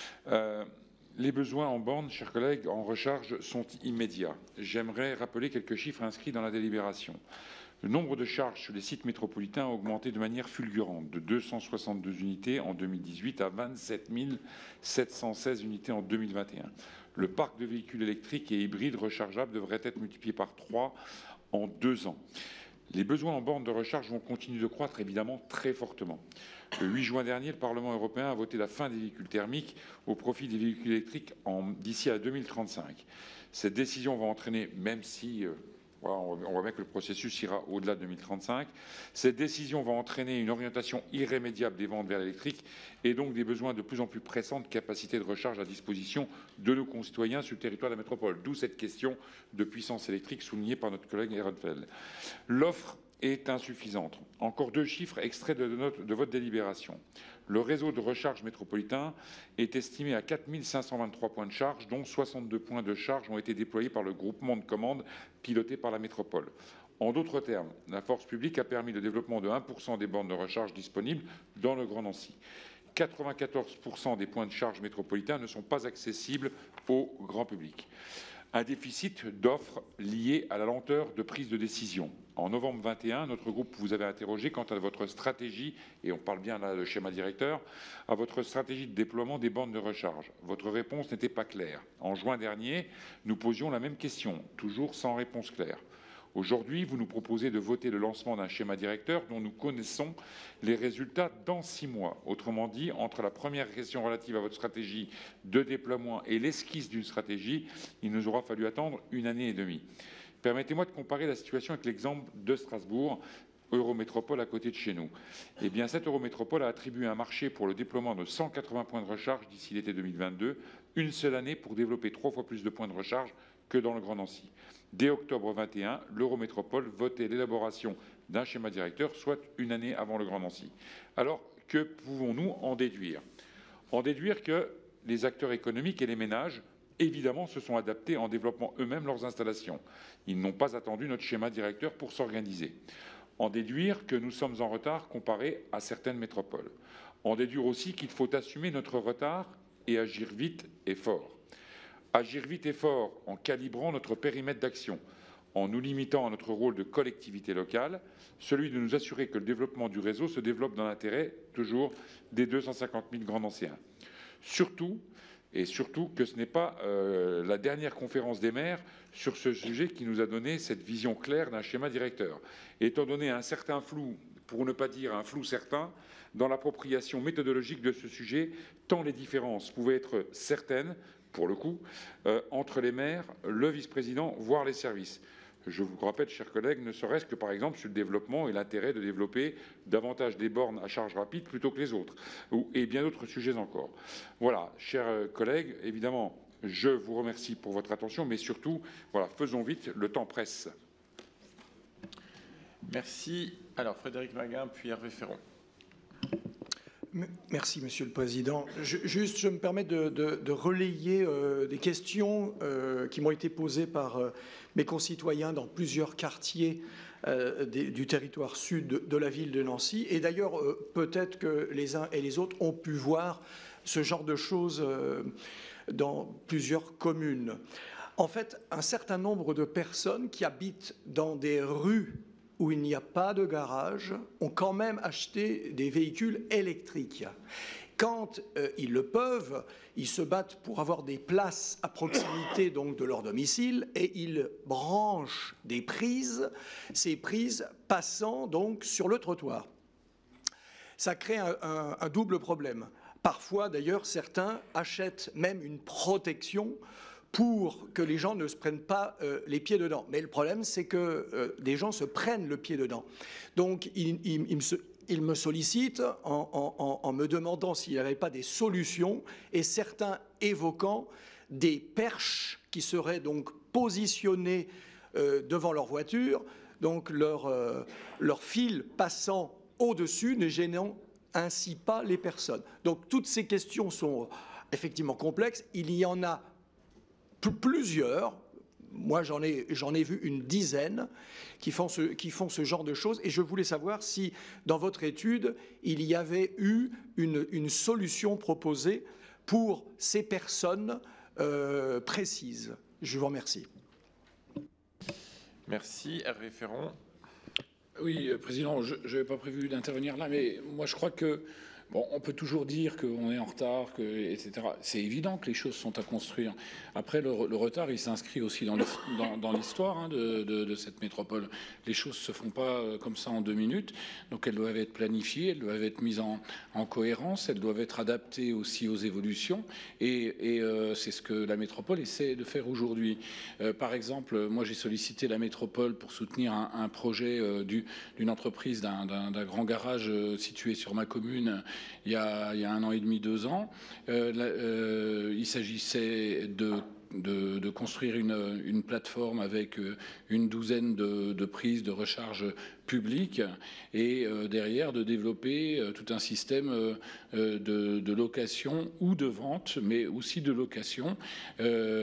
G: Les besoins en borne, chers collègues, en recharge sont immédiats. J'aimerais rappeler quelques chiffres inscrits dans la délibération. Le nombre de charges sur les sites métropolitains a augmenté de manière fulgurante, de 262 unités en 2018 à 27 716 unités en 2021. Le parc de véhicules électriques et hybrides rechargeables devrait être multiplié par 3 en 2 ans. Les besoins en bornes de recharge vont continuer de croître évidemment très fortement. Le 8 juin dernier, le Parlement européen a voté la fin des véhicules thermiques au profit des véhicules électriques d'ici à 2035. Cette décision va entraîner, même si on voit bien que le processus ira au-delà de 2035, cette décision va entraîner une orientation irrémédiable des ventes vers l'électrique et donc des besoins de plus en plus pressants de capacité de recharge à disposition de nos concitoyens sur le territoire de la métropole. D'où cette question de puissance électrique soulignée par notre collègue Ehrenfeld. L'offre est insuffisante. Encore 2 chiffres extraits de votre délibération. Le réseau de recharge métropolitain est estimé à 4 523 points de charge, dont 62 points de charge ont été déployés par le groupement de commandes piloté par la métropole. En d'autres termes, la force publique a permis le développement de 1% des bornes de recharge disponibles dans le Grand Nancy. 94% des points de charge métropolitains ne sont pas accessibles au grand public. Un déficit d'offres lié à la lenteur de prise de décision. En novembre 2021, notre groupe vous avait interrogé quant à votre stratégie, et on parle bien là de schéma directeur, à votre stratégie de déploiement des bornes de recharge. Votre réponse n'était pas claire. En juin dernier, nous posions la même question, toujours sans réponse claire. Aujourd'hui, vous nous proposez de voter le lancement d'un schéma directeur dont nous connaissons les résultats dans 6 mois. Autrement dit, entre la première question relative à votre stratégie de déploiement et l'esquisse d'une stratégie, il nous aura fallu attendre 1 année et demie. Permettez-moi de comparer la situation avec l'exemple de Strasbourg, Eurométropole à côté de chez nous. Eh bien, cette Eurométropole a attribué un marché pour le déploiement de 180 points de recharge d'ici l'été 2022, une seule année pour développer 3 fois plus de points de recharge que dans le Grand Nancy. Dès octobre 21, l'Eurométropole votait l'élaboration d'un schéma directeur, soit 1 année avant le Grand Nancy. Alors, que pouvons-nous en déduire? En déduire que les acteurs économiques et les ménages, évidemment, se sont adaptés en développant eux-mêmes leurs installations. Ils n'ont pas attendu notre schéma directeur pour s'organiser. En déduire que nous sommes en retard comparé à certaines métropoles. En déduire aussi qu'il faut assumer notre retard et agir vite et fort. Agir vite et fort en calibrant notre périmètre d'action, en nous limitant à notre rôle de collectivité locale, celui de nous assurer que le développement du réseau se développe dans l'intérêt, toujours, des 250 000 grands anciens. Surtout que ce n'est pas la dernière conférence des maires sur ce sujet qui nous a donné cette vision claire d'un schéma directeur. Étant donné un certain flou, pour ne pas dire un flou certain, dans l'appropriation méthodologique de ce sujet, tant les différences pouvaient être certaines, pour le coup, entre les maires, le vice-président, voire les services. Je vous rappelle, chers collègues, ne serait-ce que par exemple sur le développement et l'intérêt de développer davantage des bornes à charge rapide plutôt que les autres, et bien d'autres sujets encore. Voilà, chers collègues, évidemment, je vous remercie pour votre attention, mais surtout, voilà, faisons vite, le temps presse.
A: Merci. Alors, Frédéric Maguin, puis Hervé Ferron.
Q: Merci, Monsieur le Président. Je me permets de relayer des questions qui m'ont été posées par mes concitoyens dans plusieurs quartiers du territoire sud de la ville de Nancy. Et d'ailleurs, peut-être que les uns et les autres ont pu voir ce genre de choses dans plusieurs communes. En fait, un certain nombre de personnes qui habitent dans des rues où il n'y a pas de garage, ont quand même acheté des véhicules électriques. Quand ils le peuvent, ils se battent pour avoir des places à proximité donc de leur domicile et ils branchent des prises, ces prises passant donc sur le trottoir. Ça crée un double problème. Parfois, d'ailleurs, certains achètent même une protection pour que les gens ne se prennent pas les pieds dedans. Mais le problème, c'est que des gens se prennent le pied dedans. Donc, ils me sollicitent en me demandant s'il n'y avait pas des solutions, et certains évoquant des perches qui seraient donc positionnées devant leur voiture, donc leur fil passant au-dessus, ne gênant ainsi pas les personnes. Donc, toutes ces questions sont effectivement complexes. Il y en a plusieurs, moi j'en ai vu une dizaine qui font ce genre de choses, et je voulais savoir si dans votre étude il y avait eu une solution proposée pour ces personnes précises. Je vous remercie.
A: Merci. Hervé Ferron.
F: Oui, Président, je n'avais pas prévu d'intervenir là, mais moi je crois que bon, on peut toujours dire qu'on est en retard, etc. C'est évident que les choses sont à construire. Après, le retard, il s'inscrit aussi dans l'histoire de cette métropole. Les choses ne se font pas comme ça en 2 minutes. Donc, elles doivent être planifiées, elles doivent être mises en cohérence, elles doivent être adaptées aussi aux évolutions. Et c'est ce que la métropole essaie de faire aujourd'hui. Par exemple, moi, j'ai sollicité la métropole pour soutenir un projet d'une entreprise, d'un grand garage situé sur ma commune, il y a 1 an et demi, 2 ans. Il s'agissait de construire une plateforme avec une douzaine de prises de recharge publiques et derrière de développer tout un système de location ou de vente, mais aussi de location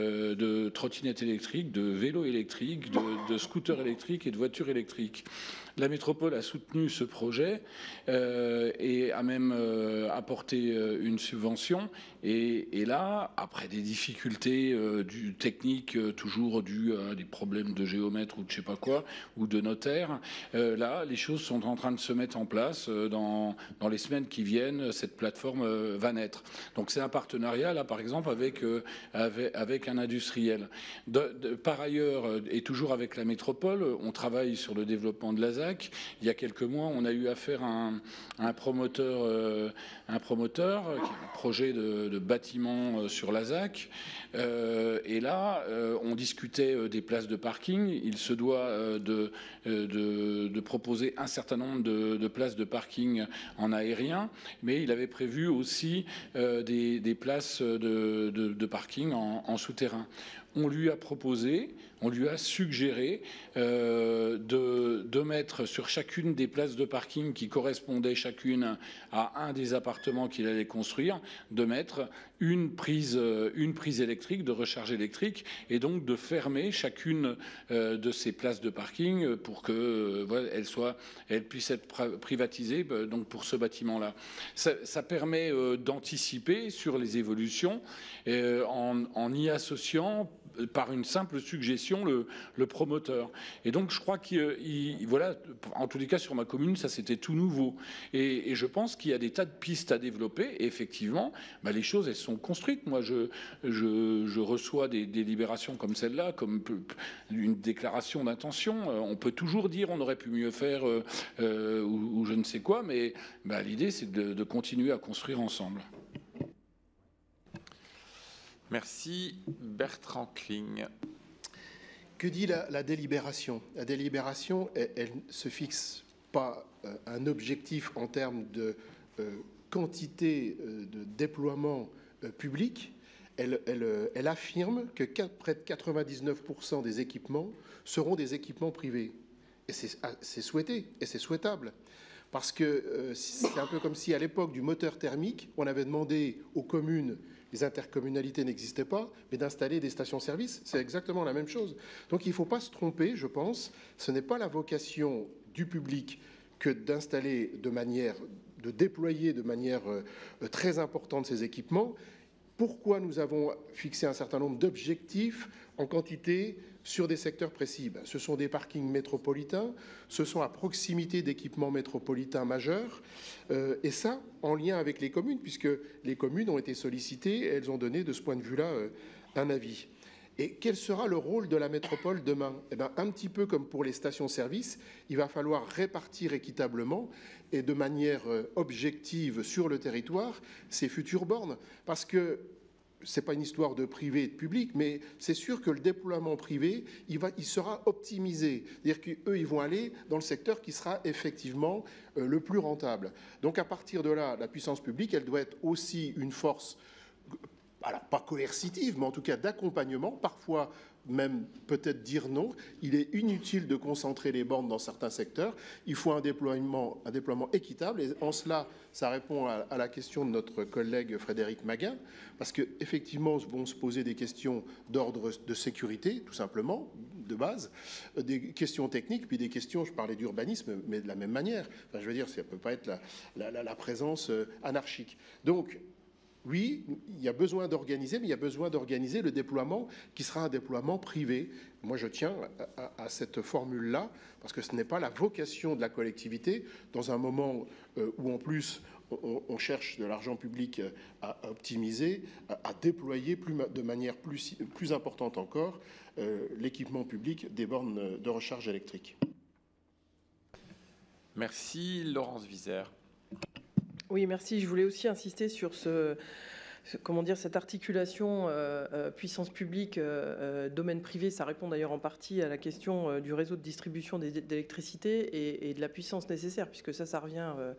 F: de trottinettes électriques, de vélos électriques, de scooters électriques et de voitures électriques.
U: La métropole a soutenu ce projet et a même apporté une subvention. Et là, après des difficultés techniques toujours dues à des problèmes de géomètre ou de je sais pas quoi, ou de notaire, là, les choses sont en train de se mettre en place. Dans les semaines qui viennent, cette plateforme va naître. Donc c'est un partenariat, là, par exemple, avec un industriel. Par ailleurs, et toujours avec la métropole, on travaille sur le développement de la ZAC. Il y a quelques mois, on a eu affaire à un promoteur, un projet de bâtiment sur la ZAC. Et là, on discutait des places de parking. Il se doit de proposer un certain nombre de places de parking en aérien, mais il avait prévu aussi des places de parking en souterrain. On lui a proposé, on lui a suggéré de mettre sur chacune des places de parking qui correspondaient chacune à un des appartements qu'il allait construire, de mettre une prise électrique, de recharge électrique, et donc de fermer chacune de ces places de parking pour que elle puisse être privatisée donc pour ce bâtiment-là. Ça permet d'anticiper sur les évolutions en y associant par une simple suggestion le promoteur. Et donc je crois voilà, en tous les cas sur ma commune, ça c'était tout nouveau. Et je pense qu'il y a des tas de pistes à développer. Et effectivement, les choses elles sont construites. Moi je reçois des délibérations comme celle-là, comme une déclaration d'intention. On peut toujours dire on aurait pu mieux faire ou je ne sais quoi, mais l'idée c'est de continuer à construire ensemble.
A: Merci. Bertrand Kling.
M: Que dit la délibération? La délibération, elle ne se fixe pas un objectif en termes de quantité de déploiement public. Elle affirme que près de 99% des équipements seront des équipements privés. Et c'est souhaité et c'est souhaitable. Parce que c'est un peu comme si à l'époque du moteur thermique, on avait demandé aux communes, les intercommunalités n'existaient pas, mais d'installer des stations-service. C'est exactement la même chose. Donc il ne faut pas se tromper, je pense. Ce n'est pas la vocation du public que d'installer de déployer de manière très importante ces équipements. Pourquoi nous avons fixé un certain nombre d'objectifs en quantité sur des secteurs précis? Ce sont des parkings métropolitains, ce sont à proximité d'équipements métropolitains majeurs, et ça en lien avec les communes, puisque les communes ont été sollicitées et elles ont donné de ce point de vue-là un avis. Et quel sera le rôle de la métropole demain? Un petit peu comme pour les stations-service, il va falloir répartir équitablement et de manière objective sur le territoire ces futures bornes. Parce que ce n'est pas une histoire de privé et de public, mais c'est sûr que le déploiement privé, il sera optimisé. C'est-à-dire qu'eux, ils vont aller dans le secteur qui sera effectivement le plus rentable. Donc à partir de là, la puissance publique, elle doit être aussi une force, alors pas coercitive, mais en tout cas d'accompagnement, parfois même peut-être dire non. Il est inutile de concentrer les bornes dans certains secteurs. Il faut un déploiement équitable. Et en cela, ça répond à la question de notre collègue Frédéric Maguin, parce qu'effectivement, vont se poser des questions d'ordre de sécurité, tout simplement, de base, des questions techniques, puis des questions, je parlais d'urbanisme, mais de la même manière. Enfin, je veux dire, ça ne peut pas être la présence anarchique. Donc, oui, il y a besoin d'organiser, mais il y a besoin d'organiser le déploiement qui sera un déploiement privé. Moi, je tiens à cette formule-là, parce que ce n'est pas la vocation de la collectivité, dans un moment où, en plus, on cherche de l'argent public à optimiser, à déployer de manière plus importante encore l'équipement public des bornes de recharge électrique.
A: Merci. Laurence Vizère.
R: Oui, merci. Je voulais aussi insister sur cette articulation puissance publique, domaine privé. Ça répond d'ailleurs en partie à la question du réseau de distribution d'électricité et de la puissance nécessaire, puisque ça revient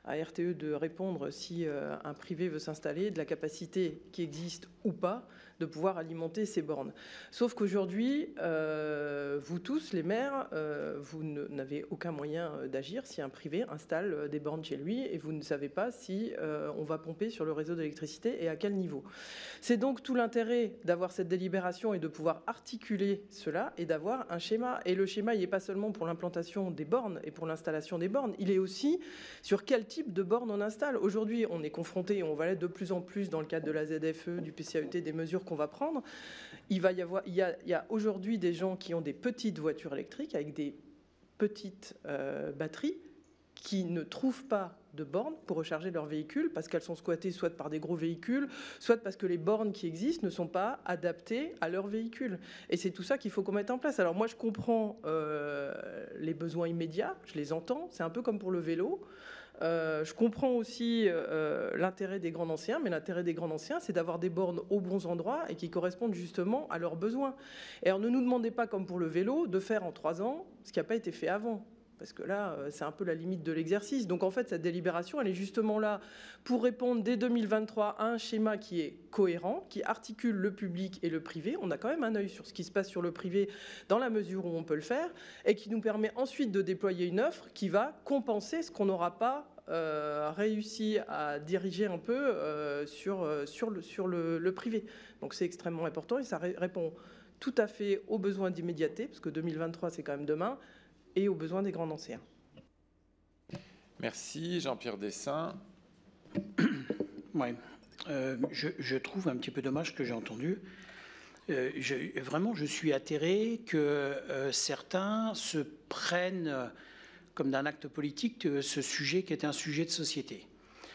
R: à RTE de répondre si un privé veut s'installer, de la capacité qui existe ou pas de pouvoir alimenter ces bornes. Sauf qu'aujourd'hui, vous tous, les maires, vous n'avez aucun moyen d'agir si un privé installe des bornes chez lui et vous ne savez pas si on va pomper sur le réseau d'électricité et à quel niveau. C'est donc tout l'intérêt d'avoir cette délibération et de pouvoir articuler cela et d'avoir un schéma. Et le schéma, il n'est pas seulement pour l'implantation des bornes et pour l'installation des bornes, il est aussi sur quel type de bornes on installe. Aujourd'hui, on est confronté, et on va l'être de plus en plus dans le cadre de la ZFE, du PCAET, des mesures qu'on va prendre. Il y a aujourd'hui des gens qui ont des petites voitures électriques avec des petites batteries qui ne trouvent pas de bornes pour recharger leur véhicule parce qu'elles sont squattées soit par des gros véhicules, soit parce que les bornes qui existent ne sont pas adaptées à leur véhicule. Et c'est tout ça qu'il faut qu'on mette en place. Alors moi, je comprends les besoins immédiats, je les entends, c'est un peu comme pour le vélo. Je comprends aussi l'intérêt des grands anciens, mais l'intérêt des grands anciens, c'est d'avoir des bornes aux bons endroits et qui correspondent justement à leurs besoins. Et alors ne nous demandez pas, comme pour le vélo, de faire en 3 ans ce qui n'a pas été fait avant. Parce que là, c'est un peu la limite de l'exercice. Donc en fait, cette délibération, elle est justement là pour répondre dès 2023 à un schéma qui est cohérent, qui articule le public et le privé. On a quand même un œil sur ce qui se passe sur le privé dans la mesure où on peut le faire et qui nous permet ensuite de déployer une offre qui va compenser ce qu'on n'aura pas réussi à diriger un peu sur le privé. Donc c'est extrêmement important et ça répond tout à fait aux besoins d'immédiateté, parce que 2023, c'est quand même demain, et aux besoins des grands anciens.
A: Merci. Jean-Pierre Dessin.
Q: Oui. Je trouve un petit peu dommage ce que j'ai entendu. Vraiment, je suis atterré que certains se prennent comme d'un acte politique ce sujet qui est un sujet de société.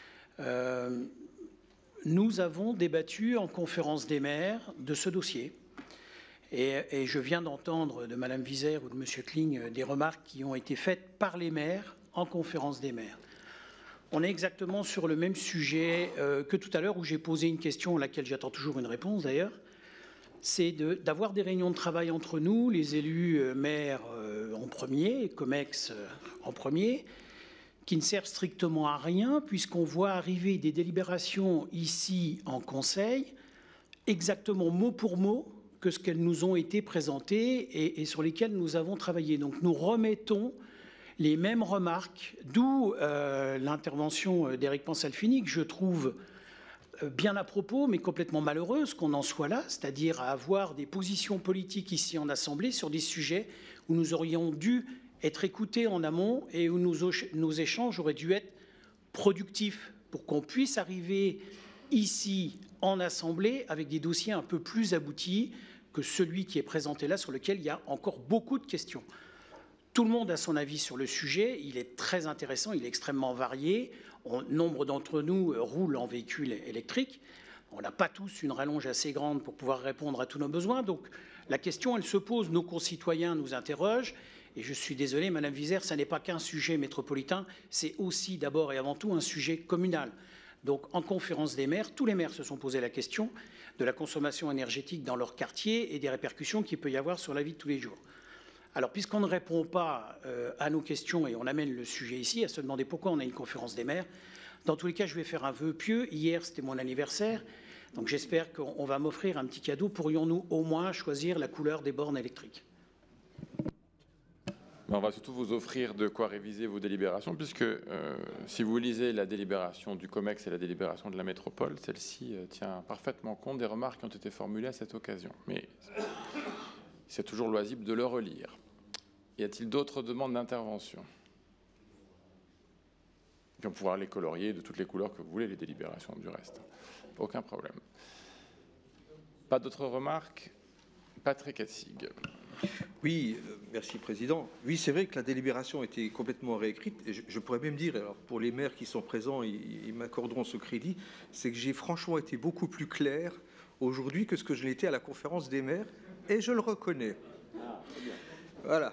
Q: Nous avons débattu en conférence des maires de ce dossier. Et je viens d'entendre de Mme Vizère ou de M. Kling des remarques qui ont été faites par les maires en conférence des maires. On est exactement sur le même sujet que tout à l'heure où j'ai posé une question à laquelle j'attends toujours une réponse d'ailleurs. C'est d'avoir des réunions de travail entre nous, les élus maires en premier, COMEX en premier, qui ne servent strictement à rien puisqu'on voit arriver des délibérations ici en Conseil exactement mot pour mot que ce qu'elles nous ont été présentées et sur lesquelles nous avons travaillé. Donc nous remettons les mêmes remarques, d'où l'intervention d'Éric Pansalfini, que je trouve bien à propos, mais complètement malheureuse qu'on en soit là, c'est-à-dire à avoir des positions politiques ici en Assemblée sur des sujets où nous aurions dû être écoutés en amont et où nos échanges auraient dû être productifs pour qu'on puisse arriver ici en Assemblée avec des dossiers un peu plus aboutis que celui qui est présenté là, sur lequel il y a encore beaucoup de questions. Tout le monde a son avis sur le sujet, il est très intéressant, il est extrêmement varié. Nombre d'entre nous roulent en véhicule électrique. On n'a pas tous une rallonge assez grande pour pouvoir répondre à tous nos besoins. Donc la question, elle se pose, nos concitoyens nous interrogent. Et je suis désolé, Madame Vizère, ça n'est pas qu'un sujet métropolitain, c'est aussi d'abord et avant tout un sujet communal. Donc en conférence des maires, tous les maires se sont posé la question de la consommation énergétique dans leur quartier et des répercussions qu'il peut y avoir sur la vie de tous les jours. Alors, puisqu'on ne répond pas à nos questions et on amène le sujet ici, à se demander pourquoi on a une conférence des maires, dans tous les cas, je vais faire un vœu pieux. Hier, c'était mon anniversaire, donc j'espère qu'on va m'offrir un petit cadeau. Pourrions-nous au moins choisir la couleur des bornes électriques ?
A: On va surtout vous offrir de quoi réviser vos délibérations, puisque si vous lisez la délibération du COMEX et la délibération de la métropole, celle-ci tient parfaitement compte des remarques qui ont été formulées à cette occasion. Mais c'est toujours loisible de le relire. Y a-t-il d'autres demandes d'intervention ? Puis on pourra les colorier de toutes les couleurs que vous voulez, les délibérations du reste. Aucun problème. Pas d'autres remarques ? Patrick Etzig.
T: Oui, merci Président. Oui, c'est vrai que la délibération a été complètement réécrite. Et je pourrais même dire, alors pour les maires qui sont présents, ils m'accorderont ce crédit, c'est que j'ai franchement été beaucoup plus clair aujourd'hui que ce que je l'étais à la conférence des maires, et je le reconnais. Voilà.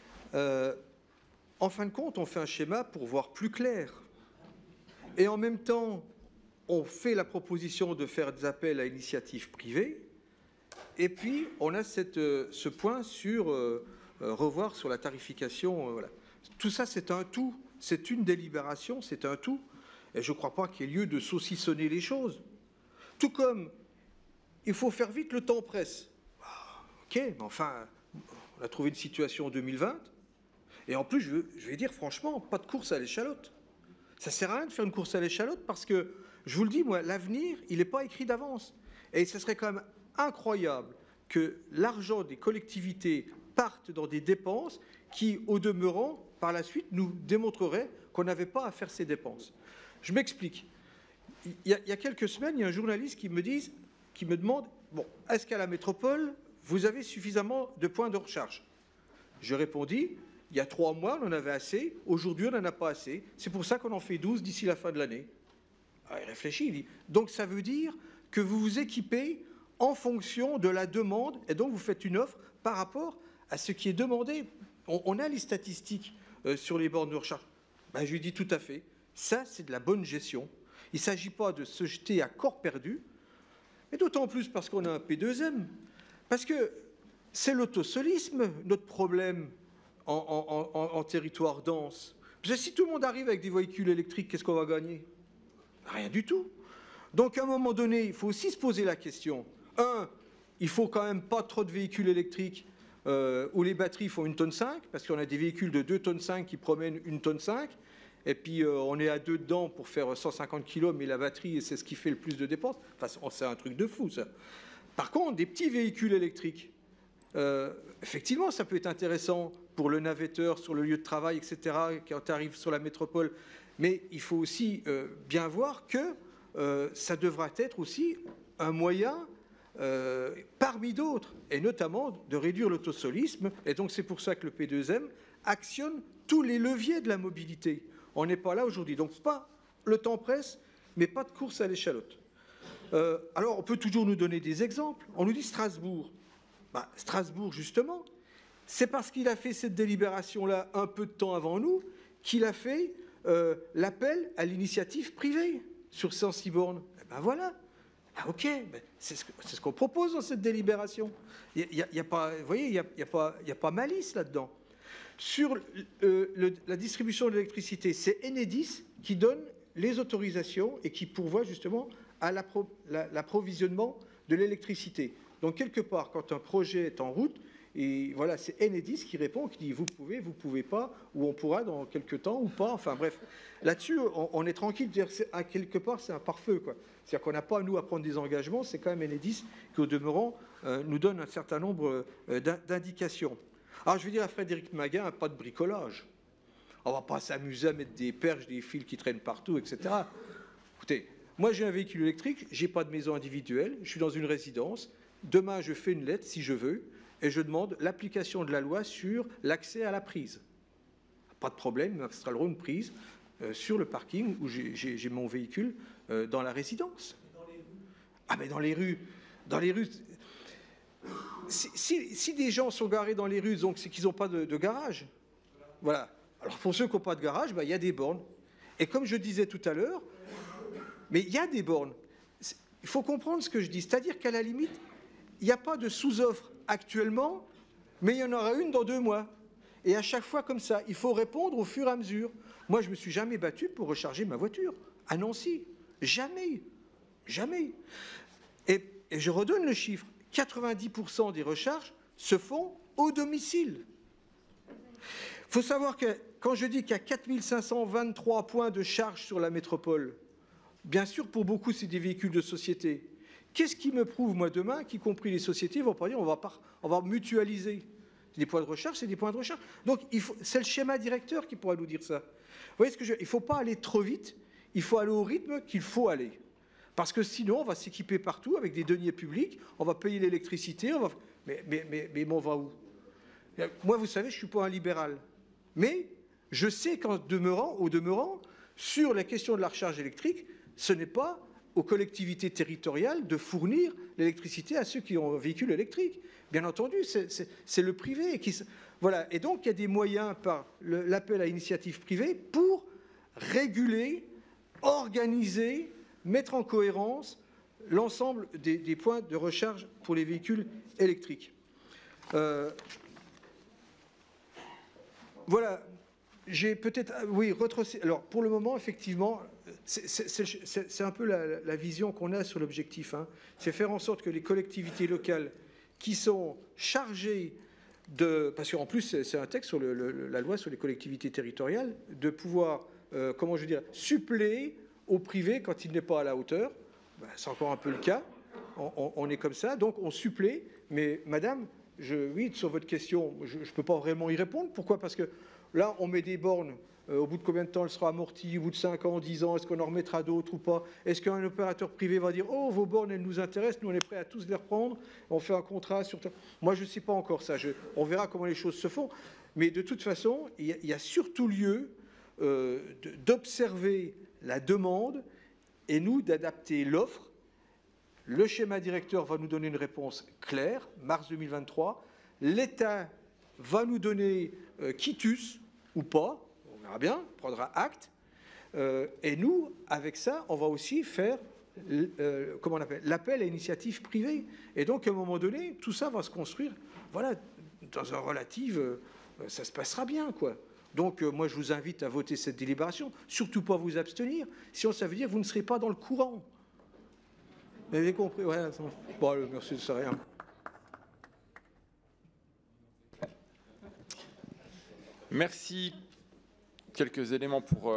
T: En fin de compte, on fait un schéma pour voir plus clair. Et en même temps, on fait la proposition de faire des appels à initiative privée. Et puis, on a ce point sur revoir sur la tarification. Voilà. Tout ça, c'est un tout. c'est une délibération, c'est un tout. Et je ne crois pas qu'il y ait lieu de saucissonner les choses. Tout comme il faut faire vite, le temps presse. Ok, mais enfin, on a trouvé une situation en 2020. Et en plus, je vais dire franchement, pas de course à l'échalote. Ça ne sert à rien de faire une course à l'échalote parce que, je vous le dis, moi, l'avenir, il n'est pas écrit d'avance. Et ce serait quand même incroyable que l'argent des collectivités parte dans des dépenses qui, au demeurant, par la suite, nous démontreraient qu'on n'avait pas à faire ces dépenses. Je m'explique. Il y a quelques semaines, il y a un journaliste qui me demande, bon, est-ce qu'à la métropole, vous avez suffisamment de points de recharge? Je répondis, il y a 3 mois, on en avait assez. Aujourd'hui, on n'en a pas assez. C'est pour ça qu'on en fait 12 d'ici la fin de l'année. Il réfléchit, il dit, donc ça veut dire que vous vous équipez en fonction de la demande et donc vous faites une offre par rapport à ce qui est demandé. On a les statistiques sur les bornes de recharge. Ben, je lui dis tout à fait, ça c'est de la bonne gestion. Il ne s'agit pas de se jeter à corps perdu, mais d'autant plus parce qu'on a un P2M. Parce que c'est l'autosolisme, notre problème en territoire dense. Parce que si tout le monde arrive avec des véhicules électriques, qu'est-ce qu'on va gagner? Rien du tout. Donc à un moment donné, il faut aussi se poser la question. Il faut quand même pas trop de véhicules électriques où les batteries font 1,5 tonne, parce qu'on a des véhicules de 2,5 tonnes qui promènent 1,5 tonne, et puis on est à 2 dedans pour faire 150 kg, mais la batterie, c'est ce qui fait le plus de dépenses. Enfin, c'est un truc de fou, ça. Par contre, des petits véhicules électriques, effectivement, ça peut être intéressant pour le navetteur sur le lieu de travail, etc., quand tu arrives sur la métropole. Mais il faut aussi bien voir que ça devra être aussi un moyen parmi d'autres, et notamment de réduire l'autosolisme. Et donc c'est pour ça que le P2M actionne tous les leviers de la mobilité. On n'est pas là aujourd'hui. Donc pas le temps presse, mais pas de course à l'échalote. Alors on peut toujours nous donner des exemples. On nous dit Strasbourg. Strasbourg, justement, c'est parce qu'il a fait cette délibération-là un peu de temps avant nous qu'il a fait l'appel à l'initiative privée sur 106 bornes. Ben voilà. Ok, ben c'est ce qu'on propose dans cette délibération. Il y a pas, vous voyez, il y a pas malice là-dedans. Sur la distribution de l'électricité, c'est Enedis qui donne les autorisations et qui pourvoit justement à l'approvisionnement de l'électricité. Donc quelque part, quand un projet est en route, et voilà, c'est Enedis qui répond, qui dit vous pouvez pas, ou on pourra dans quelques temps ou pas. Enfin bref, là-dessus, on est tranquille. À quelque part, c'est un pare-feu, quoi. C'est-à-dire qu'on n'a pas, nous, à prendre des engagements. C'est quand même Enedis qui, au demeurant, nous donne un certain nombre d'indications. Alors, je vais dire à Frédéric Maguin, pas de bricolage. On ne va pas s'amuser à mettre des perches, des fils qui traînent partout, etc. Écoutez, moi, j'ai un véhicule électrique, je n'ai pas de maison individuelle, je suis dans une résidence. Demain, je fais une lettre, si je veux, et je demande l'application de la loi sur l'accès à la prise. Pas de problème, ils m'installeront une prise sur le parking où j'ai mon véhicule dans la résidence. Dans les rues. Ah, mais dans les rues, si des gens sont garés dans les rues, donc c'est qu'ils n'ont pas de garage. Voilà. Alors pour ceux qui n'ont pas de garage, il y a des bornes. Et comme je disais tout à l'heure, mais il y a des bornes. Il faut comprendre ce que je dis. C'est-à-dire qu'à la limite, il n'y a pas de sous-offre actuellement, mais il y en aura une dans 2 mois. Et à chaque fois comme ça, il faut répondre au fur et à mesure. Moi, je ne me suis jamais battu pour recharger ma voiture à Nancy. Jamais. Jamais. Et je redonne le chiffre. 90% des recharges se font au domicile. Il faut savoir que quand je dis qu'il y a 4523 points de charge sur la métropole, bien sûr, pour beaucoup, c'est des véhicules de société. Qu'est-ce qui me prouve, moi, demain, qu'y compris les sociétés vont pas dire on va mutualiser. Des points de recharge, c'est des points de recharge. Donc, c'est le schéma directeur qui pourra nous dire ça. Vous voyez ce que il ne faut pas aller trop vite, il faut aller au rythme qu'il faut aller. Parce que sinon, on va s'équiper partout avec des deniers publics, on va payer l'électricité, mais on va où? Moi, vous savez, je ne suis pas un libéral. Mais je sais qu'au demeurant, sur la question de la recharge électrique, ce n'est pas aux collectivités territoriales de fournir l'électricité à ceux qui ont un véhicule électrique. Bien entendu, c'est le privé qui... Voilà. Et donc, il y a des moyens par l'appel à initiative privée pour réguler, organiser, mettre en cohérence l'ensemble des points de recharge pour les véhicules électriques. Voilà. j'ai peut-être, oui, retrocé. Alors, pour le moment, effectivement, c'est un peu la vision qu'on a sur l'objectif. Hein. C'est faire en sorte que les collectivités locales qui sont chargées de... Parce qu'en plus, c'est un texte sur la loi sur les collectivités territoriales, de pouvoir, comment je veux dire, suppléer au privé quand il n'est pas à la hauteur. Ben, c'est encore un peu le cas. On est comme ça, donc on supplée. Mais, madame, oui, sur votre question, je ne peux pas vraiment y répondre. Pourquoi? Parce que là, on met des bornes. Au bout de combien de temps elle sera amortie? Au bout de 5 ans, 10 ans, est-ce qu'on en remettra d'autres ou pas? Est-ce qu'un opérateur privé va dire « Oh, vos bornes, elles nous intéressent, nous, on est prêts à tous les reprendre, on fait un contrat sur... » Moi, je ne sais pas encore ça. On verra comment les choses se font. Mais de toute façon, il y a surtout lieu d'observer la demande et nous, d'adapter l'offre. Le schéma directeur va nous donner une réponse claire, mars 2023. L'État va nous donner quitus ou pas, on verra bien, on prendra acte. Et nous, avec ça, on va aussi faire comment on appelle, l'appel à initiative privée. Et donc, à un moment donné, tout ça va se construire, voilà, dans un relatif, ça se passera bien, quoi. Donc, moi, je vous invite à voter cette délibération, surtout pas vous abstenir, sinon ça veut dire que vous ne serez pas dans le courant. Vous avez compris? Ouais, bon, merci, c'est rien.
A: Merci. Quelques éléments pour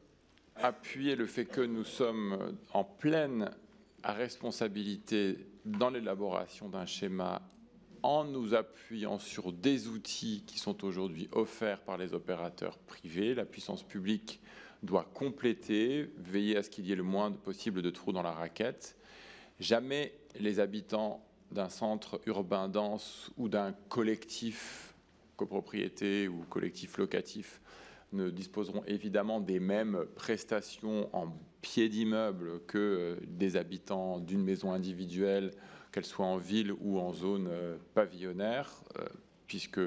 A: appuyer le fait que nous sommes en pleine responsabilité dans l'élaboration d'un schéma en nous appuyant sur des outils qui sont aujourd'hui offerts par les opérateurs privés. La puissance publique doit compléter, veiller à ce qu'il y ait le moins possible de trous dans la raquette. Jamais les habitants d'un centre urbain dense ou d'un collectif copropriété ou collectif locatif ne disposeront évidemment des mêmes prestations en pied d'immeuble que des habitants d'une maison individuelle, qu'elle soit en ville ou en zone pavillonnaire, puisque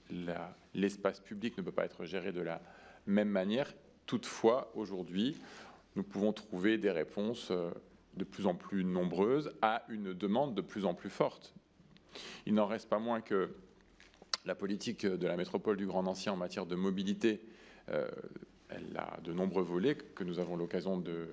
A: l'espace public ne peut pas être géré de la même manière. Toutefois, aujourd'hui, nous pouvons trouver des réponses de plus en plus nombreuses à une demande de plus en plus forte. Il n'en reste pas moins que la politique de la métropole du Grand Nancy en matière de mobilité, elle a de nombreux volets que nous avons l'occasion de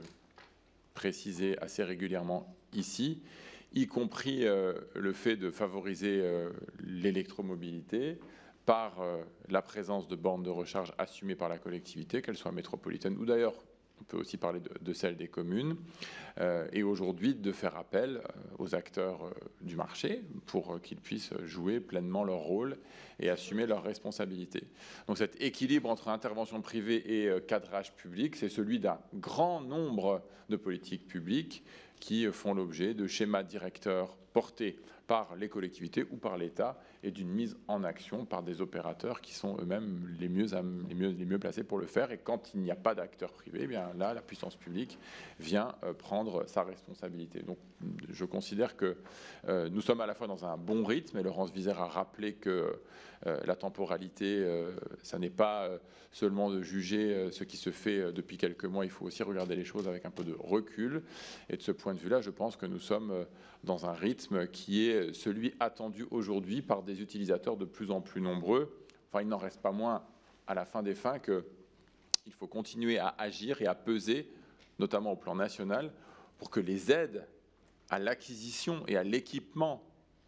A: préciser assez régulièrement ici, y compris le fait de favoriser l'électromobilité par la présence de bornes de recharge assumées par la collectivité, qu'elles soient métropolitaines ou d'ailleurs, on peut aussi parler de celles des communes, et aujourd'hui de faire appel aux acteurs du marché pour qu'ils puissent jouer pleinement leur rôle et assumer leurs responsabilités. Donc cet équilibre entre intervention privée et cadrage public, c'est celui d'un grand nombre de politiques publiques qui font l'objet de schémas directeurs portés par les collectivités ou par l'État et d'une mise en action par des opérateurs qui sont eux-mêmes les mieux placés pour le faire. Et quand il n'y a pas d'acteurs privés, eh bien là, la puissance publique vient prendre sa responsabilité. Donc, je considère que nous sommes à la fois dans un bon rythme, et Laurence Vizère a rappelé que la temporalité, ça n'est pas seulement de juger ce qui se fait depuis quelques mois, il faut aussi regarder les choses avec un peu de recul. Et de ce point de vue-là, je pense que nous sommes dans un rythme qui est celui attendu aujourd'hui par des utilisateurs de plus en plus nombreux. Enfin, il n'en reste pas moins, à la fin des fins, qu'il faut continuer à agir et à peser, notamment au plan national, pour que les aides à l'acquisition et à l'équipement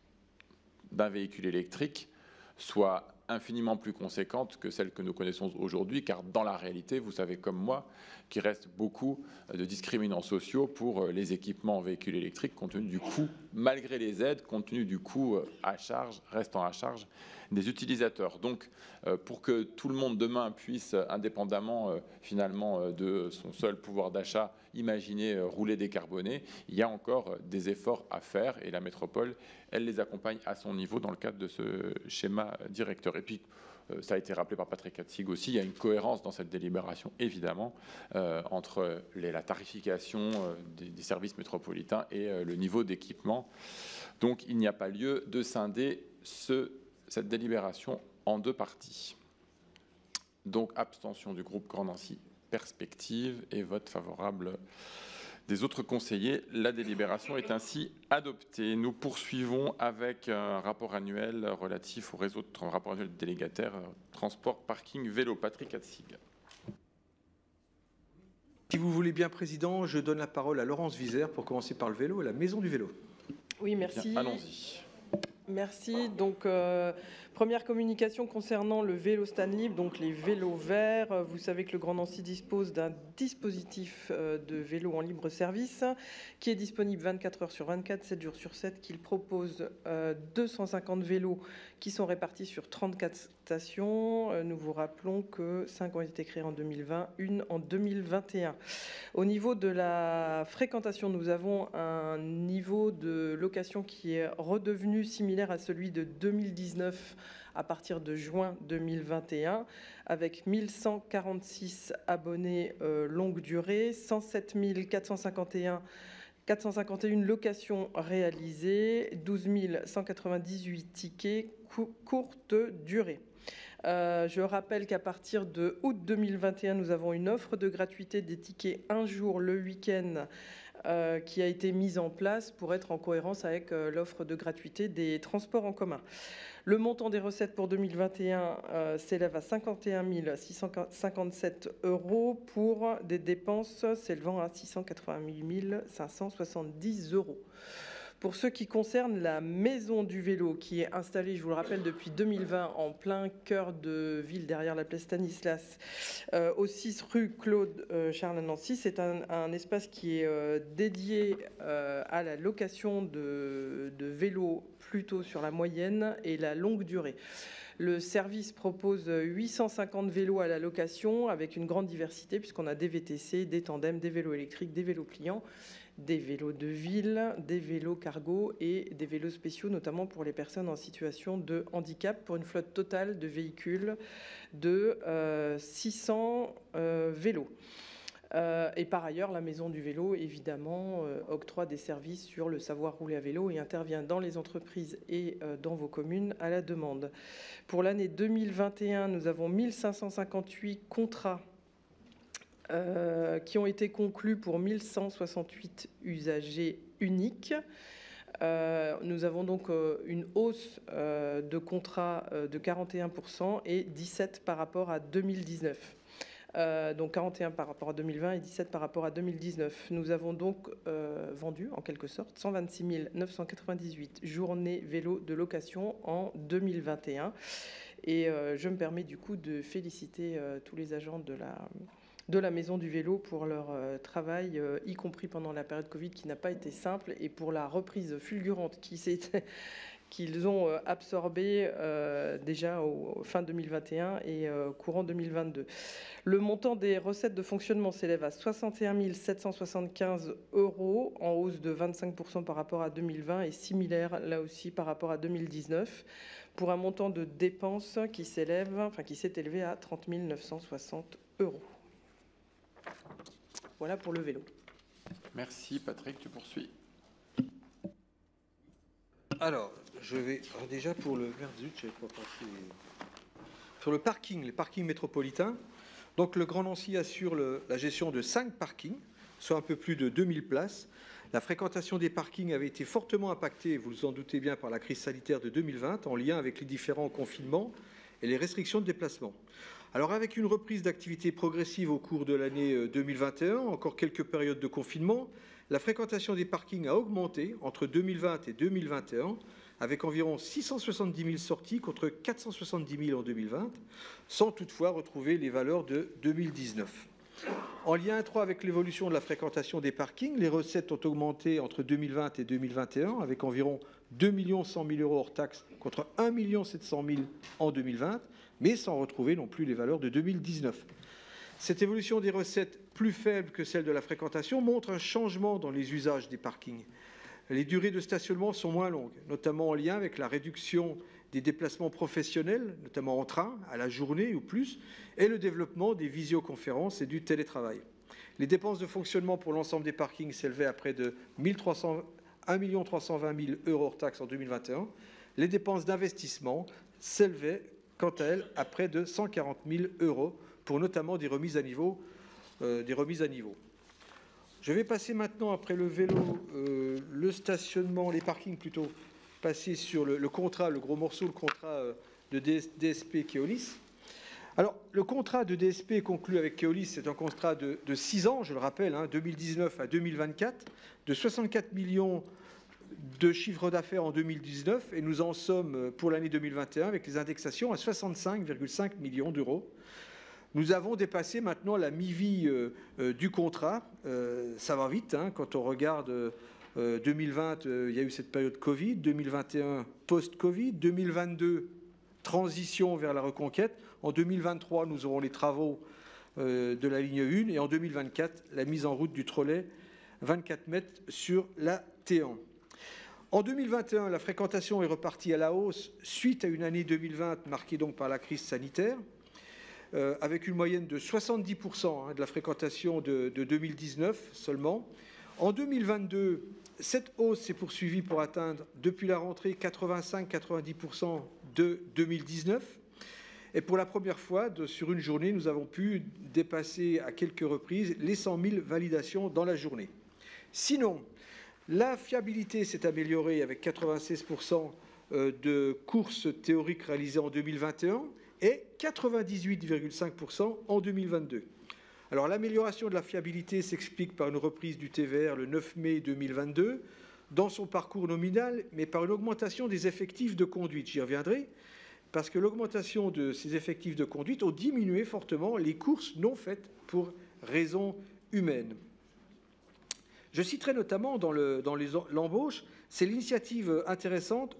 A: d'un véhicule électrique soient infiniment plus conséquentes que celles que nous connaissons aujourd'hui, car dans la réalité, vous savez comme moi, qu'il reste beaucoup de discriminants sociaux pour les équipements en véhicules électriques, compte tenu du coût, malgré les aides, compte tenu du coût à charge, restant à charge des utilisateurs. Donc, pour que tout le monde demain puisse, indépendamment finalement de son seul pouvoir d'achat, imaginer rouler décarboné, il y a encore des efforts à faire, et la métropole, elle les accompagne à son niveau dans le cadre de ce schéma directeur. Et puis, ça a été rappelé par Patrick Hatzig aussi, il y a une cohérence dans cette délibération, évidemment, entre la tarification des services métropolitains et le niveau d'équipement. Donc, il n'y a pas lieu de scinder cette délibération en deux parties. Donc, abstention du groupe Grand Nancy Perspective et vote favorable des autres conseillers. La délibération est ainsi adoptée. Nous poursuivons avec un rapport annuel relatif au réseau de rapport annuel délégataire, transport, parking, vélo. Patrick Atzig.
T: Si vous voulez bien, Président, je donne la parole à Laurence Vizère pour commencer par le vélo et la maison du vélo.
R: Oui, merci.
A: Allons-y.
R: Merci. Donc, première communication concernant le vélo stand libre, donc les vélos verts. Vous savez que le Grand Nancy dispose d'un dispositif de vélo en libre service qui est disponible 24 heures sur 24, 7 jours sur 7, qu'il propose 250 vélos qui sont répartis sur 34 stations. Nous vous rappelons que 5 ont été créés en 2020, une en 2021. Au niveau de la fréquentation, nous avons un niveau de location qui est redevenu similaire à celui de 2019 à partir de juin 2021, avec 1146 abonnés longue durée, 107 451 locations réalisées, 12 198 tickets courte durée. Je rappelle qu'à partir de août 2021, nous avons une offre de gratuité des tickets un jour le week-end qui a été mise en place pour être en cohérence avec l'offre de gratuité des transports en commun. Le montant des recettes pour 2021 s'élève à 51 657 € pour des dépenses s'élevant à 688 570 €. Pour ce qui concerne la maison du vélo, qui est installée, je vous le rappelle, depuis 2020 en plein cœur de ville, derrière la place Stanislas, au 6 rue Claude Charles à Nancy, c'est un espace qui est dédié à la location de vélos plutôt sur la moyenne et la longue durée. Le service propose 850 vélos à la location avec une grande diversité puisqu'on a des VTC, des tandems, des vélos électriques, des vélos pliants, des vélos de ville, des vélos cargo et des vélos spéciaux, notamment pour les personnes en situation de handicap, pour une flotte totale de véhicules de 600 vélos. Et par ailleurs, la maison du vélo, évidemment, octroie des services sur le savoir rouler à vélo et intervient dans les entreprises et dans vos communes à la demande. Pour l'année 2021, nous avons 1558 contrats qui ont été conclus pour 1168 usagers uniques. Nous avons donc une hausse de contrats de 41% et 17 par rapport à 2019. Donc 41 par rapport à 2020 et 17 par rapport à 2019. Nous avons donc vendu, en quelque sorte, 126 998 journées vélo de location en 2021. Et je me permets du coup de féliciter tous les agents de la Maison du Vélo pour leur travail, y compris pendant la période Covid qui n'a pas été simple, et pour la reprise fulgurante qu'ils ont absorbée déjà au fin 2021 et courant 2022. Le montant des recettes de fonctionnement s'élève à 61 775 €, en hausse de 25% par rapport à 2020 et similaire là aussi par rapport à 2019, pour un montant de dépenses qui s'est élevé à 30 960 €. Voilà pour le vélo.
A: Merci Patrick, tu poursuis.
T: Alors, je vais déjà pour le Verdut, je vais pas passer sur le parking, les parkings métropolitains. Donc le Grand Nancy assure la gestion de 5 parkings, soit un peu plus de 2000 places. La fréquentation des parkings avait été fortement impactée, vous vous en doutez bien, par la crise sanitaire de 2020, en lien avec les différents confinements et les restrictions de déplacement. Alors avec une reprise d'activité progressive au cours de l'année 2021, encore quelques périodes de confinement, la fréquentation des parkings a augmenté entre 2020 et 2021, avec environ 670 000 sorties contre 470 000 en 2020, sans toutefois retrouver les valeurs de 2019. En lien étroit avec l'évolution de la fréquentation des parkings, les recettes ont augmenté entre 2020 et 2021, avec environ 2 100 000 € hors taxes contre 1 700 000 en 2020, mais sans retrouver non plus les valeurs de 2019. Cette évolution des recettes plus faible que celle de la fréquentation montre un changement dans les usages des parkings. Les durées de stationnement sont moins longues, notamment en lien avec la réduction des déplacements professionnels, notamment en train, à la journée ou plus, et le développement des visioconférences et du télétravail. Les dépenses de fonctionnement pour l'ensemble des parkings s'élevaient à près de 1 320 000 € hors taxes en 2021. Les dépenses d'investissement s'élevaient, quant à elles, à près de 140 000 € pour notamment des remises à niveau. Je vais passer maintenant, après le vélo, le stationnement, les parkings plutôt, passer sur le contrat, le gros morceau, le contrat de DSP Keolis. Alors, le contrat de DSP conclu avec Keolis, c'est un contrat de 6 ans, je le rappelle, 2019 à 2024, de 64 millions de chiffre d'affaires en 2019, et nous en sommes pour l'année 2021 avec les indexations à 65,5 millions d'euros. Nous avons dépassé maintenant la mi-vie du contrat. Ça va vite, quand on regarde 2020, il y a eu cette période Covid, 2021 post-Covid, 2022 transition vers la reconquête. En 2023, nous aurons les travaux de la ligne 1 et en 2024, la mise en route du trolley 24 mètres sur la T1. En 2021, la fréquentation est repartie à la hausse suite à une année 2020 marquée donc par la crise sanitaire, avec une moyenne de 70% de la fréquentation de 2019 seulement. En 2022, cette hausse s'est poursuivie pour atteindre, depuis la rentrée, 85-90% de 2019. Et pour la première fois, sur une journée, nous avons pu dépasser à quelques reprises les 100 000 validations dans la journée. Sinon, la fiabilité s'est améliorée avec 96% de courses théoriques réalisées en 2021 et 98,5% en 2022. Alors l'amélioration de la fiabilité s'explique par une reprise du TVR le 9 mai 2022 dans son parcours nominal, mais par une augmentation des effectifs de conduite. J'y reviendrai, parce que l'augmentation de ces effectifs de conduite ont diminué fortement les courses non faites pour raisons humaines. Je citerai notamment dans l'embauche, c'est l'initiative intéressante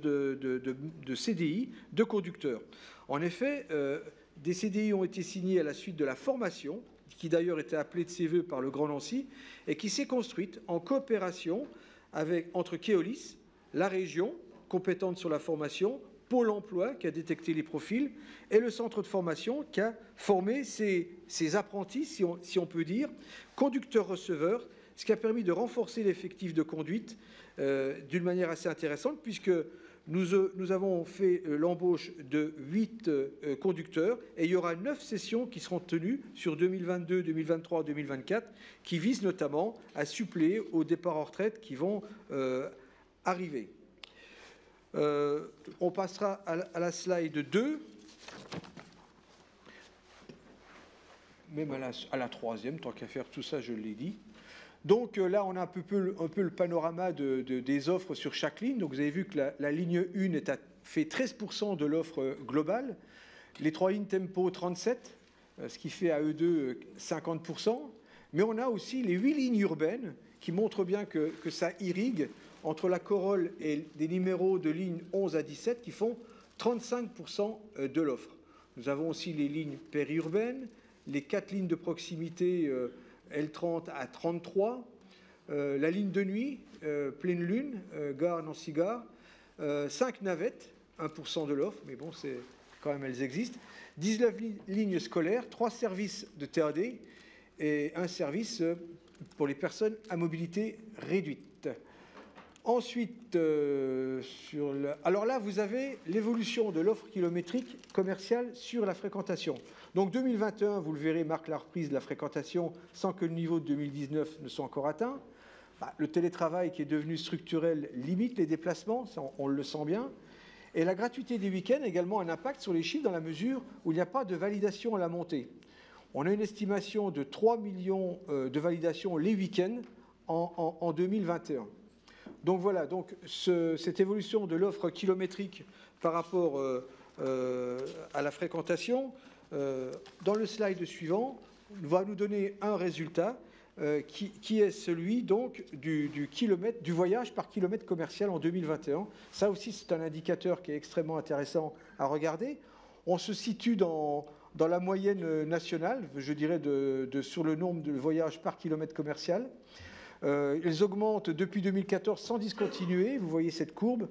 T: de CDI de conducteurs. En effet, des CDI ont été signés à la suite de la formation, qui d'ailleurs était appelée de ses voeux par le Grand Nancy, et qui s'est construite en coopération entre Keolis, la région compétente sur la formation, Pôle emploi qui a détecté les profils, et le centre de formation qui a formé ces apprentis, si on peut dire, conducteurs-receveurs, ce qui a permis de renforcer l'effectif de conduite d'une manière assez intéressante, puisque nous avons fait l'embauche de 8 conducteurs, et il y aura 9 sessions qui seront tenues sur 2022, 2023, 2024, qui visent notamment à suppléer aux départs en retraite qui vont arriver. On passera à la slide 2, même à la troisième, tant qu'à faire tout ça, je l'ai dit. Donc là, on a un peu le panorama des offres sur chaque ligne. Donc vous avez vu que la ligne 1 fait 13% de l'offre globale, les 3 lignes Tempo 37%, ce qui fait à eux deux 50%. Mais on a aussi les 8 lignes urbaines qui montrent bien que ça irrigue entre la Corolle et des numéros de lignes 11 à 17 qui font 35% de l'offre. Nous avons aussi les lignes périurbaines, les 4 lignes de proximité L30 à 33, la ligne de nuit, pleine lune, gare Nancy-Gare, 5 navettes, 1% de l'offre, mais bon, c'est quand même, elles existent, 19 lignes scolaires, 3 services de TAD et un service pour les personnes à mobilité réduite. Ensuite, alors là, vous avez l'évolution de l'offre kilométrique commerciale sur la fréquentation. Donc 2021, vous le verrez, marque la reprise de la fréquentation sans que le niveau de 2019 ne soit encore atteint. Le télétravail qui est devenu structurel limite les déplacements, ça, on le sent bien. Et la gratuité des week-ends a également un impact sur les chiffres dans la mesure où il n'y a pas de validation à la montée. On a une estimation de 3 millions de validations les week-ends en 2021. Donc voilà, donc cette évolution de l'offre kilométrique par rapport à la fréquentation, dans le slide suivant, va nous donner un résultat qui est celui donc du voyage par kilomètre commercial en 2021. Ça aussi, c'est un indicateur qui est extrêmement intéressant à regarder. On se situe dans la moyenne nationale, je dirais, sur le nombre de voyages par kilomètre commercial. Ils augmentent depuis 2014 sans discontinuer, vous voyez cette courbe.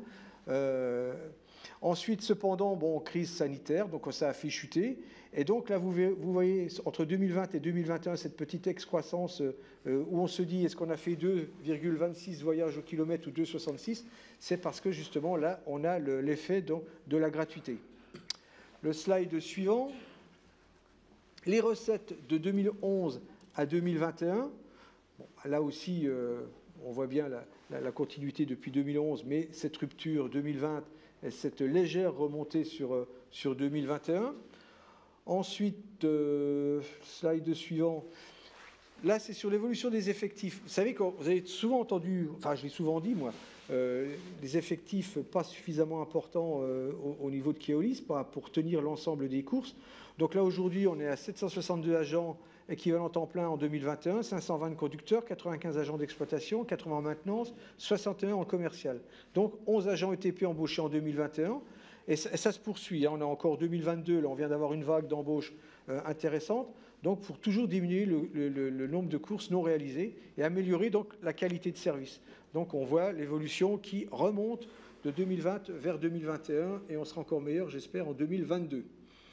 T: Ensuite, cependant, crise sanitaire, donc ça a fait chuter. Et donc là, vous voyez, entre 2020 et 2021, cette petite excroissance où on se dit, est-ce qu'on a fait 2,26 voyages au kilomètre ou 2,66 ? C'est parce que, justement, là, on a l'effet de la gratuité. Le slide suivant. Les recettes de 2011 à 2021. Bon, là aussi, on voit bien la continuité depuis 2011, mais cette rupture 2020 et cette légère remontée sur 2021. Ensuite, slide suivant. Là, c'est sur l'évolution des effectifs. Vous savez, vous avez souvent entendu, enfin je l'ai souvent dit moi, les effectifs pas suffisamment importants au niveau de Keolis pour tenir l'ensemble des courses. Donc là, aujourd'hui, on est à 762 agents équivalent temps plein en 2021, 520 conducteurs, 95 agents d'exploitation, 80 en maintenance, 61 en commercial. Donc 11 agents ETP embauchés en 2021. Et ça se poursuit. On a encore 2022, là on vient d'avoir une vague d'embauche intéressante. Donc pour toujours diminuer le nombre de courses non réalisées et améliorer donc la qualité de service. Donc on voit l'évolution qui remonte de 2020 vers 2021 et on sera encore meilleur, j'espère, en 2022.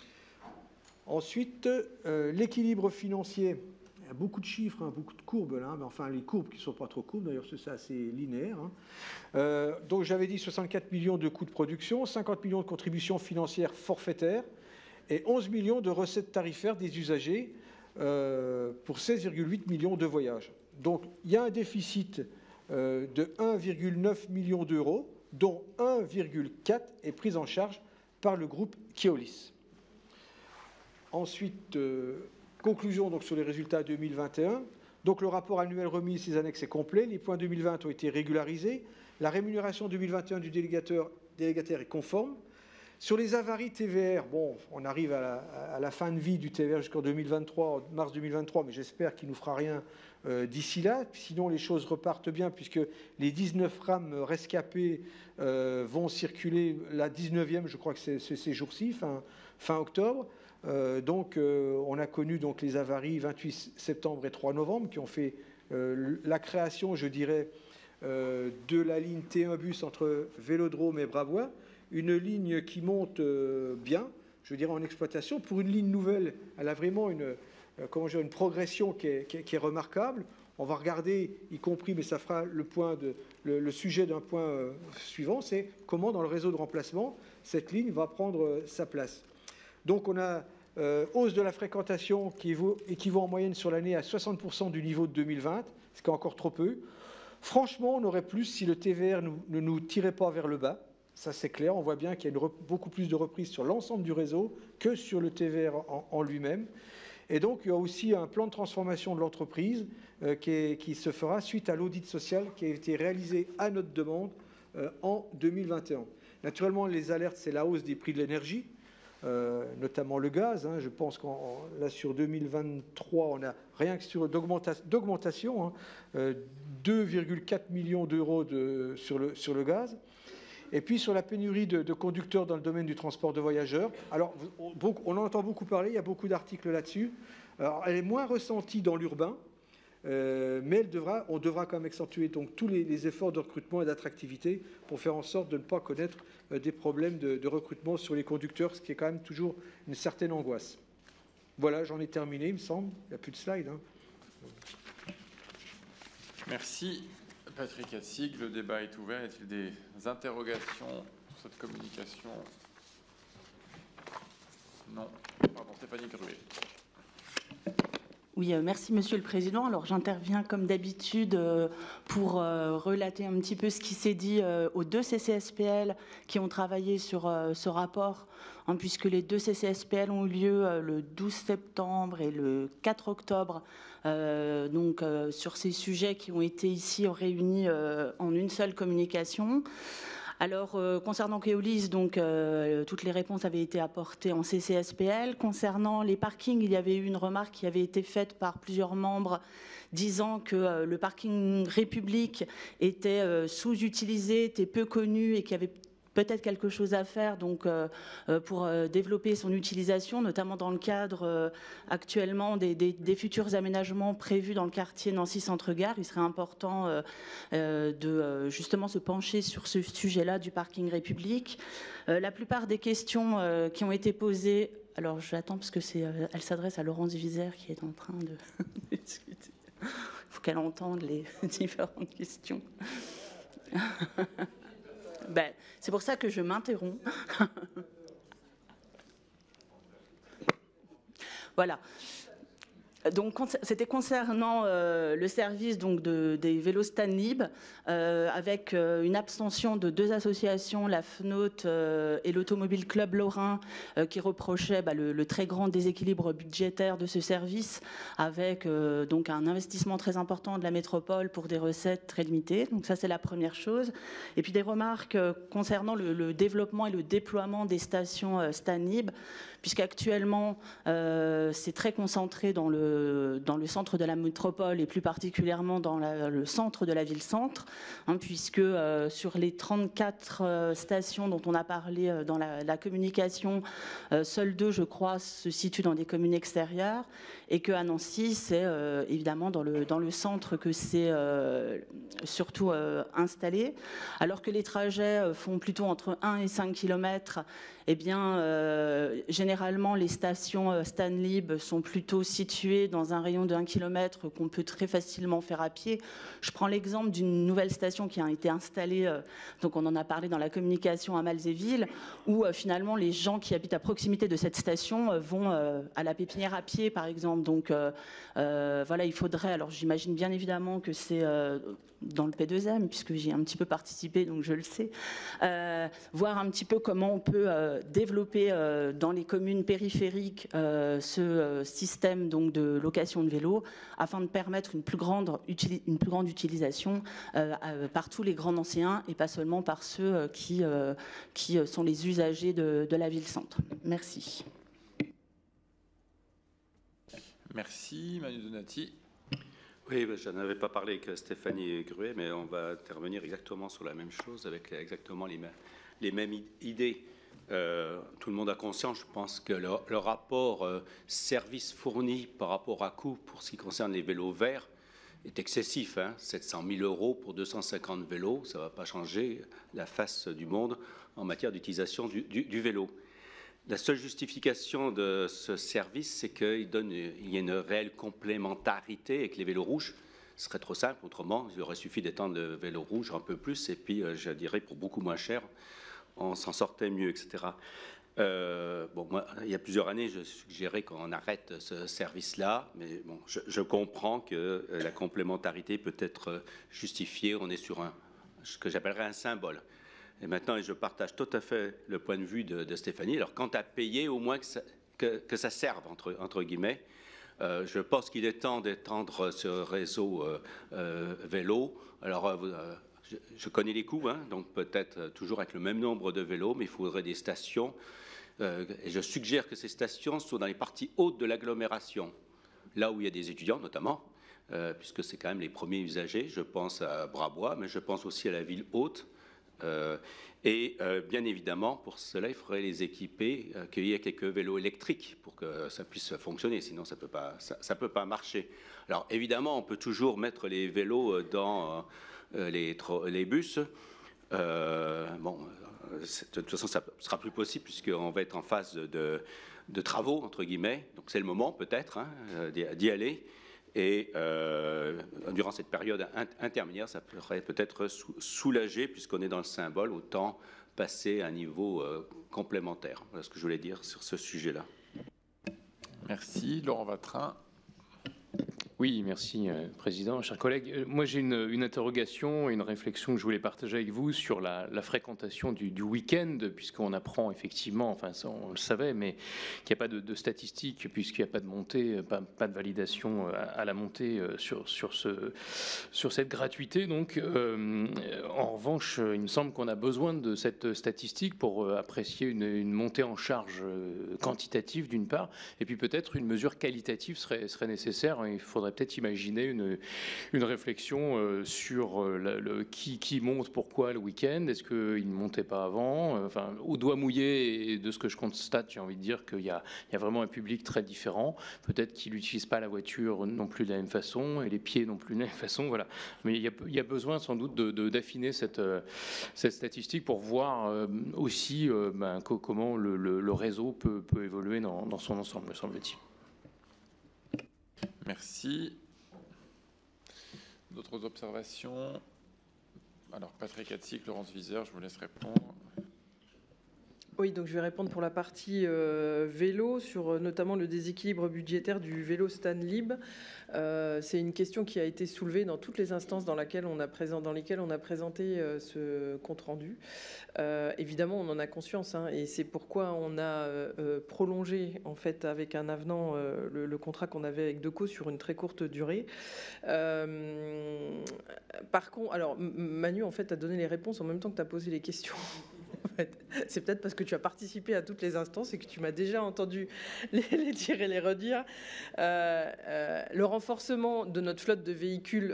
T: Ensuite, l'équilibre financier. Il y a beaucoup de chiffres, hein, beaucoup de courbes là, mais enfin les courbes qui ne sont pas trop courbes, d'ailleurs c'est assez linéaire. Hein. Donc j'avais dit 64 millions de coûts de production, 50 millions de contributions financières forfaitaires et 11 millions de recettes tarifaires des usagers pour 16,8 millions de voyages. Donc il y a un déficit de 1,9 million d'euros, dont 1,4 est pris en charge par le groupe Keolis. Ensuite, conclusion donc sur les résultats 2021. Donc le rapport annuel remis, ses annexes est complet. Les points 2020 ont été régularisés. La rémunération 2021 du délégataire est conforme. Sur les avaries TVR, bon, on arrive à la fin de vie du TVR jusqu'en 2023, mars 2023, mais j'espère qu'il ne nous fera rien d'ici là. Sinon, les choses repartent bien puisque les 19 rames rescapées vont circuler, la 19e, je crois que c'est ces jours-ci, fin octobre. Donc, on a connu donc, les avaries 28 septembre et 3 novembre qui ont fait la création, je dirais, de la ligne T1 bus entre Vélodrome et Bravois. Une ligne qui monte bien, je dirais, en exploitation. Pour une ligne nouvelle, elle a vraiment une progression qui est remarquable. On va regarder, y compris, mais ça fera le sujet d'un point suivant, c'est comment, dans le réseau de remplacement, cette ligne va prendre sa place. Donc on a hausse de la fréquentation qui équivaut en moyenne sur l'année à 60% du niveau de 2020, ce qui est encore trop peu. Franchement, on aurait plus si le TVR ne nous tirait pas vers le bas. Ça, c'est clair. On voit bien qu'il y a beaucoup plus de reprises sur l'ensemble du réseau que sur le TVR en lui-même. Et donc, il y a aussi un plan de transformation de l'entreprise qui se fera suite à l'audit social qui a été réalisé à notre demande en 2021. Naturellement, les alertes, c'est la hausse des prix de l'énergie. Notamment le gaz. Hein. Je pense là sur 2023, on a rien que sur d'augmentation, hein, 2,4 millions d'euros sur le gaz. Et puis sur la pénurie de conducteurs dans le domaine du transport de voyageurs. Alors, on en entend beaucoup parler, il y a beaucoup d'articles là-dessus. Alors, elle est moins ressentie dans l'urbain, mais on devra quand même accentuer donc, tous les efforts de recrutement et d'attractivité pour faire en sorte de ne pas connaître des problèmes de recrutement sur les conducteurs, ce qui est quand même toujours une certaine angoisse. Voilà, j'en ai terminé, il me semble. Il n'y a plus de slide. Hein.
A: Merci, Patrick Assig. Le débat est ouvert. Y a-t-il des interrogations sur cette communication? Non. Pardon, Stéphanie Gruet.
B: Oui, merci Monsieur le Président. Alors j'interviens comme d'habitude pour relater un petit peu ce qui s'est dit aux deux CCSPL qui ont travaillé sur ce rapport, hein, puisque les deux CCSPL ont eu lieu le 12 septembre et le 4 octobre, donc sur ces sujets qui ont été ici réunis en une seule communication. Alors, concernant Keolis, donc, toutes les réponses avaient été apportées en CCSPL. Concernant les parkings, il y avait eu une remarque qui avait été faite par plusieurs membres disant que le parking République était sous-utilisé, était peu connu et qu'il y avait peut-être quelque chose à faire donc, pour développer son utilisation, notamment dans le cadre actuellement des futurs aménagements prévus dans le quartier Nancy-Centre-Gare. Il serait important de justement se pencher sur ce sujet-là du parking République. La plupart des questions qui ont été posées, alors j'attends parce que elle s'adresse à Laurence Vizère qui est en train de discuter. Il faut qu'elle entende les différentes questions. Ben, c'est pour ça que je m'interromps. Voilà. Donc, c'était concernant le service donc, des vélos Stanlib, avec une abstention de 2 associations, la FNOT et l'Automobile Club Lorrain, qui reprochaient le très grand déséquilibre budgétaire de ce service, avec donc un investissement très important de la métropole pour des recettes très limitées. Donc ça, c'est la première chose. Et puis des remarques concernant le développement et le déploiement des stations Stanlib, puisqu'actuellement, c'est très concentré dans le centre de la métropole et plus particulièrement dans le centre de la ville-centre, hein, puisque sur les 34 stations dont on a parlé dans la communication, seules 2, je crois, se situent dans des communes extérieures, et qu'à Nancy, c'est évidemment dans le centre que c'est surtout installé, alors que les trajets font plutôt entre 1 et 5 km. Eh bien, généralement, les stations Stanlib sont plutôt situées dans un rayon de 1 km qu'on peut très facilement faire à pied. Je prends l'exemple d'une nouvelle station qui a été installée, donc on en a parlé dans la communication à Malzéville, où finalement les gens qui habitent à proximité de cette station vont à la pépinière à pied, par exemple. Donc voilà, il faudrait, alors j'imagine bien évidemment que c'est dans le P2M, puisque j'y ai un petit peu participé, donc je le sais, voir un petit peu comment on peut développer dans les communes périphériques ce système donc, de location de vélos, afin de permettre une plus grande utilisation par tous les grands anciens et pas seulement par ceux qui sont les usagers de la ville-centre. Merci.
A: Merci, Manu Donati.
O: Oui, je n'avais pas parlé avec Stéphanie Gruet, mais on va intervenir exactement sur la même chose, avec exactement les mêmes idées. Tout le monde a conscience, je pense, que le rapport service fourni par rapport à coût pour ce qui concerne les vélos verts est excessif. 700 000 € pour 250 vélos, ça ne va pas changer la face du monde en matière d'utilisation du vélo. La seule justification de ce service, c'est qu'il y a une réelle complémentarité avec les vélos rouges. Ce serait trop simple, autrement, il aurait suffi d'étendre le vélo rouge un peu plus, et puis, je dirais, pour beaucoup moins cher, on s'en sortait mieux, etc. Bon, moi, il y a plusieurs années, je suggérais qu'on arrête ce service-là, mais bon, je comprends que la complémentarité peut être justifiée. On est sur ce que j'appellerais un symbole. Et maintenant, je partage tout à fait le point de vue de Stéphanie. Alors, quant à payer, au moins que ça serve, entre guillemets, je pense qu'il est temps d'étendre ce réseau vélo. Alors, je connais les coûts, donc peut-être toujours avec le même nombre de vélos, mais il faudrait des stations. Et je suggère que ces stations soient dans les parties hautes de l'agglomération, là où il y a des étudiants notamment, puisque c'est quand même les premiers usagers. Je pense à Brabois, mais je pense aussi à la ville haute. Et bien évidemment, pour cela, il faudrait les équiper, qu'il y ait quelques vélos électriques pour que ça puisse fonctionner, sinon ça peut pas marcher. Alors évidemment, on peut toujours mettre les vélos dans les bus. Bon, de toute façon, ça sera plus possible puisqu'on va être en phase de travaux, entre guillemets. Donc c'est le moment peut-être d'y aller. Et durant cette période intermédiaire, ça pourrait peut-être soulager, puisqu'on est dans le symbole, autant passer à un niveau complémentaire. Voilà ce que je voulais dire sur ce sujet-là.
A: Merci. Laurent Vatrin.
C: Oui, merci, Président. Chers collègues, moi j'ai une interrogation et une réflexion que je voulais partager avec vous sur la fréquentation du week-end, puisqu'on apprend effectivement, enfin ça, on le savait, mais qu'il n'y a pas de statistiques, puisqu'il n'y a pas de montée, pas de validation à la montée sur cette gratuité. Donc, en revanche, il me semble qu'on a besoin de cette statistique pour apprécier une montée en charge quantitative d'une part, et puis peut-être une mesure qualitative serait nécessaire. Il faudrait peut-être imaginer une réflexion sur qui monte, pourquoi le week-end, est-ce qu'il ne montait pas avant, enfin, au doigt mouillé, et de ce que je constate, j'ai envie de dire qu'il y a vraiment un public très différent, peut-être qu'il n'utilise pas la voiture non plus de la même façon, et les pieds non plus de la même façon, voilà. Mais il y a besoin sans doute d'affiner cette statistique pour voir aussi comment le réseau peut évoluer dans son ensemble, me semble-t-il.
A: Merci. D'autres observations? Alors, Patrick Hatzig, Laurence Viseur, je vous laisse répondre.
R: Oui, donc je vais répondre pour la partie vélo, sur notamment le déséquilibre budgétaire du vélo Stanlib. C'est une question qui a été soulevée dans toutes les instances dans lesquelles on a présenté ce compte-rendu. Évidemment, on en a conscience, hein, et c'est pourquoi on a prolongé, en fait, avec un avenant, le contrat qu'on avait avec Deco sur une très courte durée. Par contre, alors Manu, en fait, a donné les réponses en même temps que tu as posé les questions. En fait, c'est peut-être parce que tu as participé à toutes les instances et que tu m'as déjà entendu les dire et les redire. Le renforcement de notre flotte de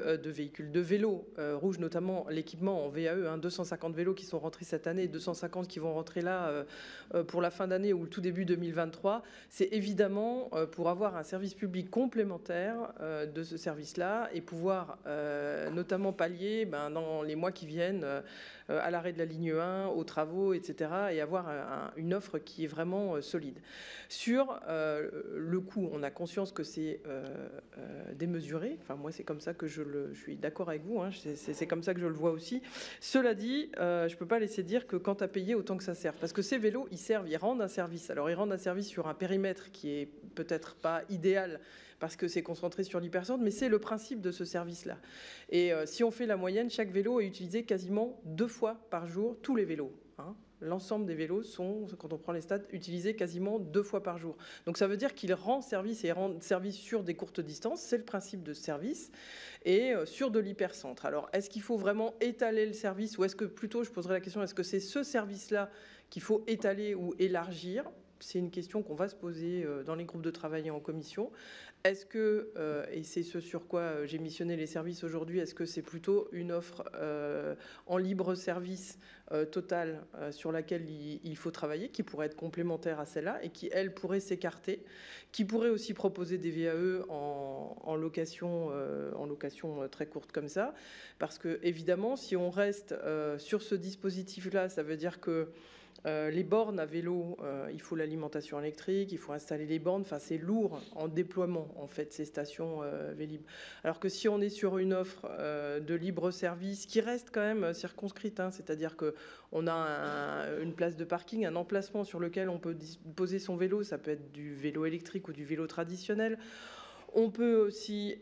R: vélos rouges, notamment l'équipement en VAE, 250 vélos qui sont rentrés cette année et 250 qui vont rentrer là pour la fin d'année ou le tout début 2023, c'est évidemment pour avoir un service public complémentaire de ce service-là et pouvoir notamment pallier dans les mois qui viennent à l'arrêt de la ligne 1, aux travaux, etc. et avoir une offre qui est vraiment solide. Sur le coût, on a conscience que c'est démesuré. Enfin, moi, c'est comme ça que je suis d'accord avec vous. Hein. C'est comme ça que je le vois aussi. Cela dit, je ne peux pas laisser dire que quand à payer, autant que ça serve. Parce que ces vélos, ils rendent un service. Alors, ils rendent un service sur un périmètre qui est peut-être pas idéal, parce que c'est concentré sur l'hypercentre, mais c'est le principe de ce service-là. Et si on fait la moyenne, chaque vélo est utilisé quasiment 2 fois par jour, tous les vélos. Hein. L'ensemble des vélos sont, quand on prend les stats, utilisés quasiment 2 fois par jour. Donc ça veut dire qu'il rend service et rend service sur des courtes distances, c'est le principe de ce service, et sur de l'hypercentre. Alors est-ce qu'il faut vraiment étaler le service, ou est-ce que plutôt, je poserais la question, est-ce que c'est ce service-là qu'il faut étaler ou élargir ? C'est une question qu'on va se poser dans les groupes de travail et en commission. Est-ce que, et c'est ce sur quoi j'ai missionné les services aujourd'hui, est-ce que c'est plutôt une offre en libre service totale sur laquelle il faut travailler, qui pourrait être complémentaire à celle-là et qui, elle, pourrait s'écarter, qui pourrait aussi proposer des VAE en location très courte comme ça, parce que évidemment, si on reste sur ce dispositif-là, ça veut dire que les bornes à vélo, il faut l'alimentation électrique, il faut installer les bornes, enfin c'est lourd en déploiement en fait ces stations Vélib. Alors que si on est sur une offre de libre service qui reste quand même circonscrite, hein, c'est-à-dire qu'on a une place de parking, un emplacement sur lequel on peut poser son vélo, ça peut être du vélo électrique ou du vélo traditionnel. On peut aussi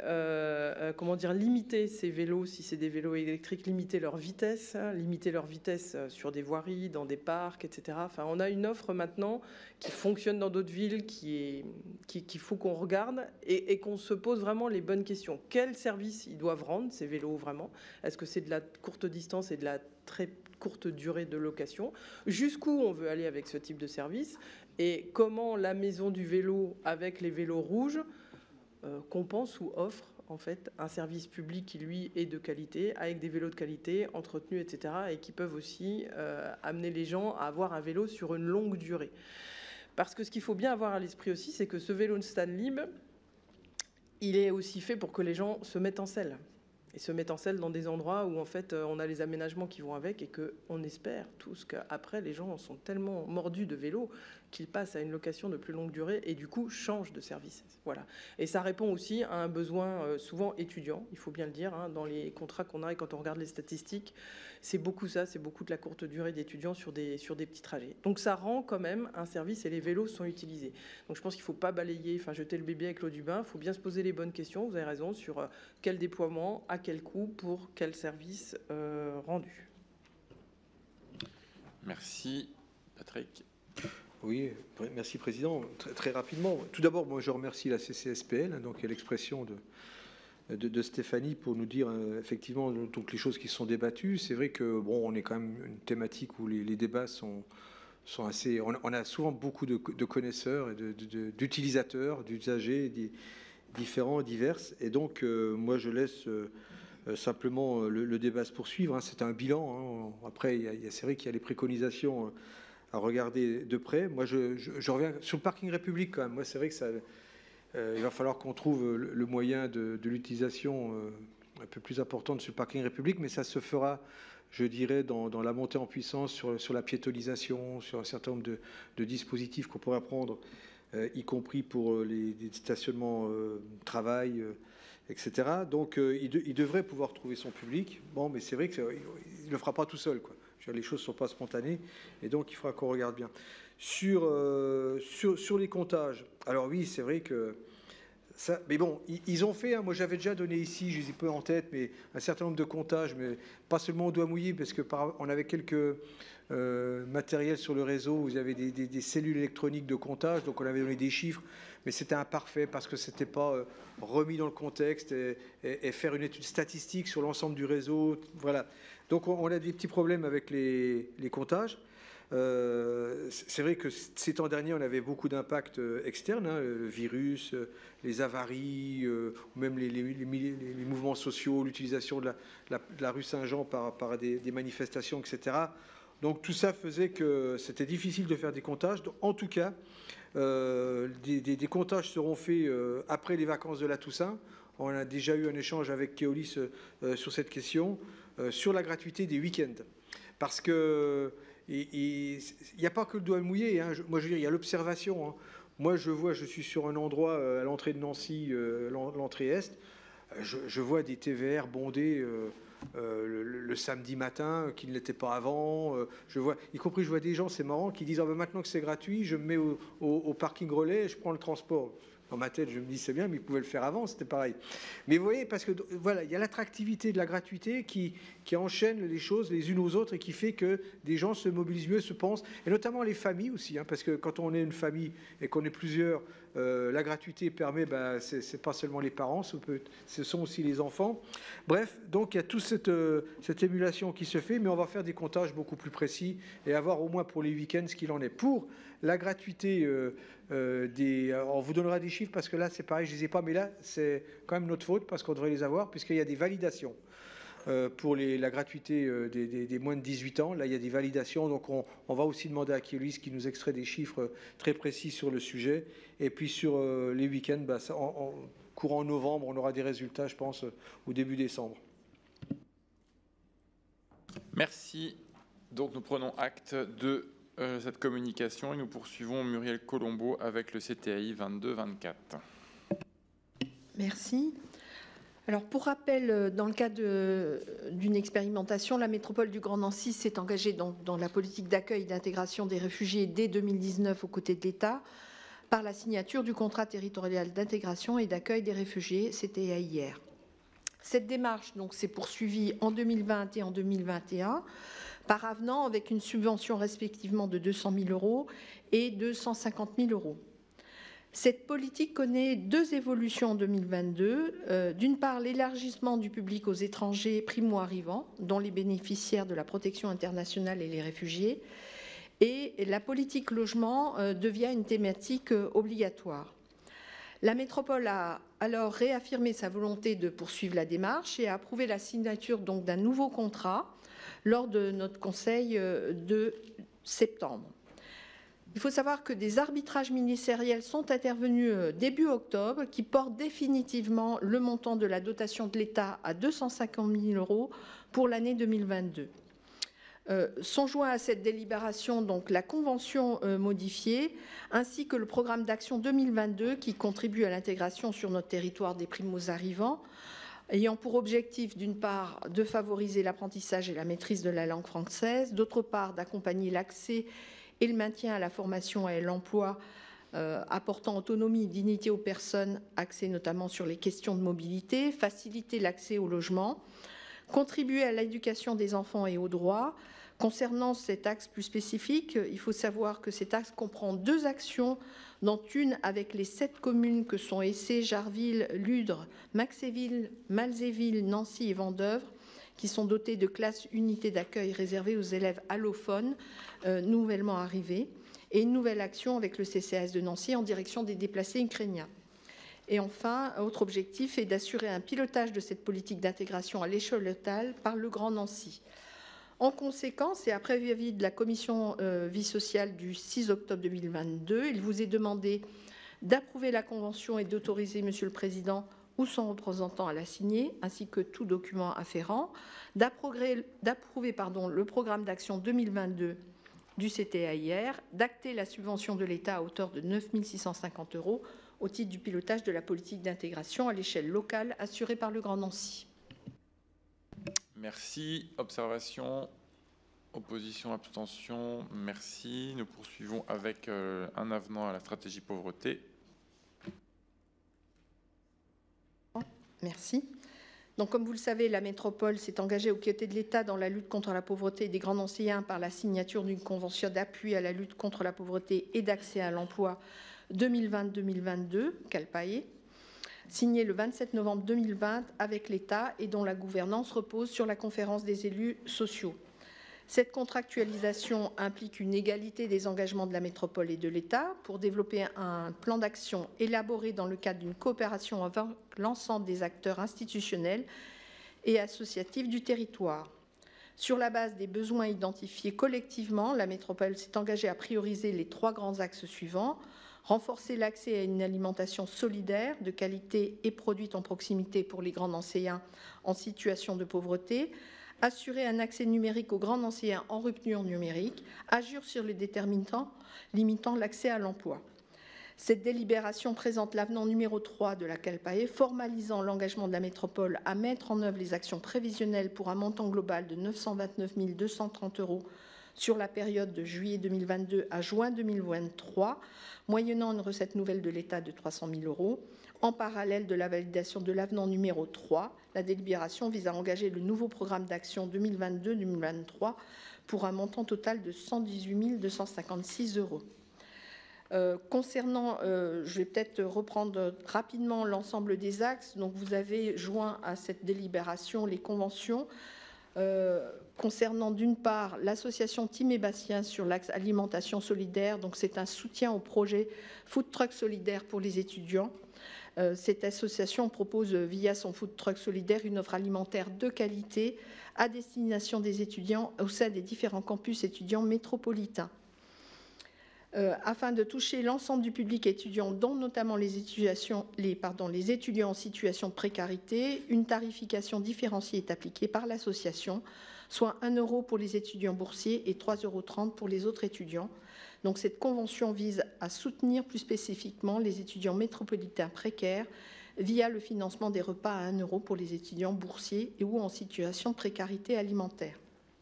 R: limiter ces vélos, si c'est des vélos électriques, limiter leur vitesse sur des voiries, dans des parcs, etc. Enfin, on a une offre maintenant qui fonctionne dans d'autres villes, qu'il faut qu'on regarde et qu'on se pose vraiment les bonnes questions. Quel service ils doivent rendre, ces vélos, vraiment ? Est-ce que c'est de la courte distance et de la très courte durée de location ? Jusqu'où on veut aller avec ce type de service ? Et comment la maison du vélo, avec les vélos rouges, compense ou offre en fait un service public qui lui est de qualité, avec des vélos de qualité, entretenus, etc. et qui peuvent aussi amener les gens à avoir un vélo sur une longue durée. Parce que ce qu'il faut bien avoir à l'esprit aussi, c'est que ce vélo de Stanlib, il est aussi fait pour que les gens se mettent en selle. Et se mettent en selle dans des endroits où en fait on a les aménagements qui vont avec et qu'on espère tous qu'après les gens sont tellement mordus de vélo qu'ils passent à une location de plus longue durée et du coup changent de service. Voilà. Et ça répond aussi à un besoin souvent étudiant, il faut bien le dire, hein, dans les contrats qu'on a et quand on regarde les statistiques, c'est beaucoup ça, c'est beaucoup de la courte durée d'étudiants sur des petits trajets. Donc ça rend quand même un service et les vélos sont utilisés. Donc je pense qu'il ne faut pas balayer, jeter le bébé avec l'eau du bain, il faut bien se poser les bonnes questions, vous avez raison, sur quel déploiement, à quel coût, pour quel service rendu.
A: Merci. Patrick.
T: Oui, merci Président. Très rapidement, tout d'abord, moi je remercie la CCSPL, donc l'expression de Stéphanie pour nous dire effectivement toutes les choses qui sont débattues. C'est vrai que on est quand même une thématique où les débats sont assez. On a souvent beaucoup de connaisseurs et d'utilisateurs, d'usagers différents, divers. Et donc moi je laisse simplement le débat se poursuivre. Hein. C'est un bilan. Hein. Après, c'est vrai qu'il y a les préconisations à regarder de près. Moi, je reviens sur le parking République quand même. Moi, c'est vrai que il va falloir qu'on trouve le moyen de l'utilisation un peu plus importante sur le parking République, mais ça se fera, je dirais, dans la montée en puissance sur la piétonisation, sur un certain nombre de dispositifs qu'on pourra prendre, y compris pour les stationnements travail, etc. Donc, il devrait pouvoir trouver son public. Bon, mais c'est vrai qu'il ne le fera pas tout seul, quoi. Les choses ne sont pas spontanées, et donc il faudra qu'on regarde bien. Sur les comptages, alors oui, c'est vrai que ça, mais bon, ils ont fait, hein, moi j'avais déjà donné ici, je les ai peu en tête, mais un certain nombre de comptages, mais pas seulement au doigt mouillé, parce que on avait quelques matériels sur le réseau, où vous avez des cellules électroniques de comptage, donc on avait donné des chiffres, mais c'était imparfait parce que c'était pas remis dans le contexte et faire une étude statistique sur l'ensemble du réseau, voilà. Donc on a des petits problèmes avec les comptages. C'est vrai que ces temps derniers, on avait beaucoup d'impacts externes, hein, le virus, les avaries, même les mouvements sociaux, l'utilisation de la rue Saint-Jean par des manifestations, etc. Donc tout ça faisait que c'était difficile de faire des comptages. En tout cas, des comptages seront faits après les vacances de la Toussaint. On a déjà eu un échange avec Keolis sur cette question, sur la gratuité des week-ends. Parce que il n'y a pas que le doigt mouillé, hein. Moi, je veux dire, il y a l'observation. Hein. Moi, je suis sur un endroit à l'entrée de Nancy, l'entrée est. Je vois des TVR bondés le samedi matin qui ne l'étaient pas avant. Je vois des gens, c'est marrant, qui disent maintenant que c'est gratuit, je me mets au parking relais et je prends le transport. Dans ma tête, je me dis c'est bien, mais ils pouvaient le faire avant, c'était pareil. Mais vous voyez, parce que voilà, il y a l'attractivité de la gratuité qui enchaîne les choses les unes aux autres et qui fait que des gens se mobilisent mieux, se pensent, et notamment les familles aussi, hein, parce que quand on est une famille et qu'on est plusieurs, la gratuité permet, c'est pas seulement les parents, ce sont aussi les enfants. Bref, donc il y a toute cette émulation qui se fait, mais on va faire des comptages beaucoup plus précis et avoir au moins pour les week-ends ce qu'il en est. Pour la gratuité on vous donnera des chiffres parce que là c'est pareil, je ne les ai pas, mais là c'est quand même notre faute parce qu'on devrait les avoir puisqu'il y a des validations pour la gratuité des moins de 18 ans. Là il y a des validations, donc on va aussi demander à Keolis qui nous extrait des chiffres très précis sur le sujet. Et puis sur les week-ends, courant novembre, on aura des résultats, je pense, au début décembre.
A: Merci. Donc nous prenons acte de cette communication et nous poursuivons Muriel Colombo avec le CTAI 22-24.
J: Merci. Alors pour rappel, dans le cadre d'une expérimentation, la métropole du Grand Nancy s'est engagée dans la politique d'accueil et d'intégration des réfugiés dès 2019 aux côtés de l'État par la signature du contrat territorial d'intégration et d'accueil des réfugiés, c'était hier. Cette démarche s'est poursuivie en 2020 et en 2021 par avenant avec une subvention respectivement de 200 000 € et de 150 000 €. Cette politique connaît deux évolutions en 2022. D'une part, l'élargissement du public aux étrangers primo-arrivants, dont les bénéficiaires de la protection internationale et les réfugiés, et la politique logement devient une thématique obligatoire. La métropole a alors réaffirmé sa volonté de poursuivre la démarche et a approuvé la signature d'un nouveau contrat lors de notre conseil de septembre. Il faut savoir que des arbitrages ministériels sont intervenus début octobre qui portent définitivement le montant de la dotation de l'État à 250 000 € pour l'année 2022. Sont joints à cette délibération la convention modifiée ainsi que le programme d'action 2022 qui contribue à l'intégration sur notre territoire des primo-arrivants, ayant pour objectif d'une part de favoriser l'apprentissage et la maîtrise de la langue française, d'autre part d'accompagner l'accès et le maintien à la formation et à l'emploi, apportant autonomie et dignité aux personnes, accès notamment sur les questions de mobilité, faciliter l'accès au logement, contribuer à l'éducation des enfants et aux droits. Concernant cet axe plus spécifique, il faut savoir que cet axe comprend deux actions, dont une avec les 7 communes que sont Essé, Jarville, Ludre, Maxéville, Malzéville, Nancy et Vendeuvre, qui sont dotées de classes unités d'accueil réservées aux élèves allophones nouvellement arrivés, et une nouvelle action avec le CCAS de Nancy en direction des déplacés ukrainiens. Et enfin, autre objectif est d'assurer un pilotage de cette politique d'intégration à l'échelle locale par le Grand Nancy. En conséquence, et après avis de la commission vie sociale du 6 octobre 2022, il vous est demandé d'approuver la convention et d'autoriser, Monsieur le Président, ou son représentant à la signer, ainsi que tout document afférent, d'approuver le programme d'action 2022 du CTAIR, d'acter la subvention de l'État à hauteur de 9 650 € au titre du pilotage de la politique d'intégration à l'échelle locale assurée par le Grand Nancy.
A: Merci. Observation. Opposition, abstention, merci. Nous poursuivons avec un avenant à la stratégie pauvreté.
J: Merci. Donc, comme vous le savez, la métropole s'est engagée aux côtés de l'État dans la lutte contre la pauvreté des grands anciens par la signature d'une convention d'appui à la lutte contre la pauvreté et d'accès à l'emploi 2020-2022, CALPAE, signée le 27 novembre 2020 avec l'État et dont la gouvernance repose sur la conférence des élus sociaux. Cette contractualisation implique une égalité des engagements de la métropole et de l'État pour développer un plan d'action élaboré dans le cadre d'une coopération avec l'ensemble des acteurs institutionnels et associatifs du territoire. Sur la base des besoins identifiés collectivement, la métropole s'est engagée à prioriser les 3 grands axes suivants: renforcer l'accès à une alimentation solidaire, de qualité et produite en proximité pour les grands anciens en situation de pauvreté, assurer un accès numérique aux grands anciens en rupture numérique, agir sur les déterminants limitant l'accès à l'emploi. Cette délibération présente l'avenant numéro 3 de la CALPAE, formalisant l'engagement de la métropole à mettre en œuvre les actions prévisionnelles pour un montant global de 929 230 € sur la période de juillet 2022 à juin 2023, moyennant une recette nouvelle de l'État de 300 000 €. En parallèle de la validation de l'avenant numéro 3, la délibération vise à engager le nouveau programme d'action 2022-2023 pour un montant total de 118 256 €. Concernant, je vais peut-être reprendre rapidement l'ensemble des axes. Donc, vous avez joint à cette délibération les conventions concernant d'une part l'association Tim et Bastien sur l'axe alimentation solidaire. Donc, c'est un soutien au projet Food Truck solidaire pour les étudiants. Cette association propose via son Food Truck solidaire une offre alimentaire de qualité à destination des étudiants au sein des différents campus étudiants métropolitains. Afin de toucher l'ensemble du public étudiant, dont notamment les étudiants en situation de précarité, une tarification différenciée est appliquée par l'association, soit 1 € pour les étudiants boursiers et 3,30 € pour les autres étudiants. Donc, cette convention vise à soutenir plus spécifiquement les étudiants métropolitains précaires via le financement des repas à 1 € pour les étudiants boursiers et ou en situation de précarité alimentaire.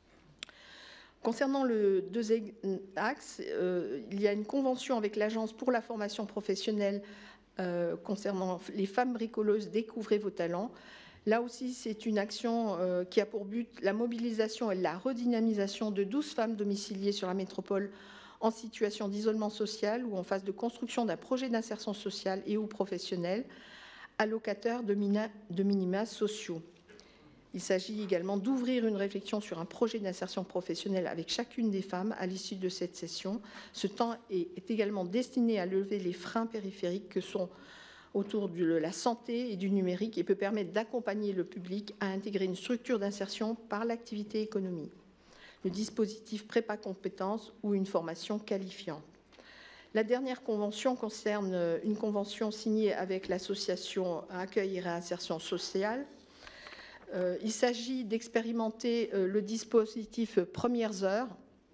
J: Concernant le deuxième axe, il y a une convention avec l'Agence pour la formation professionnelle concernant les femmes bricoleuses. Découvrez vos talents. Là aussi, c'est une action qui a pour but la mobilisation et la redynamisation de 12 femmes domiciliées sur la métropole en situation d'isolement social ou en phase de construction d'un projet d'insertion sociale et ou professionnelle, allocataires de minima sociaux. Il s'agit également d'ouvrir une réflexion sur un projet d'insertion professionnelle avec chacune des femmes à l'issue de cette session. Ce temps est également destiné à lever les freins périphériques que sont autour de la santé et du numérique et peut permettre d'accompagner le public à intégrer une structure d'insertion par l'activité économique. Le dispositif prépa compétences ou une formation qualifiante. La dernière convention concerne une convention signée avec l'association Accueil et Réinsertion Sociale. Il s'agit d'expérimenter le dispositif Premières Heures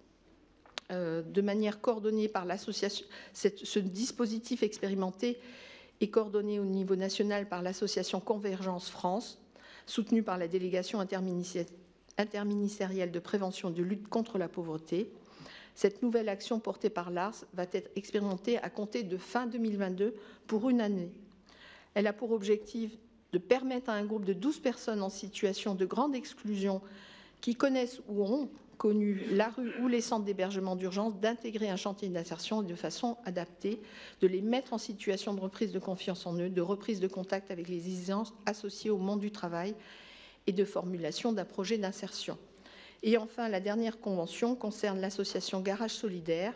J: de manière coordonnée par l'association. Ce dispositif expérimenté est coordonné au niveau national par l'association Convergence France, soutenue par la délégation interministérielle de prévention de lutte contre la pauvreté. Cette nouvelle action portée par l'ARS va être expérimentée à compter de fin 2022 pour une année. Elle a pour objectif de permettre à un groupe de 12 personnes en situation de grande exclusion qui connaissent ou ont connu la rue ou les centres d'hébergement d'urgence d'intégrer un chantier d'insertion de façon adaptée, de les mettre en situation de reprise de confiance en eux, de reprise de contact avec les exigences associées au monde du travail et de formulation d'un projet d'insertion. Et enfin, la dernière convention concerne l'association Garage Solidaire.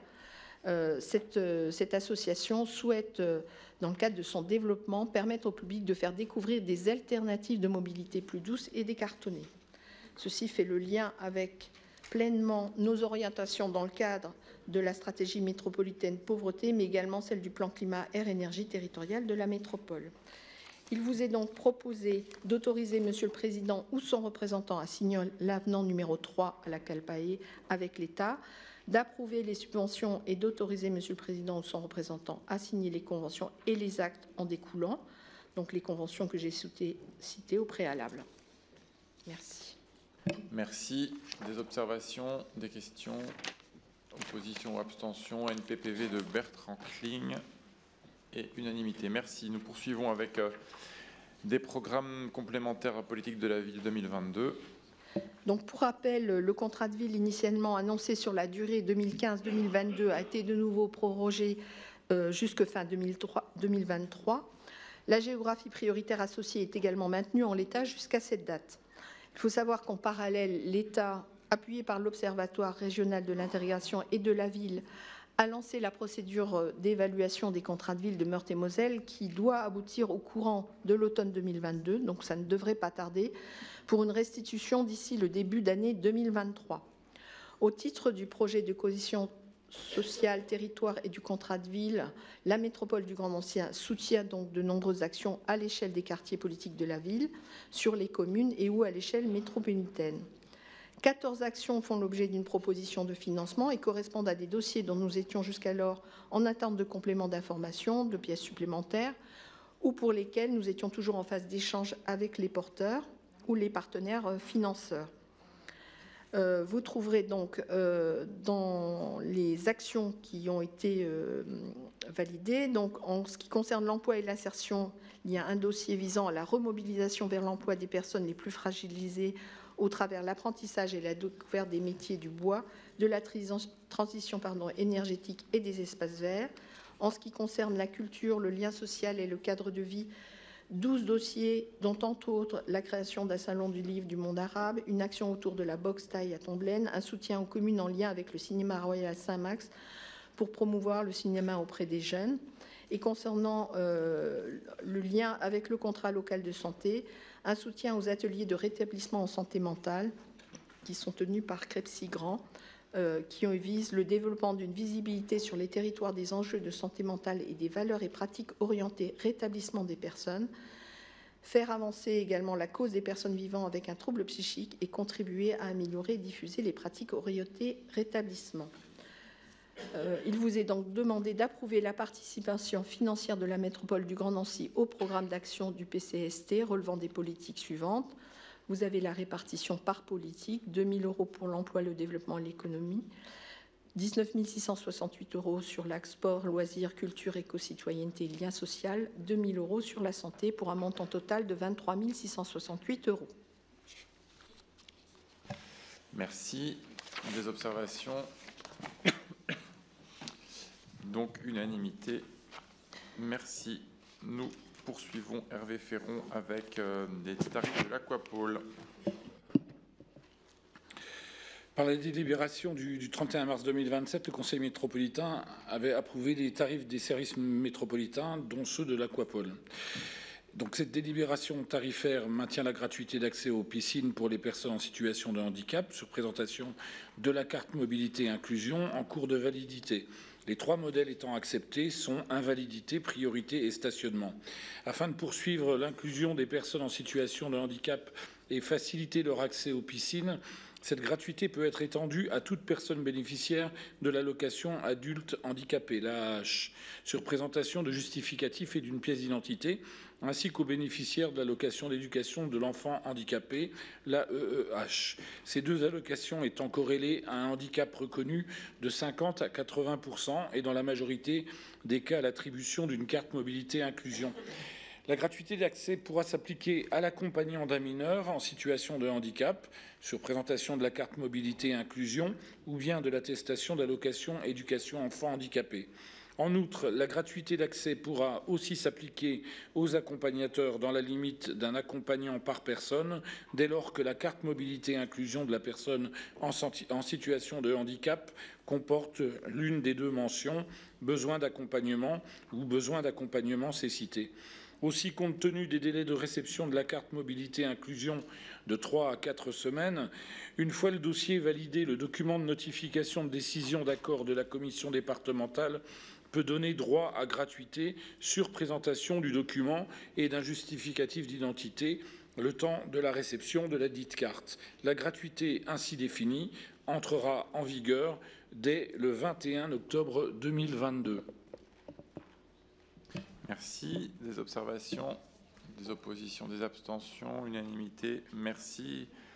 J: Cette association souhaite, dans le cadre de son développement, permettre au public de faire découvrir des alternatives de mobilité plus douces et décartonnées. Ceci fait le lien avec pleinement nos orientations dans le cadre de la stratégie métropolitaine pauvreté, mais également celle du plan climat air énergie territorial de la métropole. Il vous est donc proposé d'autoriser Monsieur le Président ou son représentant à signer l'avenant numéro 3 à la CALPAE avec l'État, d'approuver les subventions et d'autoriser Monsieur le Président ou son représentant à signer les conventions et les actes en découlant, donc les conventions que j'ai citées au préalable. Merci.
A: Merci. Des observations, des questions, opposition ou abstention, NPPV de Bertrand Kling et unanimité. Merci. Nous poursuivons avec des programmes complémentaires politiques de la ville 2022.
J: Donc, pour rappel, le contrat de ville initialement annoncé sur la durée 2015-2022 a été de nouveau prorogé jusque fin 2023. La géographie prioritaire associée est également maintenue en l'état jusqu'à cette date. Il faut savoir qu'en parallèle, l'État, appuyé par l'Observatoire régional de l'intégration et de la ville, a lancé la procédure d'évaluation des contrats de ville de Meurthe-et-Moselle qui doit aboutir au courant de l'automne 2022, donc ça ne devrait pas tarder, pour une restitution d'ici le début d'année 2023. Au titre du projet de cohésion sociale, territoire et du contrat de ville, la métropole du Grand Nancy soutient donc de nombreuses actions à l'échelle des quartiers politiques de la ville, sur les communes et ou à l'échelle métropolitaine. 14 actions font l'objet d'une proposition de financement et correspondent à des dossiers dont nous étions jusqu'alors en attente de compléments d'information, de pièces supplémentaires, ou pour lesquels nous étions toujours en phase d'échange avec les porteurs ou les partenaires financeurs. Vous trouverez donc dans les actions qui ont été validées, donc en ce qui concerne l'emploi et l'insertion, il y a un dossier visant à la remobilisation vers l'emploi des personnes les plus fragilisées au travers l'apprentissage et la découverte des métiers du bois, de la transition énergétique et des espaces verts. En ce qui concerne la culture, le lien social et le cadre de vie, 12 dossiers, dont entre autres la création d'un salon du livre du monde arabe, une action autour de la boxe taille à Tomblaine, un soutien aux communes en lien avec le cinéma Royal Saint-Max pour promouvoir le cinéma auprès des jeunes. Et concernant le lien avec le contrat local de santé, un soutien aux ateliers de rétablissement en santé mentale qui sont tenus par Crepsy-Grand, qui visent le développement d'une visibilité sur les territoires des enjeux de santé mentale et des valeurs et pratiques orientées rétablissement des personnes, faire avancer également la cause des personnes vivant avec un trouble psychique et contribuer à améliorer et diffuser les pratiques orientées rétablissement. Il vous est donc demandé d'approuver la participation financière de la métropole du Grand Nancy au programme d'action du PCST relevant des politiques suivantes. Vous avez la répartition par politique, 2 000 € pour l'emploi, le développement et l'économie, 19 668 € sur l'axe sport, loisirs, culture, éco-citoyenneté, lien social, 2 000 € sur la santé pour un montant total de 23 668 €.
A: Merci. Des observations? Donc, unanimité. Merci. Nous poursuivons Hervé Ferron avec des tarifs de l'Aquapole.
U: Par la délibération du 31 mars 2027, le Conseil métropolitain avait approuvé les tarifs des services métropolitains, dont ceux de l'Aquapole. Donc, cette délibération tarifaire maintient la gratuité d'accès aux piscines pour les personnes en situation de handicap sur présentation de la carte mobilité inclusion en cours de validité. Les 3 modèles étant acceptés sont invalidité, priorité et stationnement. Afin de poursuivre l'inclusion des personnes en situation de handicap et faciliter leur accès aux piscines, cette gratuité peut être étendue à toute personne bénéficiaire de l'allocation adulte handicapé, l'AAH, sur présentation de justificatifs et d'une pièce d'identité, ainsi qu'aux bénéficiaires de l'allocation d'éducation de l'enfant handicapé, l'AEEH. Ces 2 allocations étant corrélées à un handicap reconnu de 50 à 80% et dans la majorité des cas à l'attribution d'une carte mobilité inclusion. La gratuité d'accès pourra s'appliquer à l'accompagnant d'un mineur en situation de handicap sur présentation de la carte mobilité inclusion ou bien de l'attestation d'allocation éducation enfant handicapé. En outre, la gratuité d'accès pourra aussi s'appliquer aux accompagnateurs dans la limite d'un accompagnant par personne, dès lors que la carte mobilité inclusion de la personne en situation de handicap comporte l'une des 2 mentions, besoin d'accompagnement ou besoin d'accompagnement cécité. Aussi, compte tenu des délais de réception de la carte mobilité inclusion de 3 à 4 semaines, une fois le dossier validé, le document de notification de décision d'accord de la commission départementale peut donner droit à gratuité sur présentation du document et d'un justificatif d'identité le temps de la réception de la dite carte. La gratuité ainsi définie entrera en vigueur dès le 21 octobre 2022.
A: Merci. Des observations, des oppositions, des abstentions, unanimité. Merci.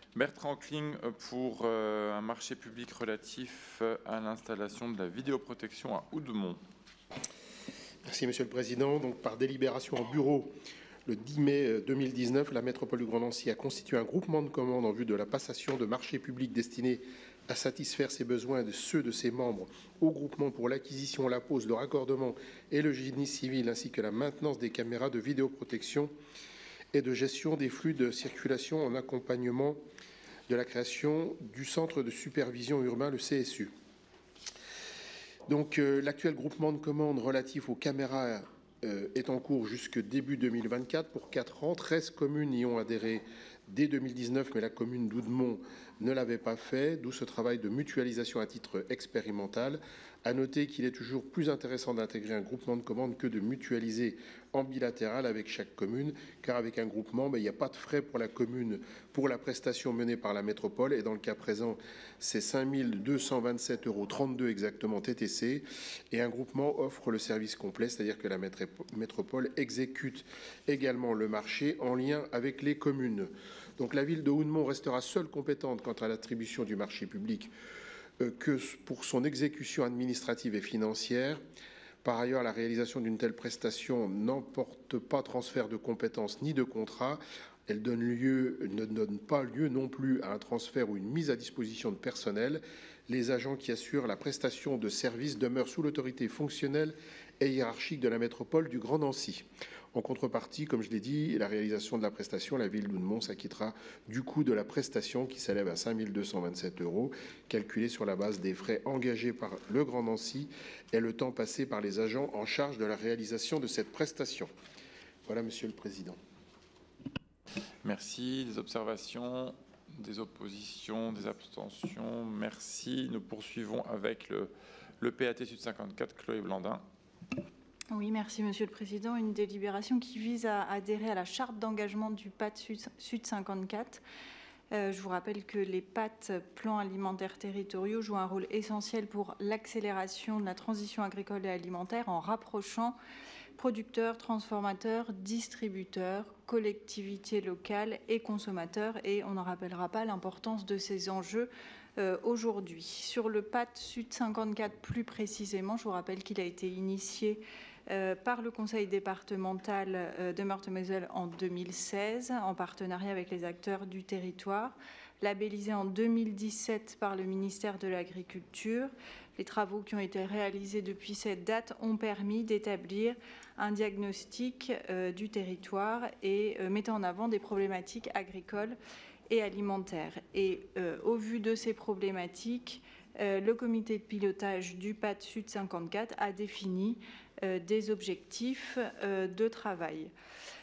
A: Bertrand Kling pour un marché public relatif à l'installation de la vidéoprotection à Oudemont.
M: Merci Monsieur le Président. Donc, par délibération en bureau, le 10 mai 2019, la métropole du Grand Nancy a constitué un groupement de commandes en vue de la passation de marchés publics destinés à satisfaire ses besoins et de ceux de ses membres au groupement pour l'acquisition, la pose, le raccordement et le génie civil, ainsi que la maintenance des caméras de vidéoprotection et de gestion des flux de circulation en accompagnement de la création du Centre de supervision urbain, le CSU. Donc, l'actuel groupement de commandes relatif aux caméras est en cours jusque début 2024 pour 4 ans. 13 communes y ont adhéré dès 2019, mais la commune d'Oudemont ne l'avait pas fait, d'où ce travail de mutualisation à titre expérimental. À noter qu'il est toujours plus intéressant d'intégrer un groupement de commandes que de mutualiser en bilatéral avec chaque commune, car avec un groupement, il n'y a pas de frais pour la commune pour la prestation menée par la métropole, et dans le cas présent, c'est 5 227,32 € exactement TTC, et un groupement offre le service complet, c'est-à-dire que la métropole exécute également le marché en lien avec les communes. Donc la ville de Oudemont restera seule compétente quant à l'attribution du marché public que pour son exécution administrative et financière. Par ailleurs, la réalisation d'une telle prestation n'emporte pas transfert de compétences ni de contrat. Elle ne donne pas lieu non plus à un transfert ou une mise à disposition de personnel. Les agents qui assurent la prestation de services demeurent sous l'autorité fonctionnelle et hiérarchique de la métropole du Grand Nancy. En contrepartie, comme je l'ai dit, la réalisation de la prestation, la ville d'Oudemont s'acquittera du coût de la prestation qui s'élève à 5 227 €, calculé sur la base des frais engagés par le Grand Nancy et le temps passé par les agents en charge de la réalisation de cette prestation. Voilà, Monsieur le Président.
A: Merci. Des observations, des oppositions, des abstentions. Merci. Nous poursuivons avec le PAT Sud 54, Chloé Blandin.
P: Oui, merci Monsieur le Président. Une délibération qui vise à adhérer à la charte d'engagement du PAT Sud 54. Je vous rappelle que les PAT, plans alimentaires territoriaux, jouent un rôle essentiel pour l'accélération de la transition agricole et alimentaire en rapprochant producteurs, transformateurs, distributeurs, collectivités locales et consommateurs. Et on n'en rappellera pas l'importance de ces enjeux aujourd'hui. Sur le PAT Sud 54 plus précisément, je vous rappelle qu'il a été initié par le conseil départemental de Meurthe-et-Moselle en 2016, en partenariat avec les acteurs du territoire, labellisé en 2017 par le ministère de l'Agriculture. Les travaux qui ont été réalisés depuis cette date ont permis d'établir un diagnostic du territoire et mettant en avant des problématiques agricoles et alimentaires. Et au vu de ces problématiques, le comité de pilotage du PAT Sud 54 a défini des objectifs de travail.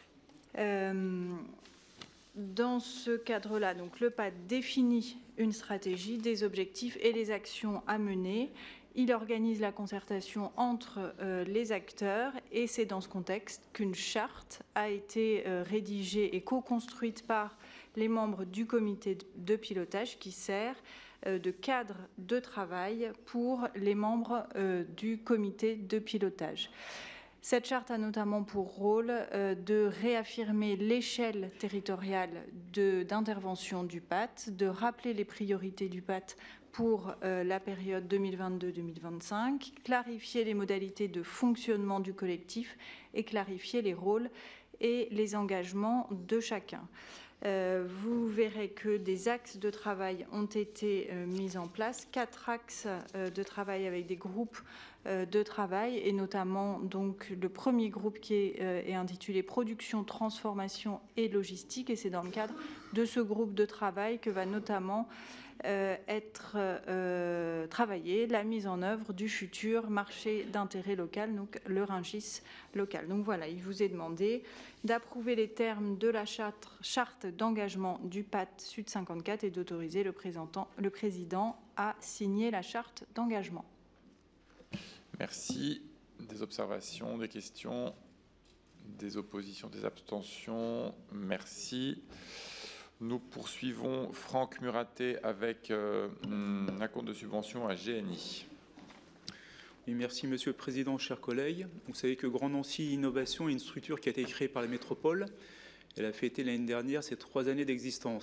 P: Dans ce cadre-là, donc, le PAT définit une stratégie, des objectifs et les actions à mener. Il organise la concertation entre les acteurs et c'est dans ce contexte qu'une charte a été rédigée et co-construite par les membres du comité de pilotage qui sert de cadre de travail pour les membres du comité de pilotage. Cette charte a notamment pour rôle de réaffirmer l'échelle territoriale d'intervention du PAT, de rappeler les priorités du PAT pour la période 2022-2025, clarifier les modalités de fonctionnement du collectif et clarifier les rôles et les engagements de chacun. Vous verrez que des axes de travail ont été mis en place, 4 axes de travail avec des groupes de travail et notamment donc le premier groupe qui est intitulé production, transformation et logistique et c'est dans le cadre de ce groupe de travail que va notamment être travaillée la mise en œuvre du futur marché d'intérêt local, donc le Rungis local. Donc voilà, il vous est demandé d'approuver les termes de la charte d'engagement du PAT Sud 54 et d'autoriser le président à signer la charte d'engagement.
A: Merci. Des observations, des questions, des oppositions, des abstentions. Merci. Nous poursuivons Franck Muraté avec un compte de subvention à GNI.
E: Oui, merci Monsieur le Président, chers collègues. Vous savez que Grand Nancy Innovation est une structure qui a été créée par la métropole. Elle a fêté l'année dernière ses 3 années d'existence.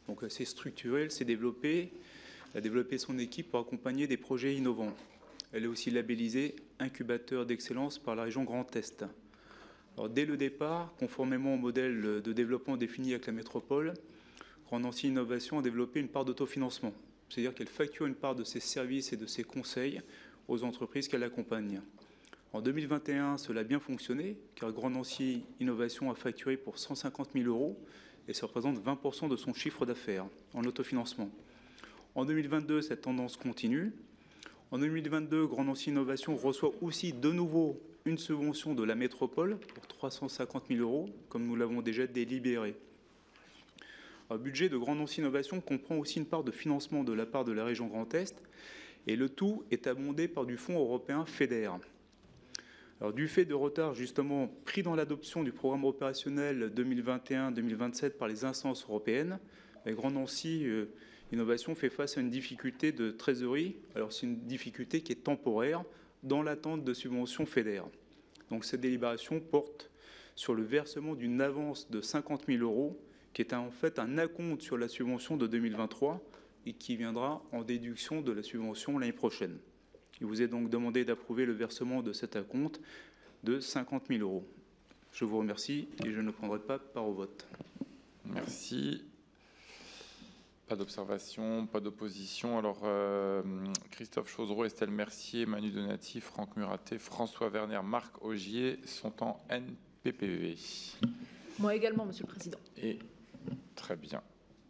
E: donc assez structurée. Elle a développé son équipe pour accompagner des projets innovants. Elle est aussi labellisée incubateur d'excellence par la région Grand Est. Alors, dès le départ, conformément au modèle de développement défini avec la métropole, Grand Nancy Innovation a développé une part d'autofinancement, c'est-à-dire qu'elle facture une part de ses services et de ses conseils aux entreprises qu'elle accompagne. En 2021, cela a bien fonctionné, car Grand Nancy Innovation a facturé pour 150 000 € et ça représente 20% de son chiffre d'affaires en autofinancement. En 2022, cette tendance continue. En 2022, Grand Nancy Innovation reçoit aussi de nouveau une subvention de la métropole pour 350 000 €, comme nous l'avons déjà délibéré. Le budget de Grand Nancy Innovation comprend aussi une part de financement de la part de la région Grand Est, et le tout est abondé par du fonds européen FEDER. Alors, du fait de retard justement pris dans l'adoption du programme opérationnel 2021-2027 par les instances européennes, Grand Nancy Innovation fait face à une difficulté de trésorerie. Alors c'est une difficulté qui est temporaire dans l'attente de subventions FEDER. Donc cette délibération porte sur le versement d'une avance de 50 000 € qui est en fait un acompte sur la subvention de 2023 et qui viendra en déduction de la subvention l'année prochaine. Il vous est donc demandé d'approuver le versement de cet acompte de 50 000 €. Je vous remercie et je ne prendrai pas part au vote.
A: Merci. Pas d'observation, pas d'opposition. Alors, Christophe Chauzereau, Estelle Mercier, Manu Donati, Franck Muraté, François Werner, Marc Augier sont en NPPV.
I: Moi également, Monsieur le Président.
A: Et très bien.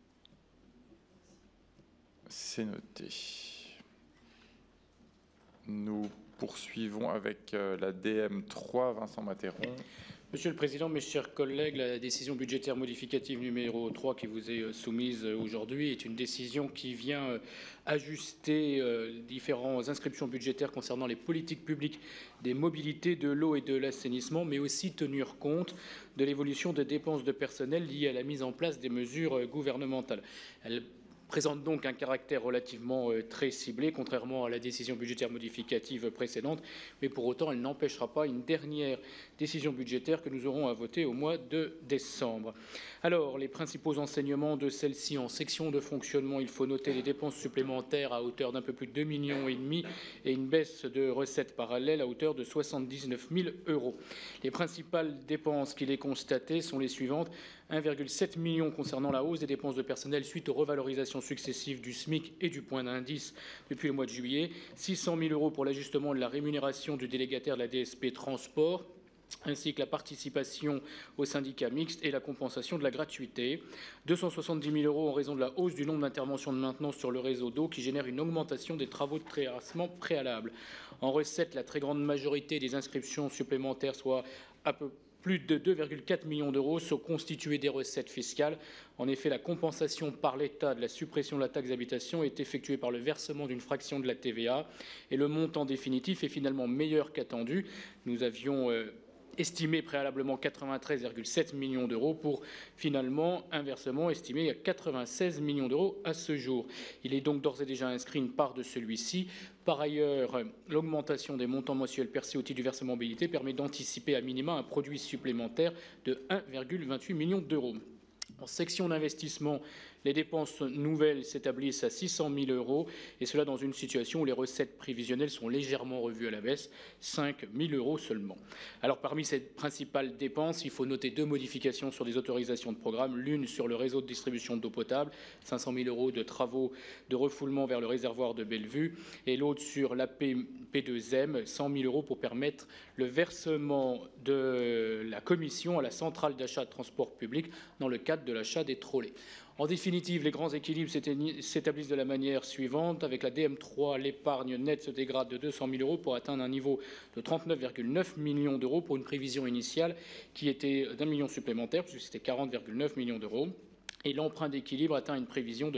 A: C'est noté. Nous poursuivons avec la DM3, Vincent Matteiron.
C: Monsieur le Président, mes chers collègues, la décision budgétaire modificative numéro 3 qui vous est soumise aujourd'hui est une décision qui vient ajuster différentes inscriptions budgétaires concernant les politiques publiques des mobilités, de l'eau et de l'assainissement, mais aussi tenir compte de l'évolution des dépenses de personnel liées à la mise en place des mesures gouvernementales. Elle présente donc un caractère relativement très ciblé, contrairement à la décision budgétaire modificative précédente, mais pour autant, elle n'empêchera pas une dernière décision budgétaire que nous aurons à voter au mois de décembre. Alors, les principaux enseignements de celle-ci en section de fonctionnement, il faut noter les dépenses supplémentaires à hauteur d'un peu plus de 2,5 millions et une baisse de recettes parallèles à hauteur de 79 000 €. Les principales dépenses qu'il est constatées sont les suivantes. 1,7 million concernant la hausse des dépenses de personnel suite aux revalorisations successives du SMIC et du point d'indice depuis le mois de juillet, 600 000 € pour l'ajustement de la rémunération du délégataire de la DSP Transport, ainsi que la participation au syndicat mixte et la compensation de la gratuité. 270 000 € en raison de la hausse du nombre d'interventions de maintenance sur le réseau d'eau qui génère une augmentation des travaux de terrassement préalables. En recette, la très grande majorité des inscriptions supplémentaires, soit à peu plus de 2,4 millions d'euros, sont constitués des recettes fiscales. En effet, la compensation par l'État de la suppression de la taxe d'habitation est effectuée par le versement d'une fraction de la TVA et le montant définitif est finalement meilleur qu'attendu. Nous avions estimé préalablement 93,7 millions d'euros pour finalement un versement estimé à 96 millions d'euros à ce jour. Il est donc d'ores et déjà inscrit une part de celui-ci. Par ailleurs, l'augmentation des montants mensuels perçus au titre du versement mobilité permet d'anticiper à minima un produit supplémentaire de 1,28 million d'euros. En section d'investissement, les dépenses nouvelles s'établissent à 600 000 €, et cela dans une situation où les recettes prévisionnelles sont légèrement revues à la baisse, 5 000 € seulement. Alors parmi ces principales dépenses, il faut noter deux modifications sur des autorisations de programme, l'une sur le réseau de distribution d'eau potable, 500 000 € de travaux de refoulement vers le réservoir de Bellevue, et l'autre sur l'AP2M, 100 000 € pour permettre le versement de la commission à la centrale d'achat de transport public dans le cadre de l'achat des trolleys. En définitive, les grands équilibres s'établissent de la manière suivante. Avec la DM3, l'épargne nette se dégrade de 200 000 € pour atteindre un niveau de 39,9 millions d'euros pour une prévision initiale qui était d'1 million supplémentaire, puisque c'était 40,9 millions d'euros. Et l'emprunt d'équilibre atteint une prévision de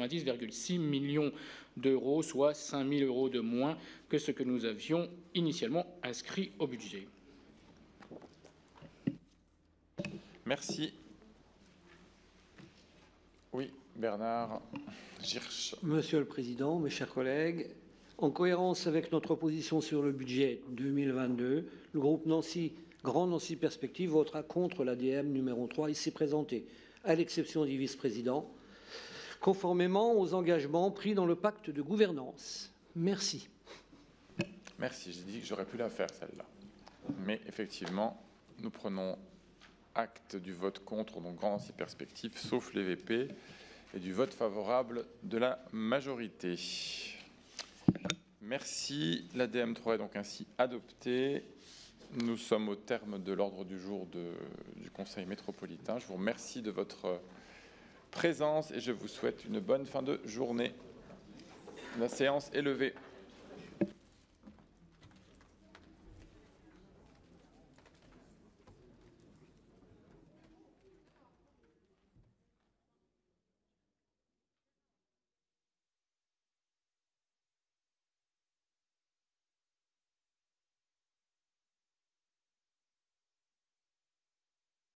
C: 90,6 millions d'euros, soit 5 000 € de moins que ce que nous avions initialement inscrit au budget.
A: Merci. Oui, Bernard Girsch.
V: Monsieur le Président, mes chers collègues, en cohérence avec notre position sur le budget 2022, le groupe Grand Nancy Perspectives votera contre l'ADM numéro 3 ici présenté, à l'exception du vice-président. conformément aux engagements pris dans le pacte de gouvernance. Merci.
A: Merci, j'ai dit que j'aurais pu la faire celle-là. Mais effectivement, nous prenons acte du vote contre, donc grand ancien perspective, sauf les VP, et du vote favorable de la majorité. Merci, l'ADM 3 est donc ainsi adoptée. Nous sommes au terme de l'ordre du jour du Conseil métropolitain. Je vous remercie de votre présence et je vous souhaite une bonne fin de journée. La séance est levée.